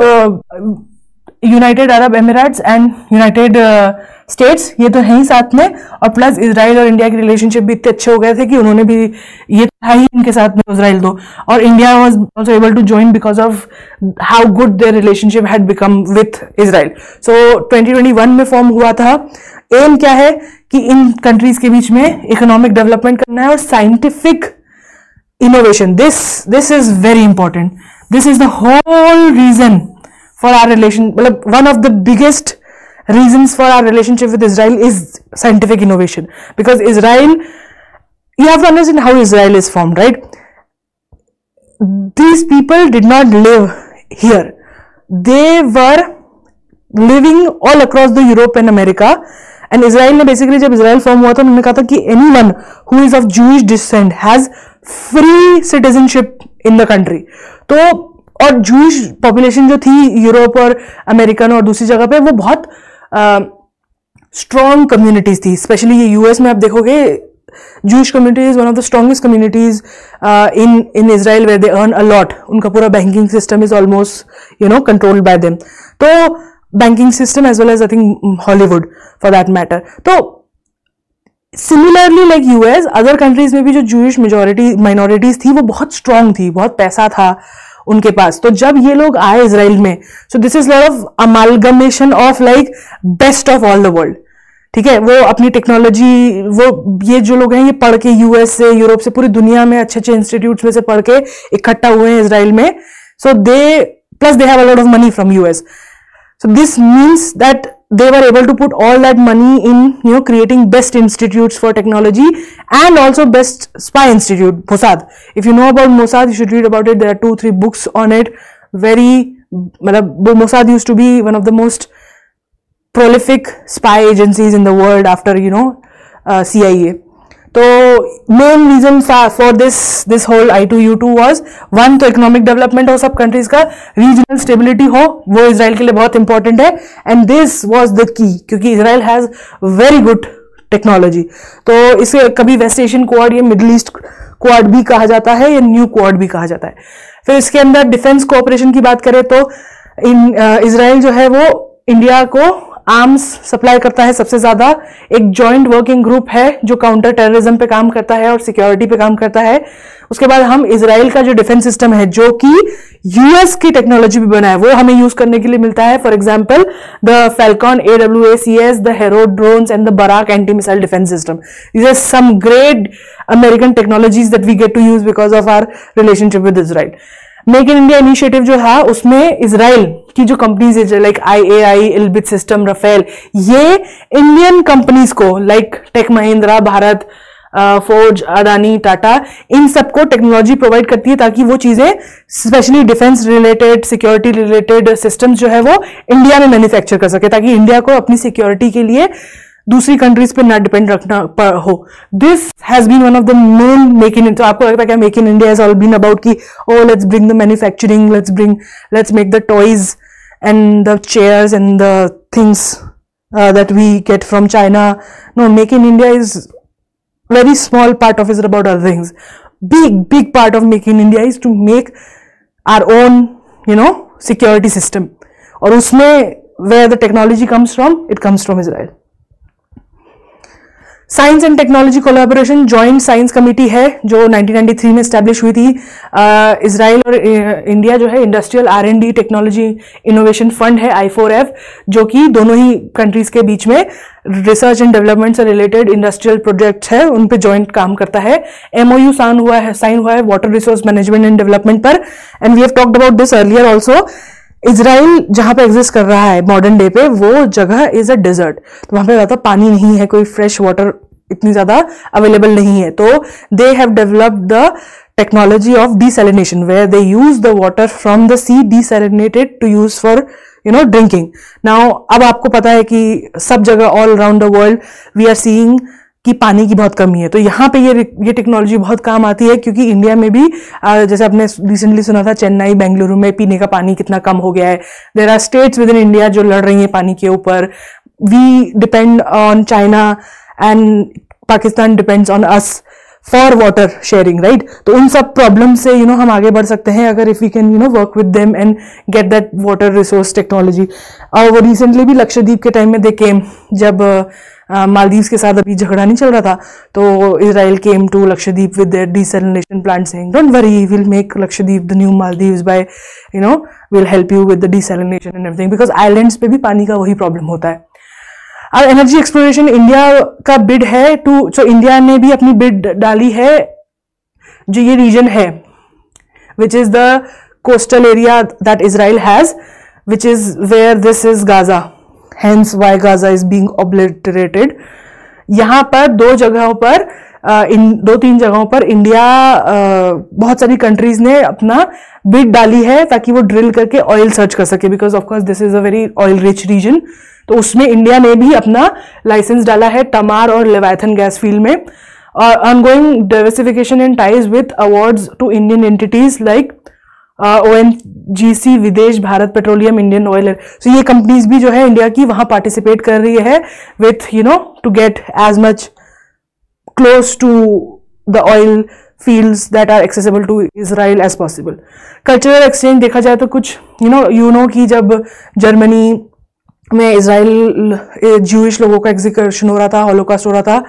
A: for United Arab Emirates and United States. ये तो है ही साथ में, और प्लस इजराइल और इंडिया के रिलेशनशिप भी इतने अच्छे हो गए थे कि उन्होंने भी, ये था ही इनके साथ में इजराइल दो, और India was also able to join because of how good their relationship had become with Israel. So twenty twenty one में फॉर्म हुआ था. एम क्या है कि इन कंट्रीज के बीच में इकोनॉमिक डेवलपमेंट करना है और scientific innovation. This this is very important. This is the whole reason for our relation, मतलब one of the biggest reasons for our relationship with Israel is scientific innovation, because Israel, you have to understand how Israel is formed, right? These people did not live here. They were living all across the Europe and America, and Israel ने basically जब Israel form हुआ था उन्होंने कहा था कि anyone who is of Jewish descent has free citizenship in the country. तो और जूइश पॉपुलेशन जो थी यूरोप और अमेरिकन और दूसरी जगह पे, वो बहुत स्ट्रॉन्ग कम्युनिटीज थी. स्पेशली ये यूएस में आप देखोगे Jewish community is one of the strongest communities in in Israel where they earn a lot. उनका पूरा banking system is almost you know controlled by them. तो banking system as well as I think Hollywood for that matter. तो similarly like US, other countries में भी जो जूइश मेजोरिटी माइनॉरिटीज थी वो बहुत स्ट्रांग थी, बहुत पैसा था उनके पास. तो जब ये लोग आए इजराइल में, so this is lot of amalgamation of like best of all the world. ठीक है, वो अपनी टेक्नोलॉजी, वो ये जो लोग हैं ये पढ़ के यूएस से, यूरोप से, पूरी दुनिया में अच्छे अच्छे इंस्टीट्यूट्स में से पढ़ के इकट्ठा हुए हैं इजराइल में. So they plus they have a lot of money from US. So this means that they were able to put all that money in, you know, creating best institutes for technology and also best spy institute, Mossad. If you know about Mossad, you should read about it. There are two, three books on it. Very, Mossad used to be one of the most prolific spy agencies in the world after, you know, uh, C I A. तो main reason for this this whole I two U two was one, तो इकोनॉमिक डेवलपमेंट हो सब कंट्रीज का, रीजनल स्टेबिलिटी हो, वो इजराइल के लिए बहुत इंपॉर्टेंट है. And this was the key, क्योंकि Israel has very good technology. तो इसे कभी वेस्ट एशियन क्वाड या मिडिल ईस्ट क्वाड भी कहा जाता है या न्यू क्वाड भी कहा जाता है. फिर इसके अंदर डिफेंस कोऑपरेशन की बात करें तो इन इजराइल जो है वो इंडिया को आर्म्स सप्लाई करता है सबसे ज्यादा. एक जॉइंट वर्किंग ग्रुप है जो काउंटर टेररिज्म पे काम करता है और सिक्योरिटी पे काम करता है. उसके बाद हम इजराइल का जो डिफेंस सिस्टम है जो कि यूएस की टेक्नोलॉजी भी बना है, वो हमें यूज करने के लिए मिलता है. For example the Falcon A W A C S, the Heron drones and the Barak anti missile defence system. These are some great American technologies that we get to use because of our relationship with Israel. Make in India initiative जो था उसमें इजराइल की जो कंपनीज है like I A I, Elbit systems, Rafael, ये इंडियन कंपनीज को like Tech Mahindra, Bharat Forge, Adani, Tata, इन सबको टेक्नोलॉजी प्रोवाइड करती है ताकि वो चीजें specially defence related, security related systems जो है वो इंडिया में मैन्युफैक्चर कर सके, ताकि इंडिया को अपनी सिक्योरिटी के लिए दूसरी कंट्रीज पे ना डिपेंड रखना पर हो. This has been one of the main make in. तो आपको लगता है क्या make in India has all been about कि oh let's bring the manufacturing, let's bring let's make the toys and the chairs and the things uh, that we get from China? No, Make in India is very small part of it about other things. Big, big part of Make in India is to make our own, you know, security system. और उसमें where the technology comes from, it comes from Israel. Science and technology collaboration joint science committee है जो नाइनटीन नाइंटी थ्री में स्टैब्लिश हुई थी. इजराइल और इंडिया जो है industrial R and D technology innovation fund है आई फोर एफ, जो कि दोनों ही कंट्रीज के बीच में रिसर्च एंड डेवलपमेंट से रिलेटेड इंडस्ट्रियल प्रोजेक्ट्स है उन पे जॉइंट काम करता है. एमओयू साइन हुआ है साइन हुआ है water resource management and development पर. And we have talked about this earlier also. Israel जहां पे एग्जिस्ट कर रहा है मॉडर्न डे पे, वो जगह इज अ डेजर्ट. तो वहां पे ज्यादा पानी नहीं है, कोई फ्रेश वाटर इतनी ज्यादा अवेलेबल नहीं है. तो they have developed the technology of desalination where they use the water from the sea desalinated to use for you know drinking. Now अब आपको पता है कि सब जगह all around the world we are seeing कि पानी की बहुत कमी है. तो यहाँ पे ये ये टेक्नोलॉजी बहुत काम आती है क्योंकि इंडिया में भी जैसे आपने रिसेंटली सुना था चेन्नई बेंगलुरु में पीने का पानी कितना कम हो गया है. There are states within India जो लड़ रही हैं पानी के ऊपर. We depend on China and Pakistan depends on us for water sharing, right. तो उन सब प्रॉब्लम से यू you नो know, हम आगे बढ़ सकते हैं अगर if we can you know work with them and get that water resource technology. और वो रिसेंटली भी लक्षद्वीप के टाइम में दे केम, जब मालदीव्स के साथ अभी झगड़ा नहीं चल रहा था, तो Israel came to Lakshadweep with their desalination plant saying don't worry will make Lakshadweep the new Maldives by you know will help you with the desalination and everything, because islands पे भी पानी का वही प्रॉब्लम होता है. और एनर्जी एक्सप्लोरेशन इंडिया का बिड है टू, सो इंडिया ने भी अपनी बिड डाली है. जो ये रीजन है which is the coastal area that Israel has, which is where this is Gaza, hence why Gaza is being obliterated. यहाँ पर दो जगहों पर इन दो तीन जगहों पर इंडिया बहुत सारी कंट्रीज ने अपना बिड डाली है ताकि वो ड्रिल करके ऑयल सर्च कर सके, because of course this is a very oil rich region. तो उसमें इंडिया ने भी अपना लाइसेंस डाला है तमार और लेवाथन गैस फील्ड में. और ongoing diversification and ties with awards to Indian entities like O N G C, Videsh Bharat Petroleum, Indian Oil. So ये कंपनीज भी जो है इंडिया की वहां पार्टिसिपेट कर रही है with you know to get as much close to the oil fields that are accessible to Israel as possible. Cultural exchange देखा जाए तो कुछ यू नो यू नो कि जब जर्मनी में इजराइल ज्यूइश लोगों का एग्जीक्यूशन हो रहा था, हॉलोकॉस्ट हो रहा था,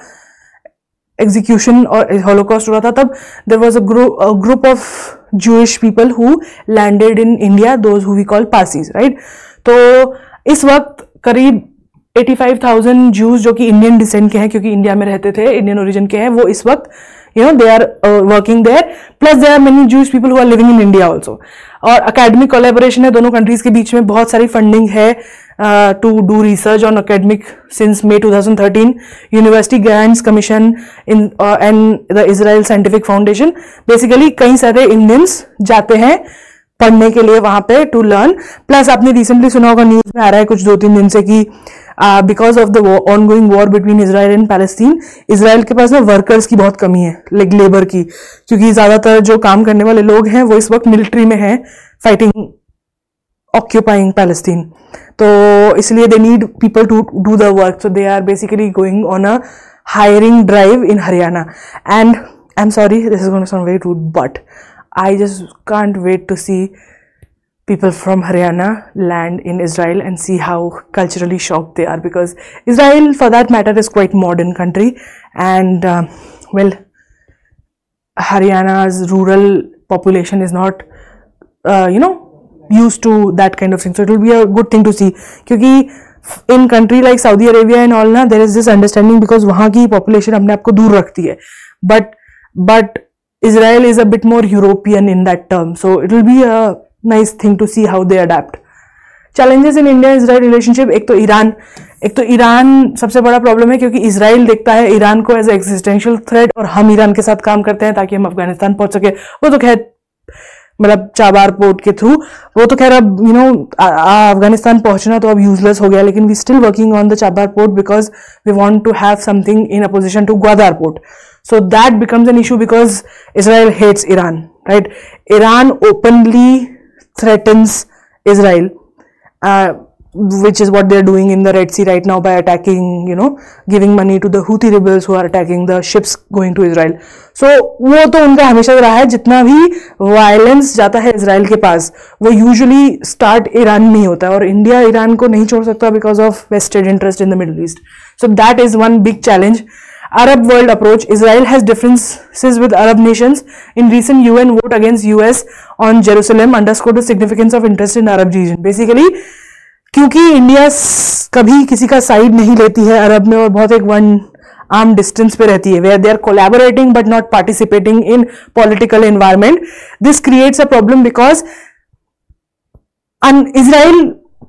A: एग्जीक्यूशन और हॉलोकॉस्ट हो रहा था, तब there was a group of Jewish people who landed in India, those who we call Parsis, right? तो इस वक्त करीब पचासी हज़ार Jews जो कि इंडियन डिसेंट के हैं क्योंकि इंडिया में रहते थे, इंडियन ओरिजिन के हैं, वो इस वक्त you know they are working there. Plus there are many Jewish people who are living in India also. और अकेडमिक कोलैबोरेशन है दोनों कंट्रीज के बीच में, बहुत सारी फंडिंग है to do research on academic since May twenty thirteen. University Grants Commission in uh, and the Israel Scientific Foundation. Basically कई सारे इंडियंस जाते हैं पढ़ने के लिए वहां पे टू लर्न. प्लस आपने रिसेंटली सुना होगा न्यूज में आ रहा है कुछ दो तीन दिन से कि because of the ongoing war between Israel and Palestine, Israel के पास ना वर्कर्स की बहुत कमी है, लाइक लेबर की, क्योंकि ज्यादातर जो काम करने वाले लोग हैं वो इस वक्त मिलिट्री में हैं फाइटिंग ऑक्यूपाइंग पैलेस्टीन. तो इसलिए they need people to do the work. So they are basically going on a hiring drive in Haryana. And I am sorry this is going to sound very rude, but I just can't wait to see people from Haryana land in Israel and see how culturally shocked they are, because Israel, for that matter, is quite modern country, and uh, well, Haryana's rural population is not, uh, you know, used to that kind of thing. So it will be a good thing to see, क्योंकि in country like Saudi Arabia and all ना, there is this understanding because वहाँ की population अपने आप को दूर रखती है, but but Israel is a bit more European in that term, so it will be a nice thing to see how they adapt. Challenges in India Israel relationship, एक तो ईरान एक तो ईरान सबसे बड़ा प्रॉब्लम है, क्योंकि इजराइल देखता है ईरान को एज एग्जिस्टेंशियल थ्रेट, और हम ईरान के साथ काम करते हैं ताकि हम अफगानिस्तान पहुंच सके। वो तो खैर मतलब चाबार पोर्ट के थ्रू, वो तो खैर अब यू नो अफगानिस्तान पहुंचना तो अब यूजलेस हो गया, लेकिन we still working on the Chabahar port because we want to have something in opposition to Gwadar port. So that becomes an issue because Israel hates Iran, right? Iran openly threatens Israel, uh, which is what they're doing in the Red Sea right now by attacking, you know, giving money to the Houthi rebels who are attacking the ships going to Israel. So वो तो उनका हमेशा रहा है, जितना भी वायलेंस जाता है इसराइल के पास वो यूजुअली स्टार्ट ईरान में ही होता है, और इंडिया ईरान को नहीं छोड़ सकता because of vested interest in the Middle East. So that is one big challenge. Arab world approach. Israel has differences with Arab nations. In recent U N vote against U S on Jerusalem underscored the significance of interest in Arab region. Basically, क्योंकि इंडिया कभी किसी का साइड नहीं लेती है अरब में और बहुत एक वन आर्म डिस्टेंस पे रहती है, where they are collaborating but not participating in political environment. This creates a problem because Israel,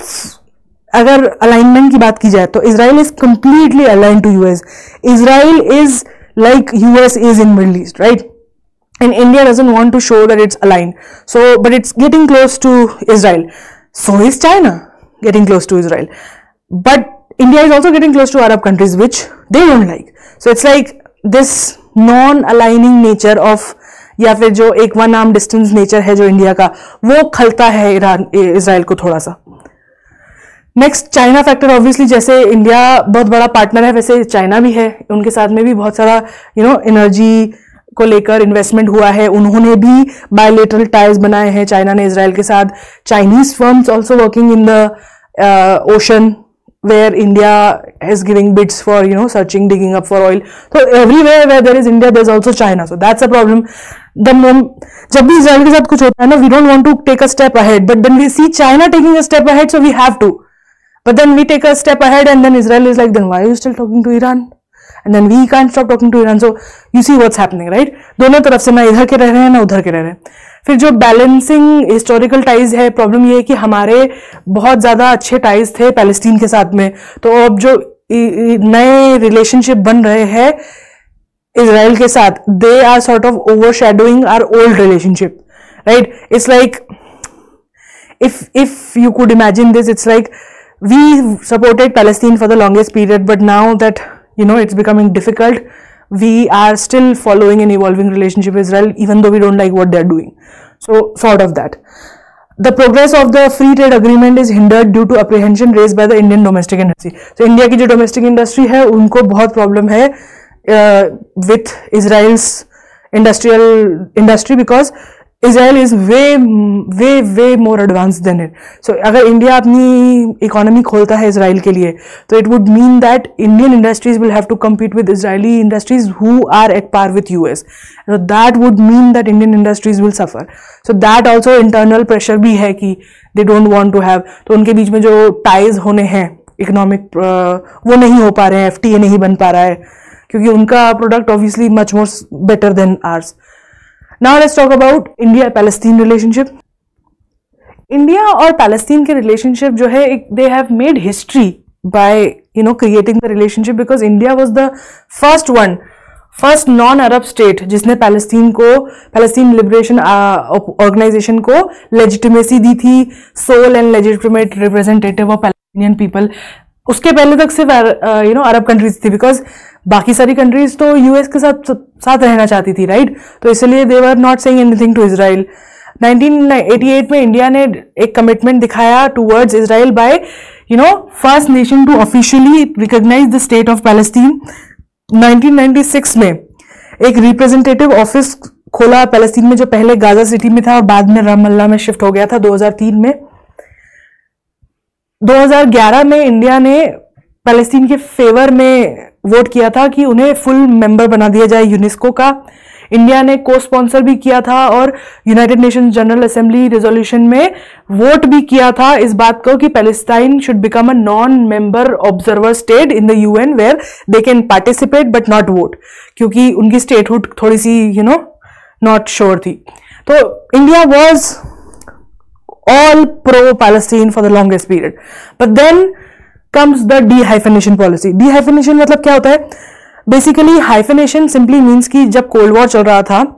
A: अगर अलाइनमेंट की बात की जाए तो Israel is completely align to US. Israel is like US is in Middle East, right? And India doesn't want to show that it's align, so but it's getting close to Israel. So is China getting close to Israel, but India is also getting close to Arab countries which they don't like. So it's like this non aligning nature of, या फिर जो एक वन आर्म डिस्टेंस नेचर है जो इंडिया का, वो खलता है ईरान इजराइल को थोड़ा सा. Next China factor. ऑब्वियसली जैसे इंडिया बहुत बड़ा पार्टनर है वैसे चाइना भी है, उनके साथ में भी बहुत सारा यू नो एनर्जी को लेकर इन्वेस्टमेंट हुआ है. उन्होंने भी बायलेटरल टाइज बनाए हैं चाइना ने इजराइल के साथ. Chinese firms also working in the ocean where India is giving bids for you know searching, digging up for oil. So everywhere where there is India there is also China. So that's a problem. The moment जब भी इजराइल के साथ कुछ होता है ना, we don't want to take a step ahead, but then we see China taking a step ahead, so we have to. But then we take a step ahead and then Israel is like, then why are you still talking to Iran? And then we can't stop talking to Iran. So you see what's happening, right? दोनों तरफ से ना इधर के रह रहे हैं ना उधर के रह रहे हैं. फिर जो बैलेंसिंग हिस्टोरिकल टाइज है, प्रॉब्लम ये है कि हमारे बहुत ज्यादा अच्छे टाइज थे पैलेस्टीन के साथ में, तो अब जो नए रिलेशनशिप बन रहे हैं इजराइल के साथ, they are sort of overshadowing our old relationship, right? It's like if if you could imagine this, it's like we supported Palestine for the longest period, but now that you know it's becoming difficult, we are still following an evolving relationship with Israel, even though we don't like what they're doing. So sort of that. The progress of the free trade agreement is hindered due to apprehension raised by the Indian domestic industry. So India की जो domestic industry है उनको बहुत problem है uh, with Israel's industrial industry because Israel is way way way more advanced than it. So अगर इंडिया अपनी इकोनॉमी खोलता है इसराइल के लिए, तो it would mean that Indian industries will have to compete with Israeli industries who are at par with U S. So that would mean that Indian industries will suffer. So that also internal pressure भी है कि they don't want to have. तो उनके बीच में जो ties होने हैं इकोनॉमिक, वो नहीं हो पा रहे हैं, एफ टी ए नहीं बन पा रहा है, क्योंकि उनका product obviously much more better than ours. Now let's talk about India-Palestine relationship. India और Palestine के relationship जो है, they have made history by you know creating the relationship because India was the first one, first non-Arab state जिसने Palestine को, Palestine Liberation Organization को legitimacy दी थी, sole and legitimate representative of Palestinian people. उसके पहले तक सिर्फ यू नो अरब कंट्रीज थी, बिकॉज बाकी सारी कंट्रीज तो यूएस के साथ साथ रहना चाहती थी, राइट? तो इसलिए they were not saying anything to Israel. Nineteen eighty eight में इंडिया ने एक कमिटमेंट दिखाया towards Israel by you know first nation to officially recognise the state of Palestine. Nineteen ninety six में एक रिप्रेजेंटेटिव ऑफिस खोला पैलेस्टीन में, जो पहले गाजा सिटी में था और बाद में रामल्ला में शिफ्ट हो गया था दो हज़ार तीन में. दो हज़ार ग्यारह में इंडिया ने पैलेस्टीन के फेवर में वोट किया था कि उन्हें फुल मेंबर बना दिया जाए यूनेस्को का. इंडिया ने को स्पॉन्सर भी किया था और United Nations General Assembly resolution में वोट भी किया था इस बात को कि Palestine should become a non member observer state in the UN where they can participate but not vote, क्योंकि उनकी स्टेटहुड थोड़ी सी यू नो नॉट श्योर थी. तो India was all pro-Palestine for the longest period. But then comes the de-hyphenation policy. De-hyphenation मतलब क्या होता है? Basically, hyphenation simply means कि जब कोल्ड वॉर चल रहा था,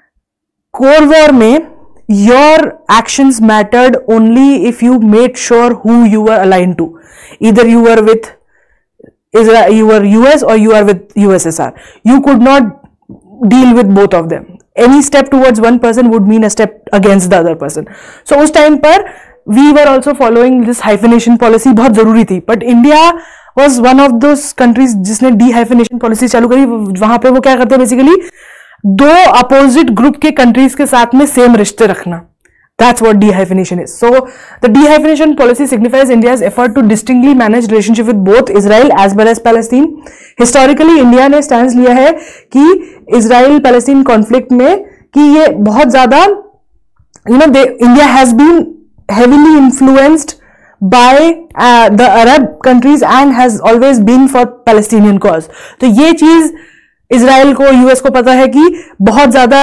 A: कोल्ड वॉर में your actions mattered only if you made sure who you were aligned to. Either you were with Israel, you were U S, or you are with U S S R. You could not deal with both of them. Any step towards one person would mean a step against the other person. So उस टाइम पर we were also following this hyphenation policy, बहुत जरूरी थी. But India was one of those countries जिसने de-hyphenation policy चालू करी. वहां पे वो क्या करते हैं बेसिकली, दो अपोजिट ग्रुप के कंट्रीज के साथ में सेम रिश्ते रखना. That's what de-hyphenation is. So the de-hyphenation policy signifies India's effort to distinctly manage relationship with both Israel as well as Palestine. Historically, India ने स्टैंड लिया है कि Israel Palestine conflict में कि ये बहुत ज्यादा, you know, they, India has been heavily influenced by uh, the Arab countries and has always been for Palestinian cause. तो ये चीज इजराइल को, यूएस को पता है कि बहुत ज्यादा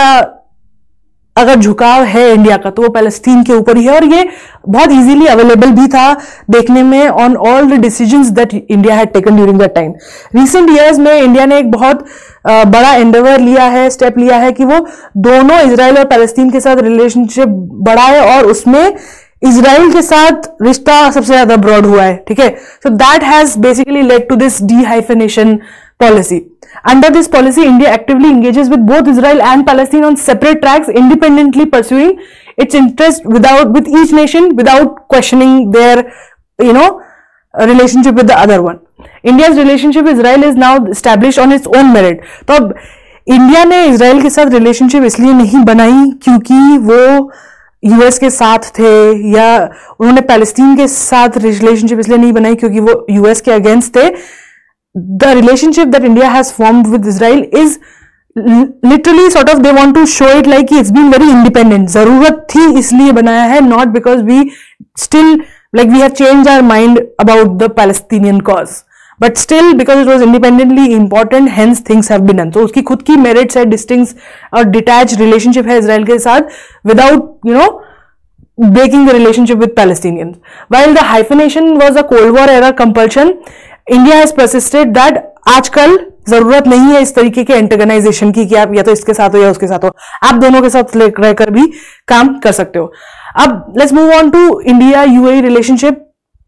A: अगर झुकाव है इंडिया का तो वो पैलेस्टीन के ऊपर ही है, और ये बहुत इजीली अवेलेबल भी था देखने में on all the decisions that India had taken during that time. Recent years में इंडिया ने एक बहुत uh, बड़ा एंडेवर लिया है, स्टेप लिया है कि वो दोनों इजराइल और पैलेस्टीन के साथ रिलेशनशिप बढ़ाए, और उसमें इजराइल के साथ रिश्ता सबसे ज्यादा ब्रॉड हुआ है. ठीक है, so that has basically led to this de-hyphenation policy. Under this policy, India actively engages with both Israel and Palestine on separate tracks, independently pursuing its interest without with each nation without questioning their, you know, relationship with the other one. India's relationship with Israel is now established on its own merit. तो अब इंडिया ने इजराइल के साथ रिलेशनशिप इसलिए नहीं बनाई क्योंकि वो यूएस के साथ थे, या उन्होंने पैलेस्टीन के साथ रिलेशनशिप इसलिए नहीं बनाई क्योंकि वो यूएस के अगेंस्ट थे. The relationship that India has formed with Israel is literally sort of, they want to show it like it's been very independent. जरूरत थी इसलिए बनाया है, not because we still like we have changed our mind about the Palestinian cause, but still because it was independently important, hence things have been done. So उसकी खुद की merits है, distinct और detached relationship है इसराइल के साथ, without you know breaking the relationship with Palestinians. While the hyphenation was a Cold War era compulsion, India has persisted that आजकल जरूरत नहीं है इस तरीके के एंटेगनाइजेशन की कि आप या तो इसके साथ हो या उसके साथ हो, आप दोनों के साथ रहकर भी काम कर सकते हो. अब let's move on to India UAE relationship.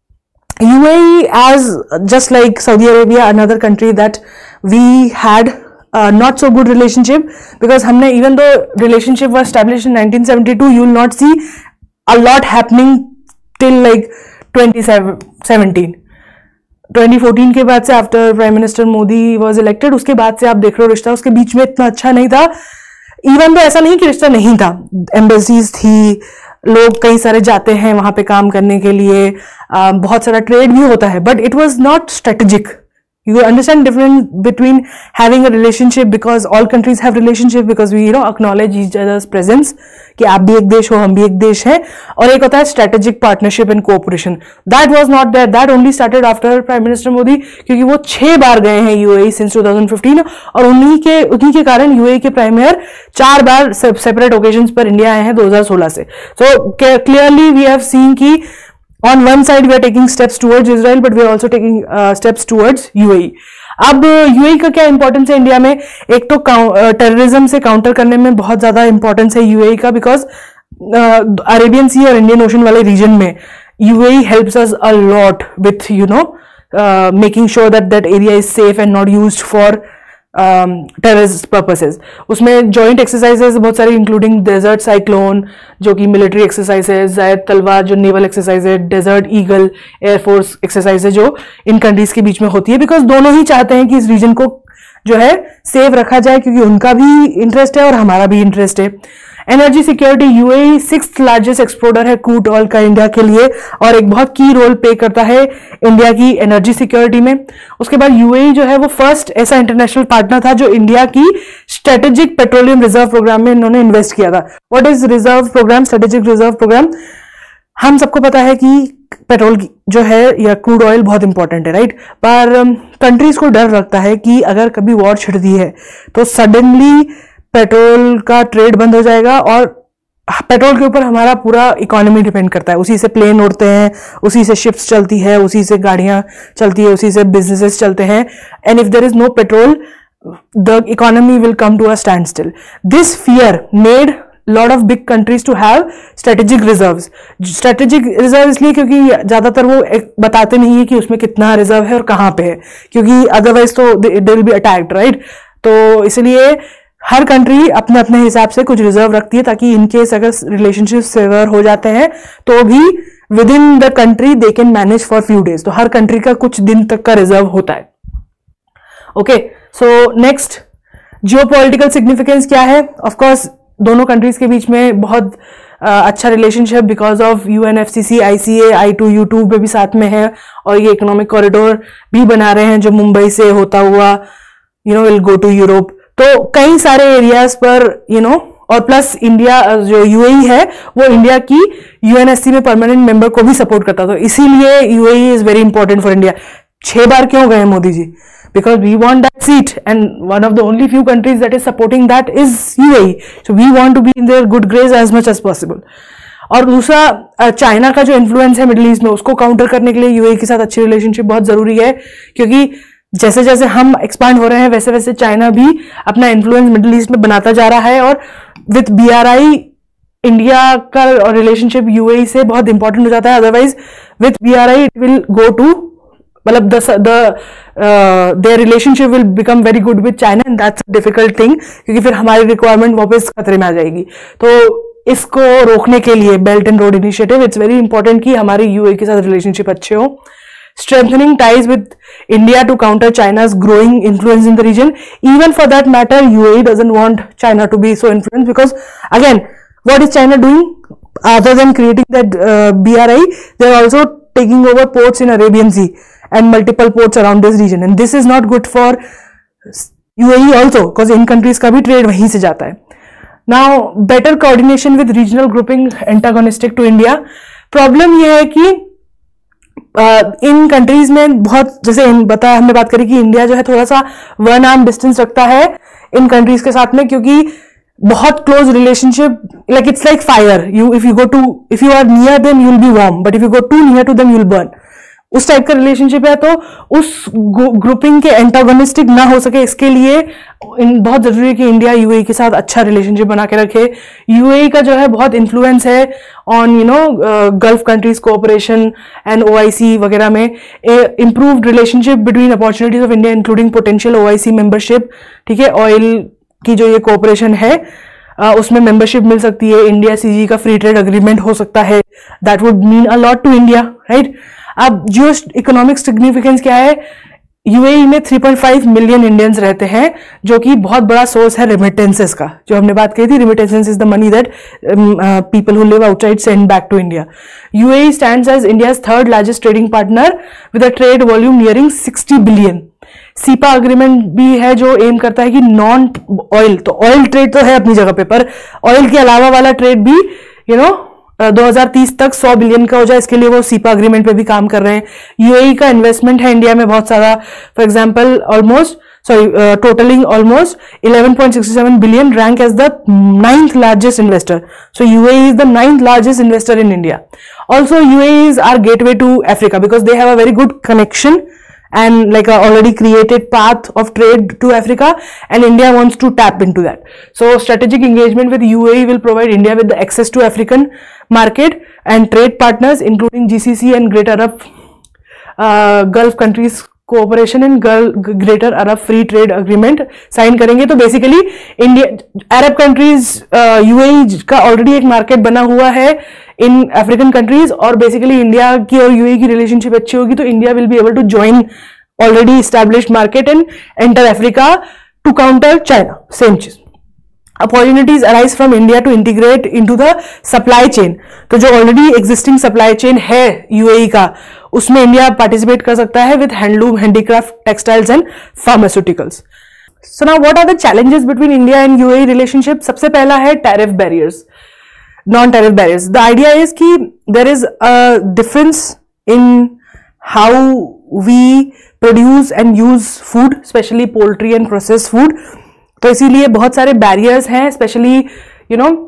A: UAE as just like Saudi Arabia, another country that we had not so good relationship, because हमने even though relationship was established in nineteen seventy-two, you will not see a lot happening till like twenty seventeen. twenty fourteen के बाद से after Prime Minister Modi was elected, उसके बाद से आप देख रहे हो रिश्ता उसके बीच में इतना अच्छा नहीं था. इवन तो ऐसा नहीं कि रिश्ता नहीं था, एम्बेसीज थी, लोग कई सारे जाते हैं वहां पे काम करने के लिए, आ, बहुत सारा ट्रेड भी होता है, but it was not strategic. You understand difference between having a relationship because all countries have relationship because we you know acknowledge each other's presence कि आप भी एक देश हो, हम भी एक देश है, और एक होता है strategic partnership and cooperation. That was not there. That only started after Prime Minister Modi, क्योंकि वो छह बार गए हैं यूएई since twenty fifteen, और उन्हीं के उन्हीं के कारण यूएई के प्राइम मिनिस्टर चार बार सेपरेट ओकेजन्स पर इंडिया आए हैं दो हज़ार सोलह से. So clearly we have seen कि on one side we are taking steps towards Israel, but we are also taking uh, steps towards U A E. अब यूएई का क्या इंपॉर्टेंस है इंडिया में? एक तो टेररिज्म से काउंटर करने में बहुत ज्यादा इंपॉर्टेंस है यूएई का, बिकॉज अरेबियन सी और इंडियन ओशन वाले रीजन में UAE helps us a lot with you know making sure that that area is safe and not used for terrorist purposes. उसमें जॉइंट एक्सरसाइजेस बहुत सारी, इंक्लूडिंग डेजर्ट साइक्लोन जो कि मिलिट्री एक्सरसाइज है, जायद तलवार जो नेवल एक्सरसाइज है, डेजर्ट ईगल एयरफोर्स एक्सरसाइज है जो इन कंट्रीज के बीच में होती है, बिकॉज दोनों ही चाहते हैं कि इस रीजन को जो है सेफ रखा जाए, क्योंकि उनका भी इंटरेस्ट है और हमारा भी इंटरेस्ट है. Energy security, UAE sixth largest exporter है क्रूड ऑयल का इंडिया के लिए, और एक बहुत की रोल प्ले करता है इंडिया की एनर्जी सिक्योरिटी में. उसके बाद यूएई जो है वो फर्स्ट ऐसा इंटरनेशनल पार्टनर था जो इंडिया की स्ट्रेटेजिक पेट्रोलियम रिजर्व प्रोग्राम में इन्होंने इन्वेस्ट किया था. What is reserve program? Strategic reserve program, हम सबको पता है कि पेट्रोल जो है या क्रूड ऑयल बहुत इंपॉर्टेंट है, राइट, पर कंट्रीज को डर लगता है कि अगर कभी वॉर छिड़ती है तो सडनली पेट्रोल का ट्रेड बंद हो जाएगा और पेट्रोल के ऊपर हमारा पूरा इकोनॉमी डिपेंड करता है, उसी से प्लेन उड़ते हैं, उसी से शिप्स चलती है, उसी से गाड़ियां चलती है, उसी से बिजनेसेस चलते हैं. And if there is no petrol, the economy will come to a standstill. This fear made lot of big countries to have strategic reserves. Strategic reserve इसलिए क्योंकि ज्यादातर वो बताते नहीं है कि उसमें कितना रिजर्व है और कहाँ पे है, क्योंकि अदरवाइज तो they will be attacked, right. तो इसलिए हर कंट्री अपने अपने हिसाब से कुछ रिजर्व रखती है, ताकि इनकेस अगर रिलेशनशिप सेवर हो जाते हैं तो भी within the country they can manage for few days. तो हर कंट्री का कुछ दिन तक का रिजर्व होता है. Okay, so next geopolitical significance क्या है. ऑफ कोर्स दोनों कंट्रीज के बीच में बहुत uh, अच्छा relationship because of UNFCC, ICA, I two U two भी साथ में है, और ये इकोनॉमिक कॉरिडोर भी बना रहे हैं जो मुंबई से होता हुआ you know will go to Europe. तो कई सारे एरियाज पर यू नो और प्लस इंडिया जो यूएई है वो इंडिया की यूएनएससी में परमानेंट मेंबर को भी सपोर्ट करता, तो इसीलिए UAE is very important for India. छह बार क्यों गए Modi ji? Because we want that seat and one of the only few countries that is supporting that is UAE. So we want to be in their good grace as much as possible. और दूसरा, चाइना का जो इन्फ्लुएंस है मिडिल ईस्ट में, उसको काउंटर करने के लिए यूएई के साथ अच्छी रिलेशनशिप बहुत जरूरी है, क्योंकि जैसे जैसे हम एक्सपांड हो रहे हैं वैसे वैसे चाइना भी अपना इन्फ्लुएंस मिडिल ईस्ट में बनाता जा रहा है. और विथ बीआरआई इंडिया का रिलेशनशिप यूएई से बहुत इंपॉर्टेंट हो जाता है. Otherwise with BRI it will go to मतलब the their relationship will become very good with China and that's a difficult thing, क्योंकि फिर हमारी रिक्वायरमेंट वापस खतरे में आ जाएगी. तो इसको रोकने के लिए belt and road initiative, it's very important कि हमारे यूएई के साथ रिलेशनशिप अच्छे हो. Strengthening ties with India to counter China's growing influence in the region. Even for that matter, U A E doesn't want China to be so influenced, because again, what is China doing other than creating that uh, B R I? They are also taking over ports in Arabian Sea and multiple ports around this region, and this is not good for U A E also, because in countries का भी trade वहीं से जाता है. Now, better coordination with regional grouping antagonistic to India. Problem ये है कि Uh, इन कंट्रीज में बहुत, जैसे बता हमने बात करी कि इंडिया जो है थोड़ा सा वन आर्म डिस्टेंस रखता है इन कंट्रीज के साथ में, क्योंकि बहुत close relationship, like it's like fire. You if you go to if you are near them you will be warm, but if you go too near to them you will burn. उस टाइप का रिलेशनशिप है. तो उस ग्रुपिंग के एंटागोनिस्टिक ना हो सके, इसके लिए इन बहुत जरूरी है कि इंडिया यूएई के साथ अच्छा रिलेशनशिप बना के रखे. यूएई का जो है बहुत इन्फ्लुएंस है on you know Gulf countries cooperation and OIC वगैरह में. Improved relationship between opportunities of India including potential OIC membership. ठीक है, ऑयल की जो ये कोऑपरेशन है uh, उसमें मेंबरशिप मिल सकती है. इंडिया सीजी का फ्री ट्रेड अग्रीमेंट हो सकता है. That would mean a lot to India, right. अब जो इकोनॉमिक सिग्निफिकेंस क्या है, यूएई में three point five million Indians रहते हैं, जो कि बहुत बड़ा सोर्स है रेमिटेंसेस का. जो हमने बात की थी, remittances is the money that people who live outside send back to India. UAE stands as India's third largest trading partner with a trade volume nearing sixty billion. CEPA agreement भी है जो एम करता है कि नॉन ऑयल, तो ऑयल ट्रेड तो है अपनी जगह पे, पर ऑयल के अलावा वाला ट्रेड भी यू नो दो हज़ार तीस तक सौ बिलियन का हो जाए, इसके लिए वो सीपा अग्रीमेंट पे भी काम कर रहे हैं. यूएई का इन्वेस्टमेंट है इंडिया में बहुत सारा, for example almost sorry totalling almost eleven point six seven billion, rank as the ninth largest investor. So UAE is the ninth largest investor in India. Also UAE is our gateway to Africa because they have a very good connection and like a already created path of trade to Africa, and India wants to tap into that. So strategic engagement with U A E will provide India with the access to African market and trade partners including G C C and Greater Arab uh, Gulf countries cooperation and Greater Arab Free Trade Agreement sign करेंगे. तो basically India Arab countries UAE का ऑलरेडी एक मार्केट बना हुआ है इन अफ्रीकन कंट्रीज, और बेसिकली इंडिया की और यूएई की रिलेशनशिप अच्छी होगी तो India will be able to join already established market and enter Africa to counter China. Same चीज. Opportunities arise from India to integrate into the supply chain. तो जो ऑलरेडी एग्जिस्टिंग सप्लाई चेन है यूएई का, उसमें इंडिया पार्टिसिपेट कर सकता है with handloom, handicraft, textiles and pharmaceuticals. So now what are the challenges between India and UAE relationship? सबसे पहला है tariff barriers, non tariff barriers. The idea is कि there is a difference in how we produce and use food, specially poultry and processed food. तो इसीलिए बहुत सारे बैरियर्स हैं, specially you know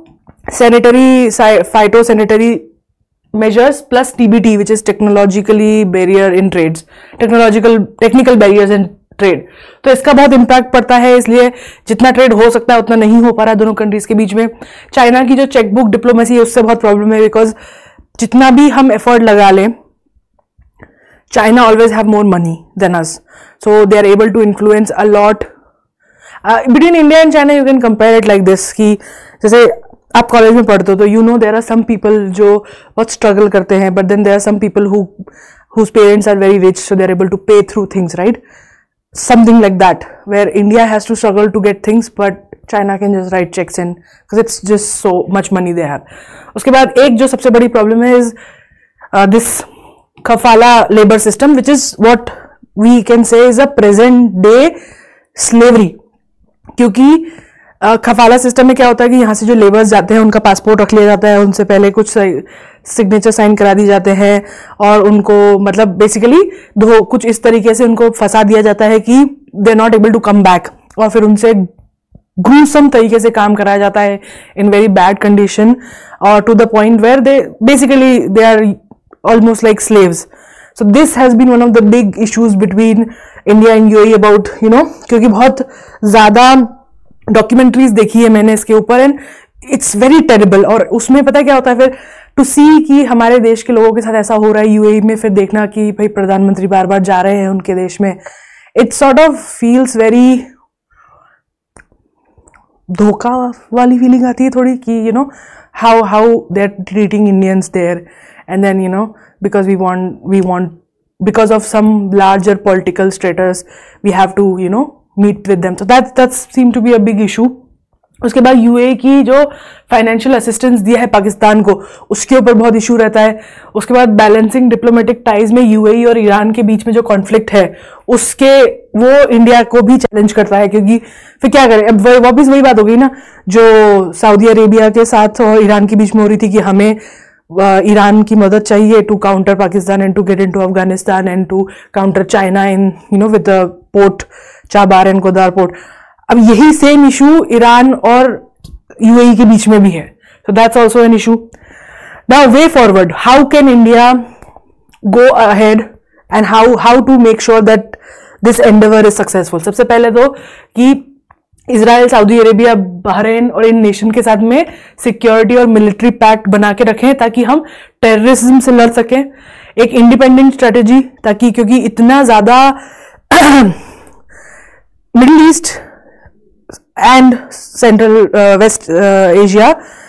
A: sanitary, phytosanitary measures plus T B T, which is technologically barrier in trades, technological technical barriers in trade. तो इसका बहुत इम्पैक्ट पड़ता है, इसलिए जितना ट्रेड हो सकता है उतना नहीं हो पा रहा दोनों कंट्रीज के बीच में. चाइना की जो चेकबुक डिप्लोमेसी है उससे बहुत प्रॉब्लम है, बिकॉज जितना भी हम एफर्ट लगा लें, China always have more money than us, so they are able to influence a lot between India and China. You can compare it like this कि जैसे आप कॉलेज में पढ़ते हो तो you know there are some people जो बहुत स्ट्रगल करते हैं, but then there are some people who whose parents are very rich, so they're able to pay through things, right? Something like that, where India has to struggle to get things, but China can just write checks in because it's just so much money they have. उसके बाद एक जो सबसे बड़ी प्रॉब्लम है is uh, this kafala labor system, which is what we can say is a present day slavery. क्योंकि खफाला uh, सिस्टम में क्या होता है कि यहाँ से जो लेबर्स जाते हैं उनका पासपोर्ट रख लिया जाता है, उनसे पहले कुछ सिग्नेचर साइन करा दी जाते हैं और उनको मतलब बेसिकली दो कुछ इस तरीके से उनको फंसा दिया जाता है कि they are not able to come back, और फिर उनसे ग्रूसम तरीके से काम कराया जाता है इन वेरी बैड कंडीशन, और to the point where they basically they are almost like slaves. So this has been one of the big issues between India and UAE about you know, क्योंकि बहुत ज्यादा डॉक्यूमेंट्रीज देखी है मैंने इसके ऊपर एंड इट्स वेरी टेरिबल. और उसमें पता क्या होता है फिर टू सी कि हमारे देश के लोगों के साथ ऐसा हो रहा है यूएई में, फिर देखना कि भाई प्रधानमंत्री बार बार जा रहे हैं उनके देश में, it sort of feels very धोखा वाली फीलिंग आती है थोड़ी कि you know how how they are treating Indians there, and then you know because we want we want because of some larger political status we have to you know meet with them. So that that seem to be a big issue. उसके बाद यूएई की जो फाइनेंशियल असिस्टेंस दिया है पाकिस्तान को, उसके ऊपर बहुत इशू रहता है. उसके बाद बैलेंसिंग डिप्लोमेटिक टाइज में यूएई और ईरान के बीच में जो कॉन्फ्लिक्ट है उसके वो इंडिया को भी चैलेंज करता है, क्योंकि फिर क्या करें. अब वापिस वही बात हो गई ना जो सऊदी अरेबिया के साथ और ईरान के बीच में हो रही थी कि हमें ईरान की मदद चाहिए to counter Pakistan and to get into Afghanistan and to counter China in you know with the port Chabahar and Gwadar port. अब यही सेम इशू ईरान और यूएई के बीच में भी है. So that's also an issue. Now way forward, how can India go ahead and how how to make sure that this endeavour is successful. सबसे पहले तो कि इजराइल, सऊदी अरेबिया, बहरीन और इन नेशन के साथ में सिक्योरिटी और मिलिट्री पैक्ट बना के रखें ताकि हम टेररिज्म से लड़ सकें. एक इंडिपेंडेंट स्ट्रेटेजी, ताकि क्योंकि इतना ज्यादा middle east and central waste Asia,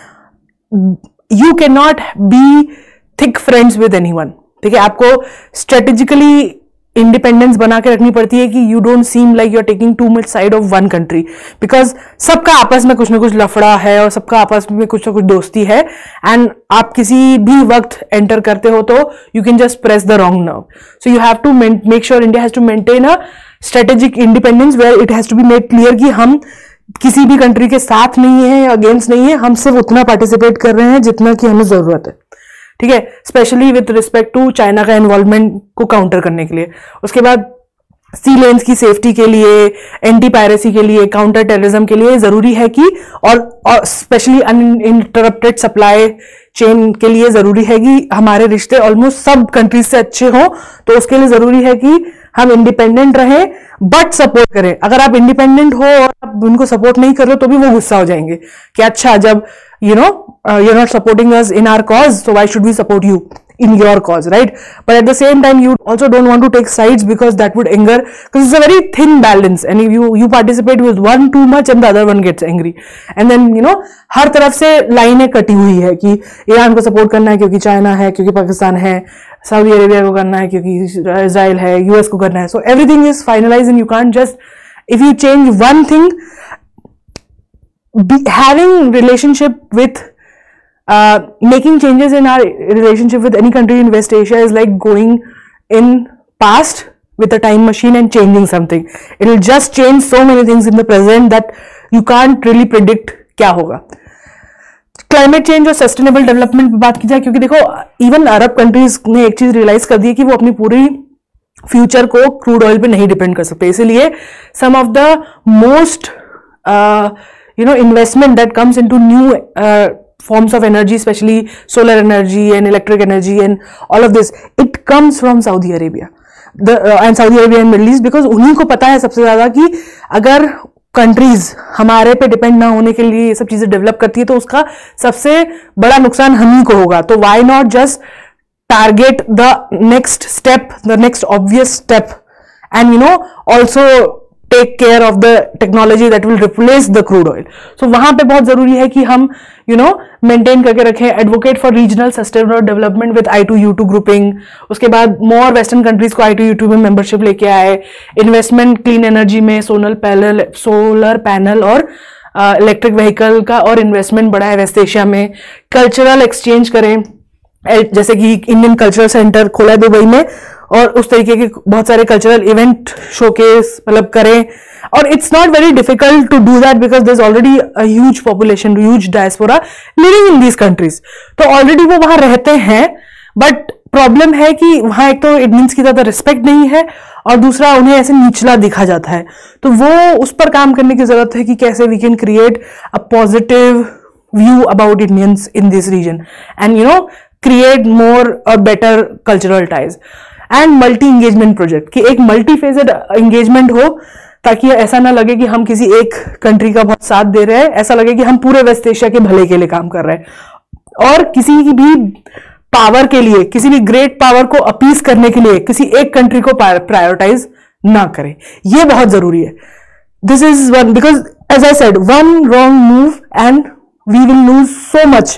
A: you can not be thick friends with anyone. ठीक है, आपको स्ट्रेटेजिकली इंडिपेंडेंस बना के रखनी पड़ती है कि you don't seem like you are taking too much side of one country, because सबका आपस में कुछ ना कुछ लफड़ा है और सबका आपस में कुछ ना कुछ दोस्ती है, एंड आप किसी भी वक्त एंटर करते हो तो you can just press the wrong nerve. So you have to make sure India has to maintain a strategic independence where it has to be made clear कि हम किसी भी कंट्री के साथ नहीं है या अगेंस्ट नहीं है, हम सिर्फ उतना पार्टिसिपेट कर रहे हैं जितना कि हमें जरूरत है. ठीक है, specially with respect to China का इन्वॉल्वमेंट को काउंटर करने के लिए. उसके बाद सी लेन्स की सेफ्टी के लिए, एंटी पायरेसी के लिए, काउंटर टेररिज्म के लिए जरूरी है कि और स्पेशली अनइंटरप्टेड सप्लाई चेन के लिए जरूरी है कि हमारे रिश्ते ऑलमोस्ट सब कंट्रीज से अच्छे हों. तो उसके लिए जरूरी है कि हम इंडिपेंडेंट रहें बट सपोर्ट करें. अगर आप इंडिपेंडेंट हो और आप उनको सपोर्ट नहीं कर रहे हो तो भी वो गुस्सा हो जाएंगे कि अच्छा, जब you know you are not supporting us in our cause, so why should we support you in your cause, right? But at the same time you also don't want to take sides because that would anger, because it's a very thin balance, and if you you participate with one too much and the other one gets angry, and then you know हर तरफ से लाइनें कटी हुई है कि ईरान को सपोर्ट करना है क्योंकि चाइना है, क्योंकि पाकिस्तान है, सऊदी अरेबिया को करना है क्योंकि इजराइल है, यूएस को करना है. So everything is finalised and you can't just, if you change one thing, having relationship with Uh, making changes in our relationship with any country in West Asia is like going in past with a time machine and changing something. It will just change so many things in the present that you can't really predict क्या होगा. क्लाइमेट चेंज और सस्टेनेबल डेवलपमेंट पर बात की जाए, क्योंकि देखो इवन अरब कंट्रीज ने एक चीज रियलाइज कर दी है कि वो अपनी पूरी फ्यूचर को क्रूड ऑयल पे नहीं डिपेंड कर सकते. इसीलिए some of the most you know investment that comes into new forms of energy, especially solar energy and electric energy and all of this, it comes from Saudi Arabia the uh, and Saudi Arabia and Middle East, because उन्हीं को पता है सबसे ज्यादा कि अगर कंट्रीज हमारे पे डिपेंड ना होने के लिए ये सब चीजें डेवलप करती है तो उसका सबसे बड़ा नुकसान हम ही को होगा. तो why not just target the next step, the next obvious step, and you know also take care of the technology that will replace the crude oil. So वहां पे बहुत जरूरी है कि हम you know maintain करके रखें. advocate for regional sustainable development with I two U two grouping. उसके बाद more western countries को I two U two में membership लेके आए. investment clean energy में solar panel solar panel और इलेक्ट्रिक uh, व्हीकल का और इन्वेस्टमेंट बढ़ा है वेस्ट एशिया में. कल्चरल एक्सचेंज करें, जैसे कि इंडियन कल्चरल सेंटर खोला है दुबई में, और उस तरीके के बहुत सारे कल्चरल इवेंट शोकेस मतलब करें. और it's not very difficult to do that because there is already a huge population, huge diaspora living in these countries. तो ऑलरेडी वो वहां रहते हैं, बट प्रॉब्लम है कि वहां एक तो इंडियंस की ज्यादा रिस्पेक्ट नहीं है और दूसरा उन्हें ऐसे निचला दिखा जाता है. तो वो उस पर काम करने की जरूरत है कि कैसे we can create a positive view about Indians in this region and you know create more और better cultural ties. And multi engagement project, कि एक मल्टी फेजेड इंगेजमेंट हो ताकि ऐसा ना लगे कि हम किसी एक कंट्री का बहुत साथ दे रहे हैं, ऐसा लगे कि हम पूरे वेस्ट एशिया के भले के लिए काम कर रहे हैं और किसी की भी पावर के लिए, किसी भी ग्रेट पावर को अपीज करने के लिए किसी एक कंट्री को प्रायोरिटाइज ना करें. ये बहुत जरूरी है. This is one, because as I said, one wrong move and we will lose so much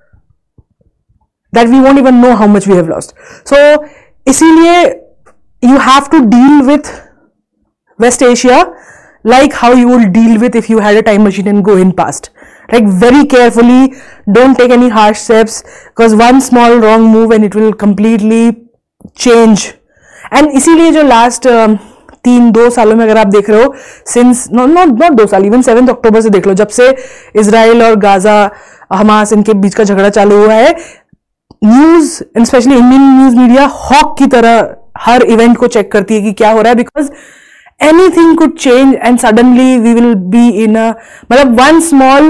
A: that we won't even know how much we have lost. So इसीलिए you have to deal with West Asia like how you will deal with if you had a time machine and go in past. Like very carefully, don't take any harsh steps because one small wrong move and it will completely change. And इसीलिए जो last uh, तीन दो सालों में अगर आप देख रहे हो, सिंस नॉट नॉट नॉट दो साल, इवन सेवेंथ अक्टूबर से देख लो, जब से इसराइल और गाजा हमास इनके बीच का झगड़ा चालू हुआ है, news specially Indian news media hawk की तरह हर इवेंट को चेक करती है कि क्या हो रहा है, because anything could change and suddenly we will be in a, मतलब one small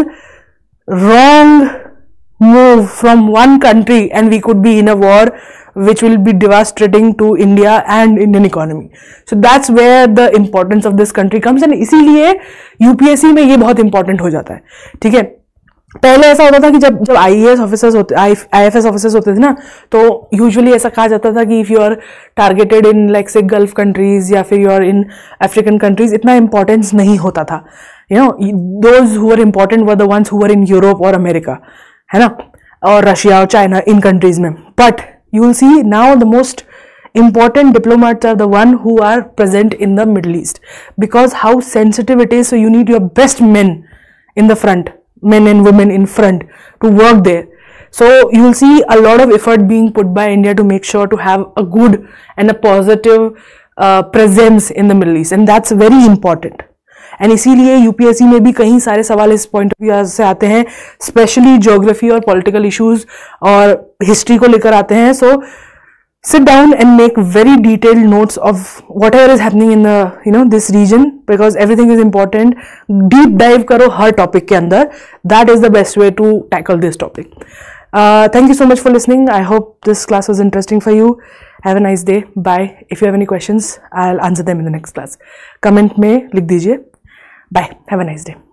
A: wrong move from one country and we could be in a war which will be devastating to India and Indian economy. So that's where the importance of this country comes, and इसीलिए यूपीएससी में ये बहुत important हो जाता है. ठीक है, पहले ऐसा होता था कि जब जब आईएएस ऑफिसर्स होते, आईएफएस ऑफिसर्स होते थे ना, तो यूजुअली ऐसा कहा जाता था कि if you are targeted in like say Gulf countries या फिर you are in African countries, इतना इंपॉर्टेंस नहीं होता था. You know, those who were important were the ones who were in Europe और अमेरिका, है ना, और रशिया और चाइना, इन कंट्रीज में. But you will see now the most important diplomats are the one who are present in the Middle East, because how sensitive it is. So you need your best men in the front, men and women in front to work there. So you will see a lot of effort being put by India to make sure to have a good and a positive uh, presence in the Middle East, and that's very important. And इसीलिए यूपीएससी में भी कई सारे सवाल इस पॉइंट ऑफ व्यू से आते हैं, स्पेशली ज्योग्राफी और पॉलिटिकल इश्यूज और हिस्ट्री को लेकर आते हैं. So sit down and make very detailed notes of whatever is happening in the you know this region, because everything is important. Deep dive करो हर टॉपिक के अंदर. That is the best way to tackle this topic. Thank you so much for listening. I hope this class was interesting for you. Have a nice day. Bye. If you have any questions I will answer them in the next class. Comment में लिख दीजिए. Bye. Have a nice day.